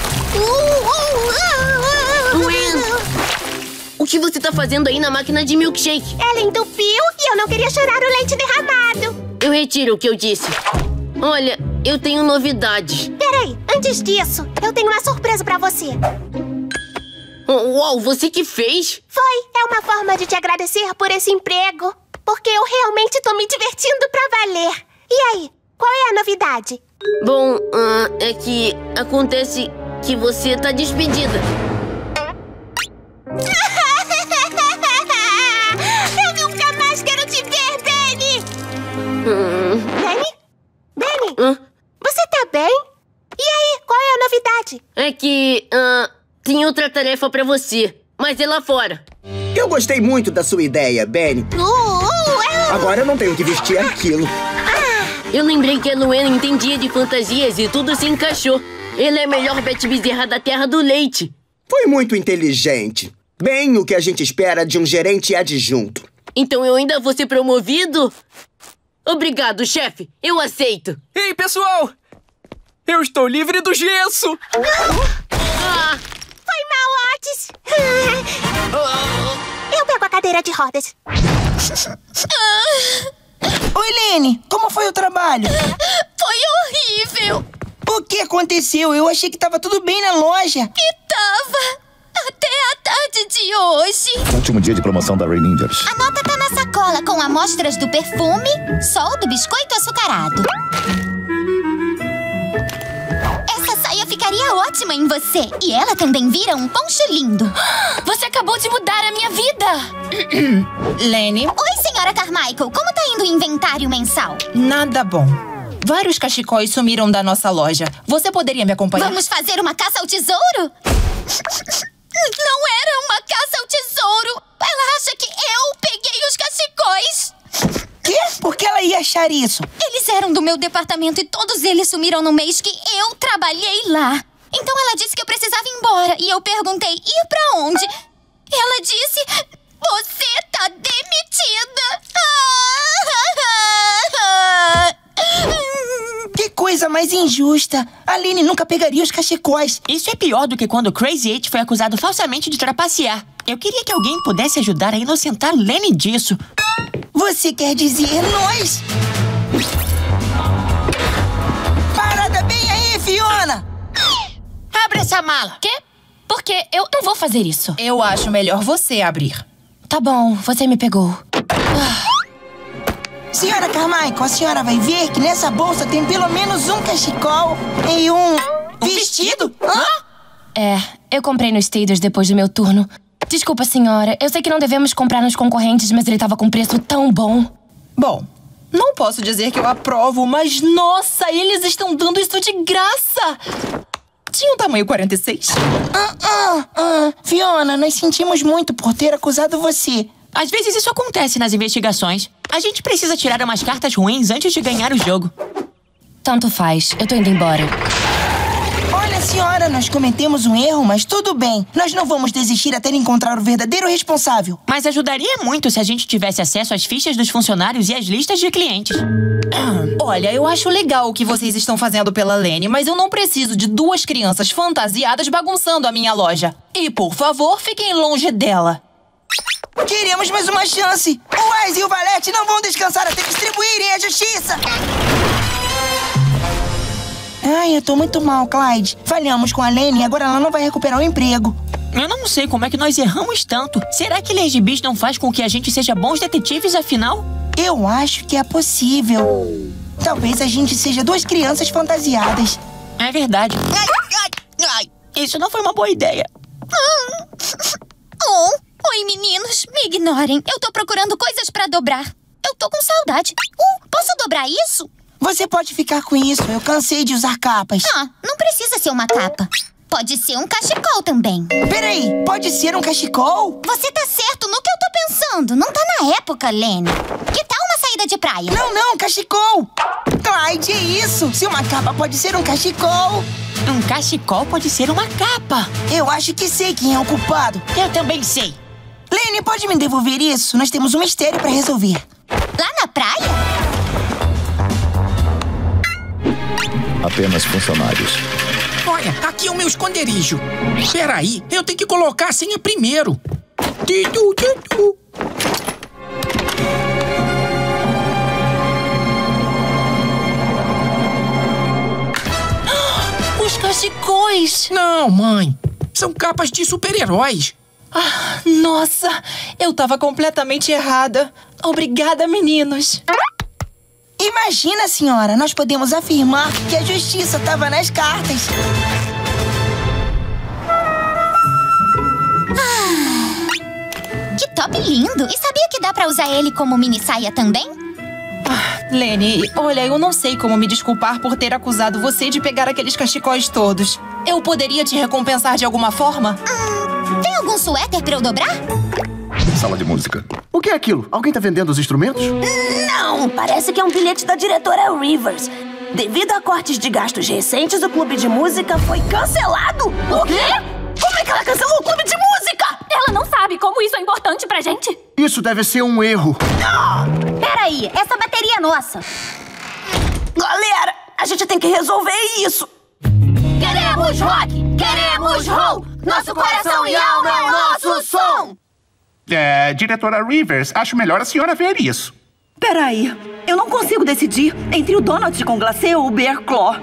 Luan, o que você tá fazendo aí na máquina de milkshake? Ela entupiu e eu não queria chorar o leite derramado. Eu retiro o que eu disse. Olha, eu tenho novidades. Peraí, antes disso, eu tenho uma surpresa pra você. Uau, você que fez? Foi, é uma forma de te agradecer por esse emprego. Porque eu realmente tô me divertindo pra valer. E aí, qual é a novidade? Bom, é que acontece que você tá despedida. Eu nunca mais quero te ver, Benny! Benny? Benny? Você tá bem? E aí, qual é a novidade? É que, tem outra tarefa pra você, mas é lá fora. Eu gostei muito da sua ideia, Benny. Agora eu não tenho que vestir aquilo. Eu lembrei que a Luena entendia de fantasias e tudo se encaixou. Ela é a melhor Beth Bezerra da Terra do Leite. Foi muito inteligente. Bem o que a gente espera de um gerente adjunto. Então eu ainda vou ser promovido? Obrigado, chefe. Eu aceito. Ei, pessoal! Eu estou livre do gesso! Foi mal, Otis! Eu pego a cadeira de rodas. Oi, Lene! Como foi o trabalho? Foi horrível! O que aconteceu? Eu achei que tava tudo bem na loja. E tava! Até a tarde de hoje. Último dia de promoção da Ray Ninjas. A nota tá na sacola com amostras do perfume, sol do biscoito açucarado. Essa saia ficaria ótima em você. E ela também vira um poncho lindo. Você acabou de mudar a minha vida. Lene? Oi, senhora Carmichael. Como tá indo o inventário mensal? Nada bom. Vários cachecóis sumiram da nossa loja. Você poderia me acompanhar? Vamos fazer uma caça ao tesouro? Não era uma caça ao tesouro. Ela acha que eu peguei os cachecóis. Quê? Por que ela ia achar isso? Eles eram do meu departamento e todos eles sumiram no mês que eu trabalhei lá. Então ela disse que eu precisava ir embora. E eu perguntei, ir pra onde? Ela disse, você tá demitida. Que coisa mais injusta. A Lene nunca pegaria os cachecóis. Isso é pior do que quando o Crazy Eight foi acusado falsamente de trapacear. Eu queria que alguém pudesse ajudar a inocentar Lene disso. Você quer dizer nós? Parada bem aí, Fiona! Abre essa mala. Quê? Por quê? Eu não vou fazer isso. Eu acho melhor você abrir. Tá bom, você me pegou. Senhora Carmichael, a senhora vai ver que nessa bolsa tem pelo menos um cachecol e um vestido? É, eu comprei no Staders depois do meu turno. Desculpa, senhora. Eu sei que não devemos comprar nos concorrentes, mas ele tava com preço tão bom. Bom, não posso dizer que eu aprovo, mas nossa, eles estão dando isso de graça! Tinha um tamanho 46? Fiona, nós sentimos muito por ter acusado você. Às vezes isso acontece nas investigações. A gente precisa tirar umas cartas ruins antes de ganhar o jogo. Tanto faz. Eu tô indo embora. Olha, senhora, nós cometemos um erro, mas tudo bem. Nós não vamos desistir até encontrar o verdadeiro responsável. Mas ajudaria muito se a gente tivesse acesso às fichas dos funcionários e às listas de clientes. Olha, eu acho legal o que vocês estão fazendo pela Lene, mas eu não preciso de duas crianças fantasiadas bagunçando a minha loja. E, por favor, fiquem longe dela. Queremos mais uma chance. O Wise e o Valete não vão descansar até distribuírem a justiça. Ai, eu tô muito mal, Clyde. Falhamos com a Lene e agora ela não vai recuperar o emprego. Eu não sei como é que nós erramos tanto. Será que ler gibis não faz com que a gente seja bons detetives, afinal? Eu acho que é possível. Talvez a gente seja duas crianças fantasiadas. É verdade. Isso não foi uma boa ideia. Oi, meninos. Me ignorem. Eu tô procurando coisas pra dobrar. Eu tô com saudade. Posso dobrar isso? Você pode ficar com isso. Eu cansei de usar capas. Não precisa ser uma capa. Pode ser um cachecol também. Peraí, pode ser um cachecol? Você tá certo no que eu tô pensando. Não tá na época, Lene. Que tal uma saída de praia? Não, cachecol. Clyde, é isso. Se uma capa pode ser um cachecol... Um cachecol pode ser uma capa. Eu acho que sei quem é o culpado. Eu também sei. Lene, pode me devolver isso? Nós temos um mistério pra resolver. Lá na praia? Apenas funcionários. Olha, aqui é o meu esconderijo. Peraí, eu tenho que colocar a senha primeiro. Mas... Não, mãe. São capas de super-heróis. Ah, nossa, eu tava completamente errada. Obrigada, meninos. Imagina, senhora, nós podemos afirmar que a justiça estava nas cartas. Que top lindo! E sabia que dá pra usar ele como mini saia também? Lene, olha, eu não sei como me desculpar por ter acusado você de pegar aqueles cachecóis todos. Eu poderia te recompensar de alguma forma? Tem algum suéter pra eu dobrar? Sala de música. O que é aquilo? Alguém tá vendendo os instrumentos? Não, parece que é um bilhete da diretora Rivers. Devido a cortes de gastos recentes, o clube de música foi cancelado. O quê? Como é que ela cancelou o clube de música? Ela não sabe como isso é importante pra gente. Isso deve ser um erro. Peraí, essa bateria é nossa. Galera, a gente tem que resolver isso. Queremos rock! Queremos roll! Nosso coração e alma é o nosso som! Diretora Rivers, acho melhor a senhora ver isso. Peraí, eu não consigo decidir entre o Donut com glacê ou o Bear Claw.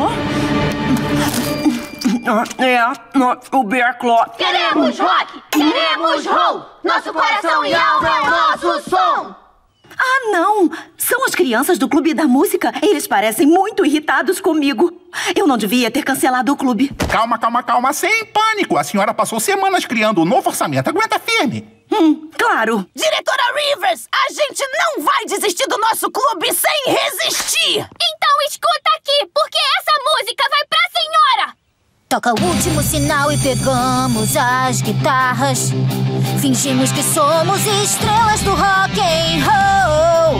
O Bear Claw. Queremos rock! Queremos roll! Nosso coração e alma é o nosso som! Ah, não! São as crianças do Clube da Música. Eles parecem muito irritados comigo. Eu não devia ter cancelado o clube. Calma, calma, calma. Sem pânico. A senhora passou semanas criando um novo orçamento. Aguenta firme. Claro. Diretora Rivers, a gente não vai desistir do nosso clube sem resistir. Então escuta aqui, porque essa música vai pra senhora. Toca o último sinal e pegamos as guitarras. Fingimos que somos estrelas do rock and roll.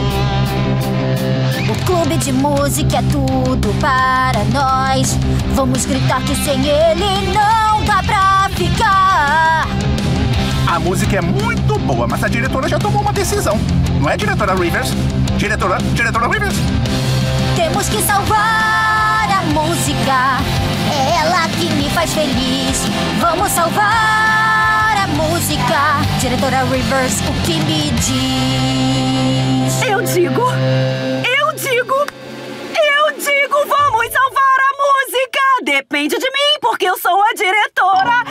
O clube de música é tudo para nós. Vamos gritar que sem ele não dá pra ficar. A música é muito boa, mas a diretora já tomou uma decisão. Não é, diretora Rivers? Diretora Rivers? Temos que salvar a música. É ela que me faz feliz. Vamos salvar a música. Diretora Rivers, o que me diz? Eu digo, vamos salvar a música. Depende de mim, porque eu sou a diretora.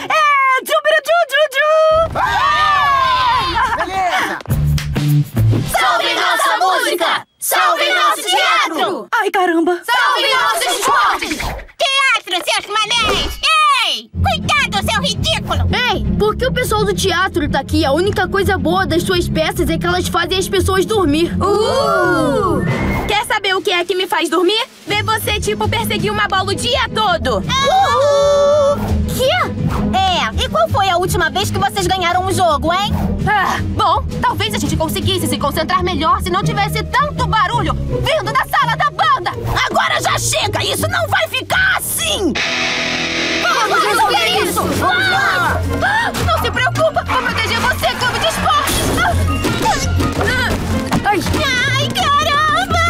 Beleza! Salve nossa música! Salve nosso teatro! Ai, caramba! Salve nossos esportes! Teatro, seus manés! Ei! Cuidado, seu ridículo! Ei, por que o pessoal do teatro tá aqui? A única coisa boa das suas peças é que elas fazem as pessoas dormir. Quer saber o que é que me faz dormir? Ver você, tipo, perseguir uma bola o dia todo. Quê? E qual foi a última vez que vocês ganharam um jogo, hein? Bom, talvez a gente conseguisse se concentrar melhor se não tivesse tanto barulho vindo da sala da banda. Agora já chega! Isso não vai ficar assim! Vamos resolver isso! Não se preocupa, vou proteger você, clube de esportes! Ai, caramba!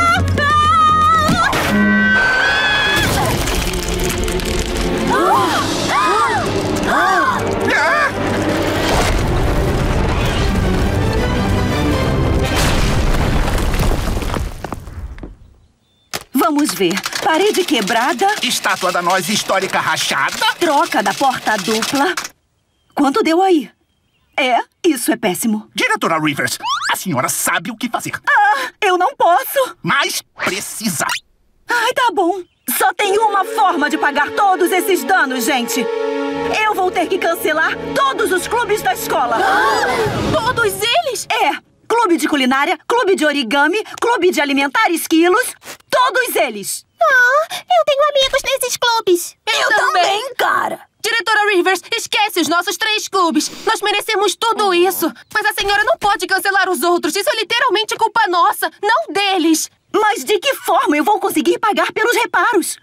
Vamos ver. Parede quebrada. Estátua da noz histórica rachada. Troca da porta dupla. Quanto deu aí? Isso é péssimo. Diretora Rivers, a senhora sabe o que fazer. Eu não posso. Mas precisa. Ai, tá bom. Só tem uma forma de pagar todos esses danos, gente. Eu vou ter que cancelar todos os clubes da escola. Todos eles? Clube de culinária, clube de origami, clube de alimentar esquilos. Todos eles. Eu tenho amigos nesses clubes. Eu também, cara. Diretora Rivers, esquece os nossos 3 clubes. Nós merecemos tudo isso. Mas a senhora não pode cancelar os outros. Isso é literalmente culpa nossa, não deles. Mas de que forma eu vou conseguir pagar pelos reparos?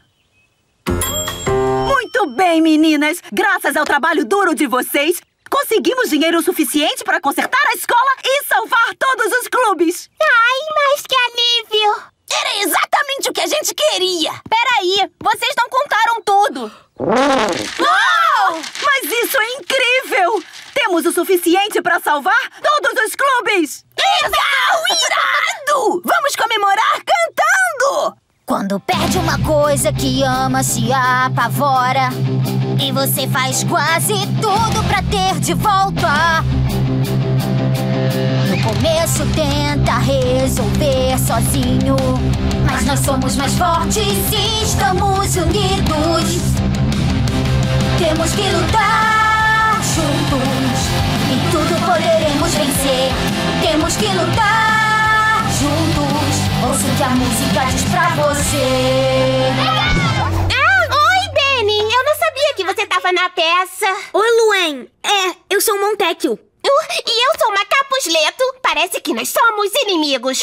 Muito bem, meninas. Graças ao trabalho duro de vocês, conseguimos dinheiro suficiente para consertar a escola e salvar todos os clubes. Ai, mas que alívio! Era exatamente o que a gente queria. Peraí, vocês não contaram tudo. Mas isso é incrível! Temos o suficiente para salvar todos os clubes! Legal! Irado! Vamos comemorar cantando! Quando perde uma coisa que ama, se apavora. E você faz quase tudo pra ter de volta. No começo tenta resolver sozinho, mas nós somos mais fortes e estamos unidos. Temos que lutar juntos e tudo poderemos vencer. Temos que lutar juntos. Ouça o que a música diz pra você. Oi, Benny! Eu não sabia que você tava na peça. Oi, Luen. Eu sou o Montecchio. E eu sou uma Capuzleto. Parece que nós somos inimigos.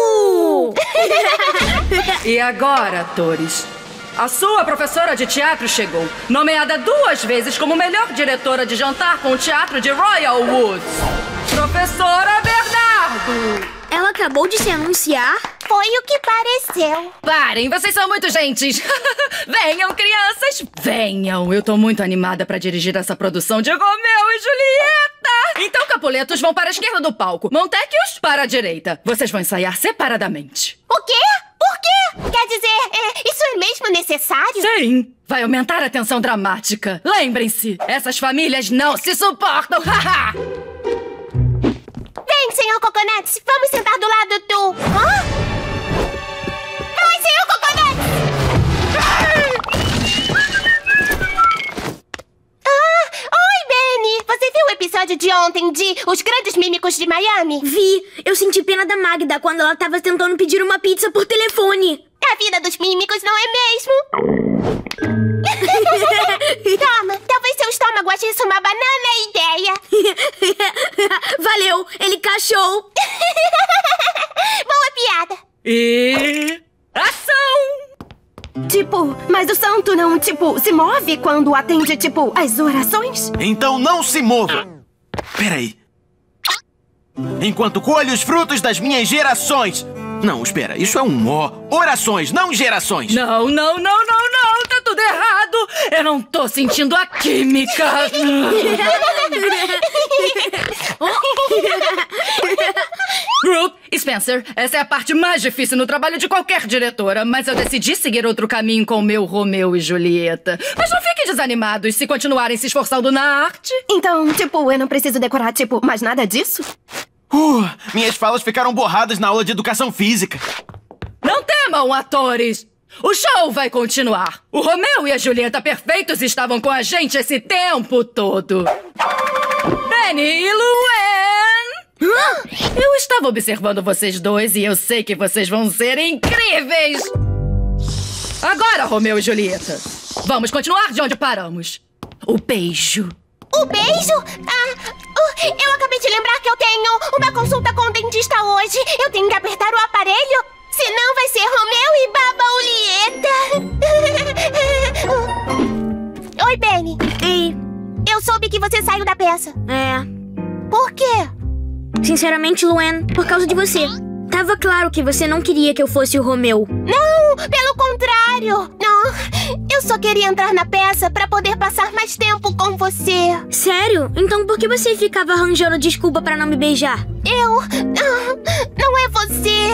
E agora, atores? A sua professora de teatro chegou, nomeada 2 vezes como melhor diretora de jantar com o teatro de Royal Woods. Professora Bernardo! Ela acabou de se anunciar? Foi o que pareceu. Parem, vocês são muito gentis. Venham, crianças, venham. Eu tô muito animada pra dirigir essa produção de Romeu e Julieta. Então, Capuletos vão para a esquerda do palco, Montecchios para a direita. Vocês vão ensaiar separadamente. O quê? Por quê? Quer dizer, isso é mesmo necessário? Sim, vai aumentar a tensão dramática. Lembrem-se, essas famílias não se suportam. Haha! Vem, senhor Coconuts, vamos sentar do lado do... Hã? Vai, senhor Coconuts! Oi, Benny! Você viu o episódio de ontem de Os Grandes Mímicos de Miami? Vi. Eu senti pena da Magda quando ela tava tentando pedir uma pizza por telefone. A vida dos mímicos, não é mesmo? Toma, talvez seu estômago ache isso uma banana ideia. Valeu, ele cachou. Boa piada. E... ação! Tipo, mas o santo não, se move quando atende, as orações? Então não se mova! Peraí. Enquanto colho os frutos das minhas gerações. Não, espera, isso é um ó. Orações, não gerações. Não, tá tudo errado. Eu não tô sentindo a química. Group, Spencer, essa é a parte mais difícil no trabalho de qualquer diretora, mas eu decidi seguir outro caminho com o meu Romeu e Julieta. Mas não fiquem desanimados se continuarem se esforçando na arte. Então, eu não preciso decorar, mais nada disso? Minhas falas ficaram borradas na aula de educação física. Não temam, atores! O show vai continuar. O Romeu e a Julieta perfeitos estavam com a gente esse tempo todo. Benny e Luen! Eu estava observando vocês dois e eu sei que vocês vão ser incríveis! Agora, Romeu e Julieta, vamos continuar de onde paramos. O beijo. O beijo? Eu acabei de lembrar que eu tenho uma consulta com o dentista hoje. Eu tenho que apertar o aparelho, senão vai ser Romeu e Baba Julieta. Oi, Benny. Ei. Eu soube que você saiu da peça. Por quê? Sinceramente, Luen, por causa de você. Tava claro que você não queria que eu fosse o Romeu. Não, pelo contrário. Não, eu só queria entrar na peça pra poder passar mais tempo com você. Sério? Então por que você ficava arranjando desculpa pra não me beijar? Não é você.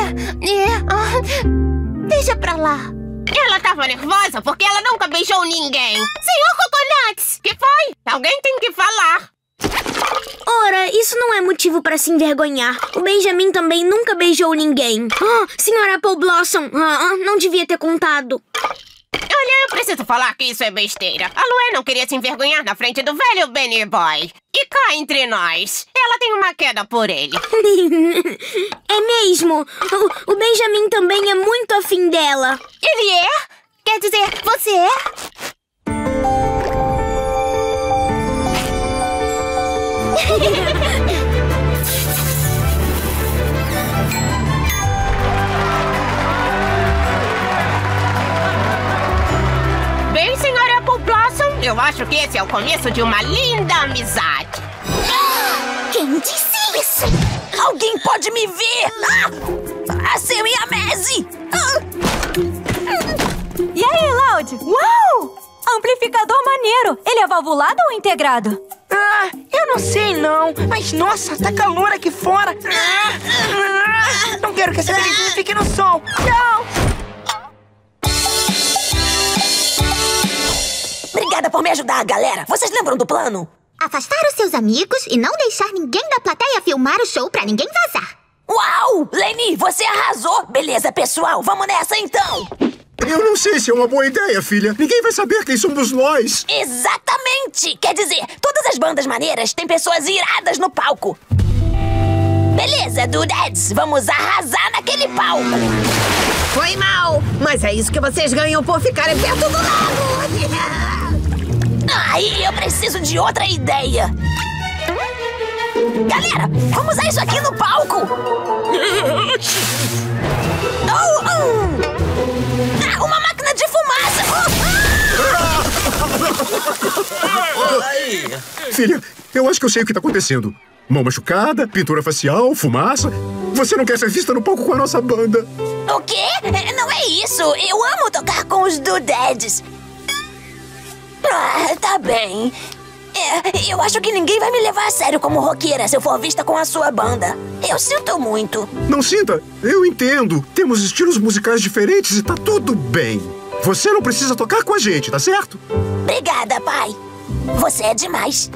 Deixa pra lá. Ela tava nervosa porque ela nunca beijou ninguém. Senhor Coconuts, que foi? Alguém tem que falar. Ora, isso não é motivo pra se envergonhar. O Benjamin também nunca beijou ninguém. Senhora Apple Blossom, não devia ter contado. Olha, eu preciso falar que isso é besteira. A Luen não queria se envergonhar na frente do velho Benny Boy. E cá entre nós, ela tem uma queda por ele. É mesmo? O Benjamin também é muito afim dela. Ele é? Quer dizer, você é? Bem, senhora Apple Blossom, eu acho que esse é o começo de uma linda amizade. Quem disse isso? Alguém pode me ver? A Sam e a Maisie! E aí, Loud? Uau! Amplificador maneiro. Ele é valvulado ou integrado? Eu não sei não, mas nossa, tá calor aqui fora. Não quero que essa belezinha fique no sol. Não! Obrigada Obrigada por me ajudar, galera. Vocês lembram do plano? Afastar os seus amigos e não deixar ninguém da plateia filmar o show pra ninguém vazar. Uau! Leni, você arrasou! Beleza, pessoal, vamos nessa então! Eu não sei se é uma boa ideia, filha. Ninguém vai saber quem somos nós. Exatamente! Quer dizer, todas as bandas maneiras têm pessoas iradas no palco. Beleza, Dudettes, vamos arrasar naquele palco. Foi mal, mas é isso que vocês ganham por ficarem perto do lago. Ai, eu preciso de outra ideia. Galera, vamos usar isso aqui no palco. Uma máquina de fumaça. Filha, eu acho que eu sei o que tá acontecendo. Mão machucada, pintura facial, fumaça. Você não quer ser vista no palco com a nossa banda. O quê? Não é isso. Eu amo tocar com os Dudettes. Tá bem. Eu acho que ninguém vai me levar a sério como roqueira se eu for vista com a sua banda. Eu sinto muito. Não sinta, eu entendo. Temos estilos musicais diferentes e tá tudo bem. Você não precisa tocar com a gente, tá certo? Obrigada, pai. Você é demais.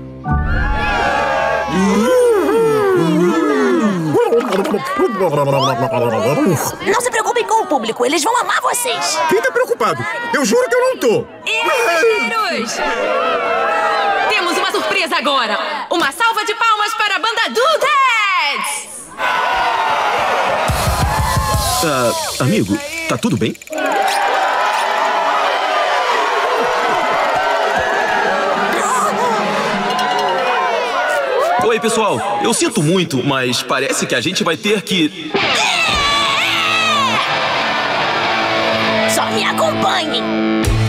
Não se preocupem com o público, eles vão amar vocês. Quem tá preocupado? Eu juro que eu não tô. Meninos! Temos uma surpresa agora! Uma salva de palmas para a banda Dudettes! Amigo, tá tudo bem? Oi, pessoal. Eu sinto muito, mas parece que a gente vai ter que... Só me acompanhem.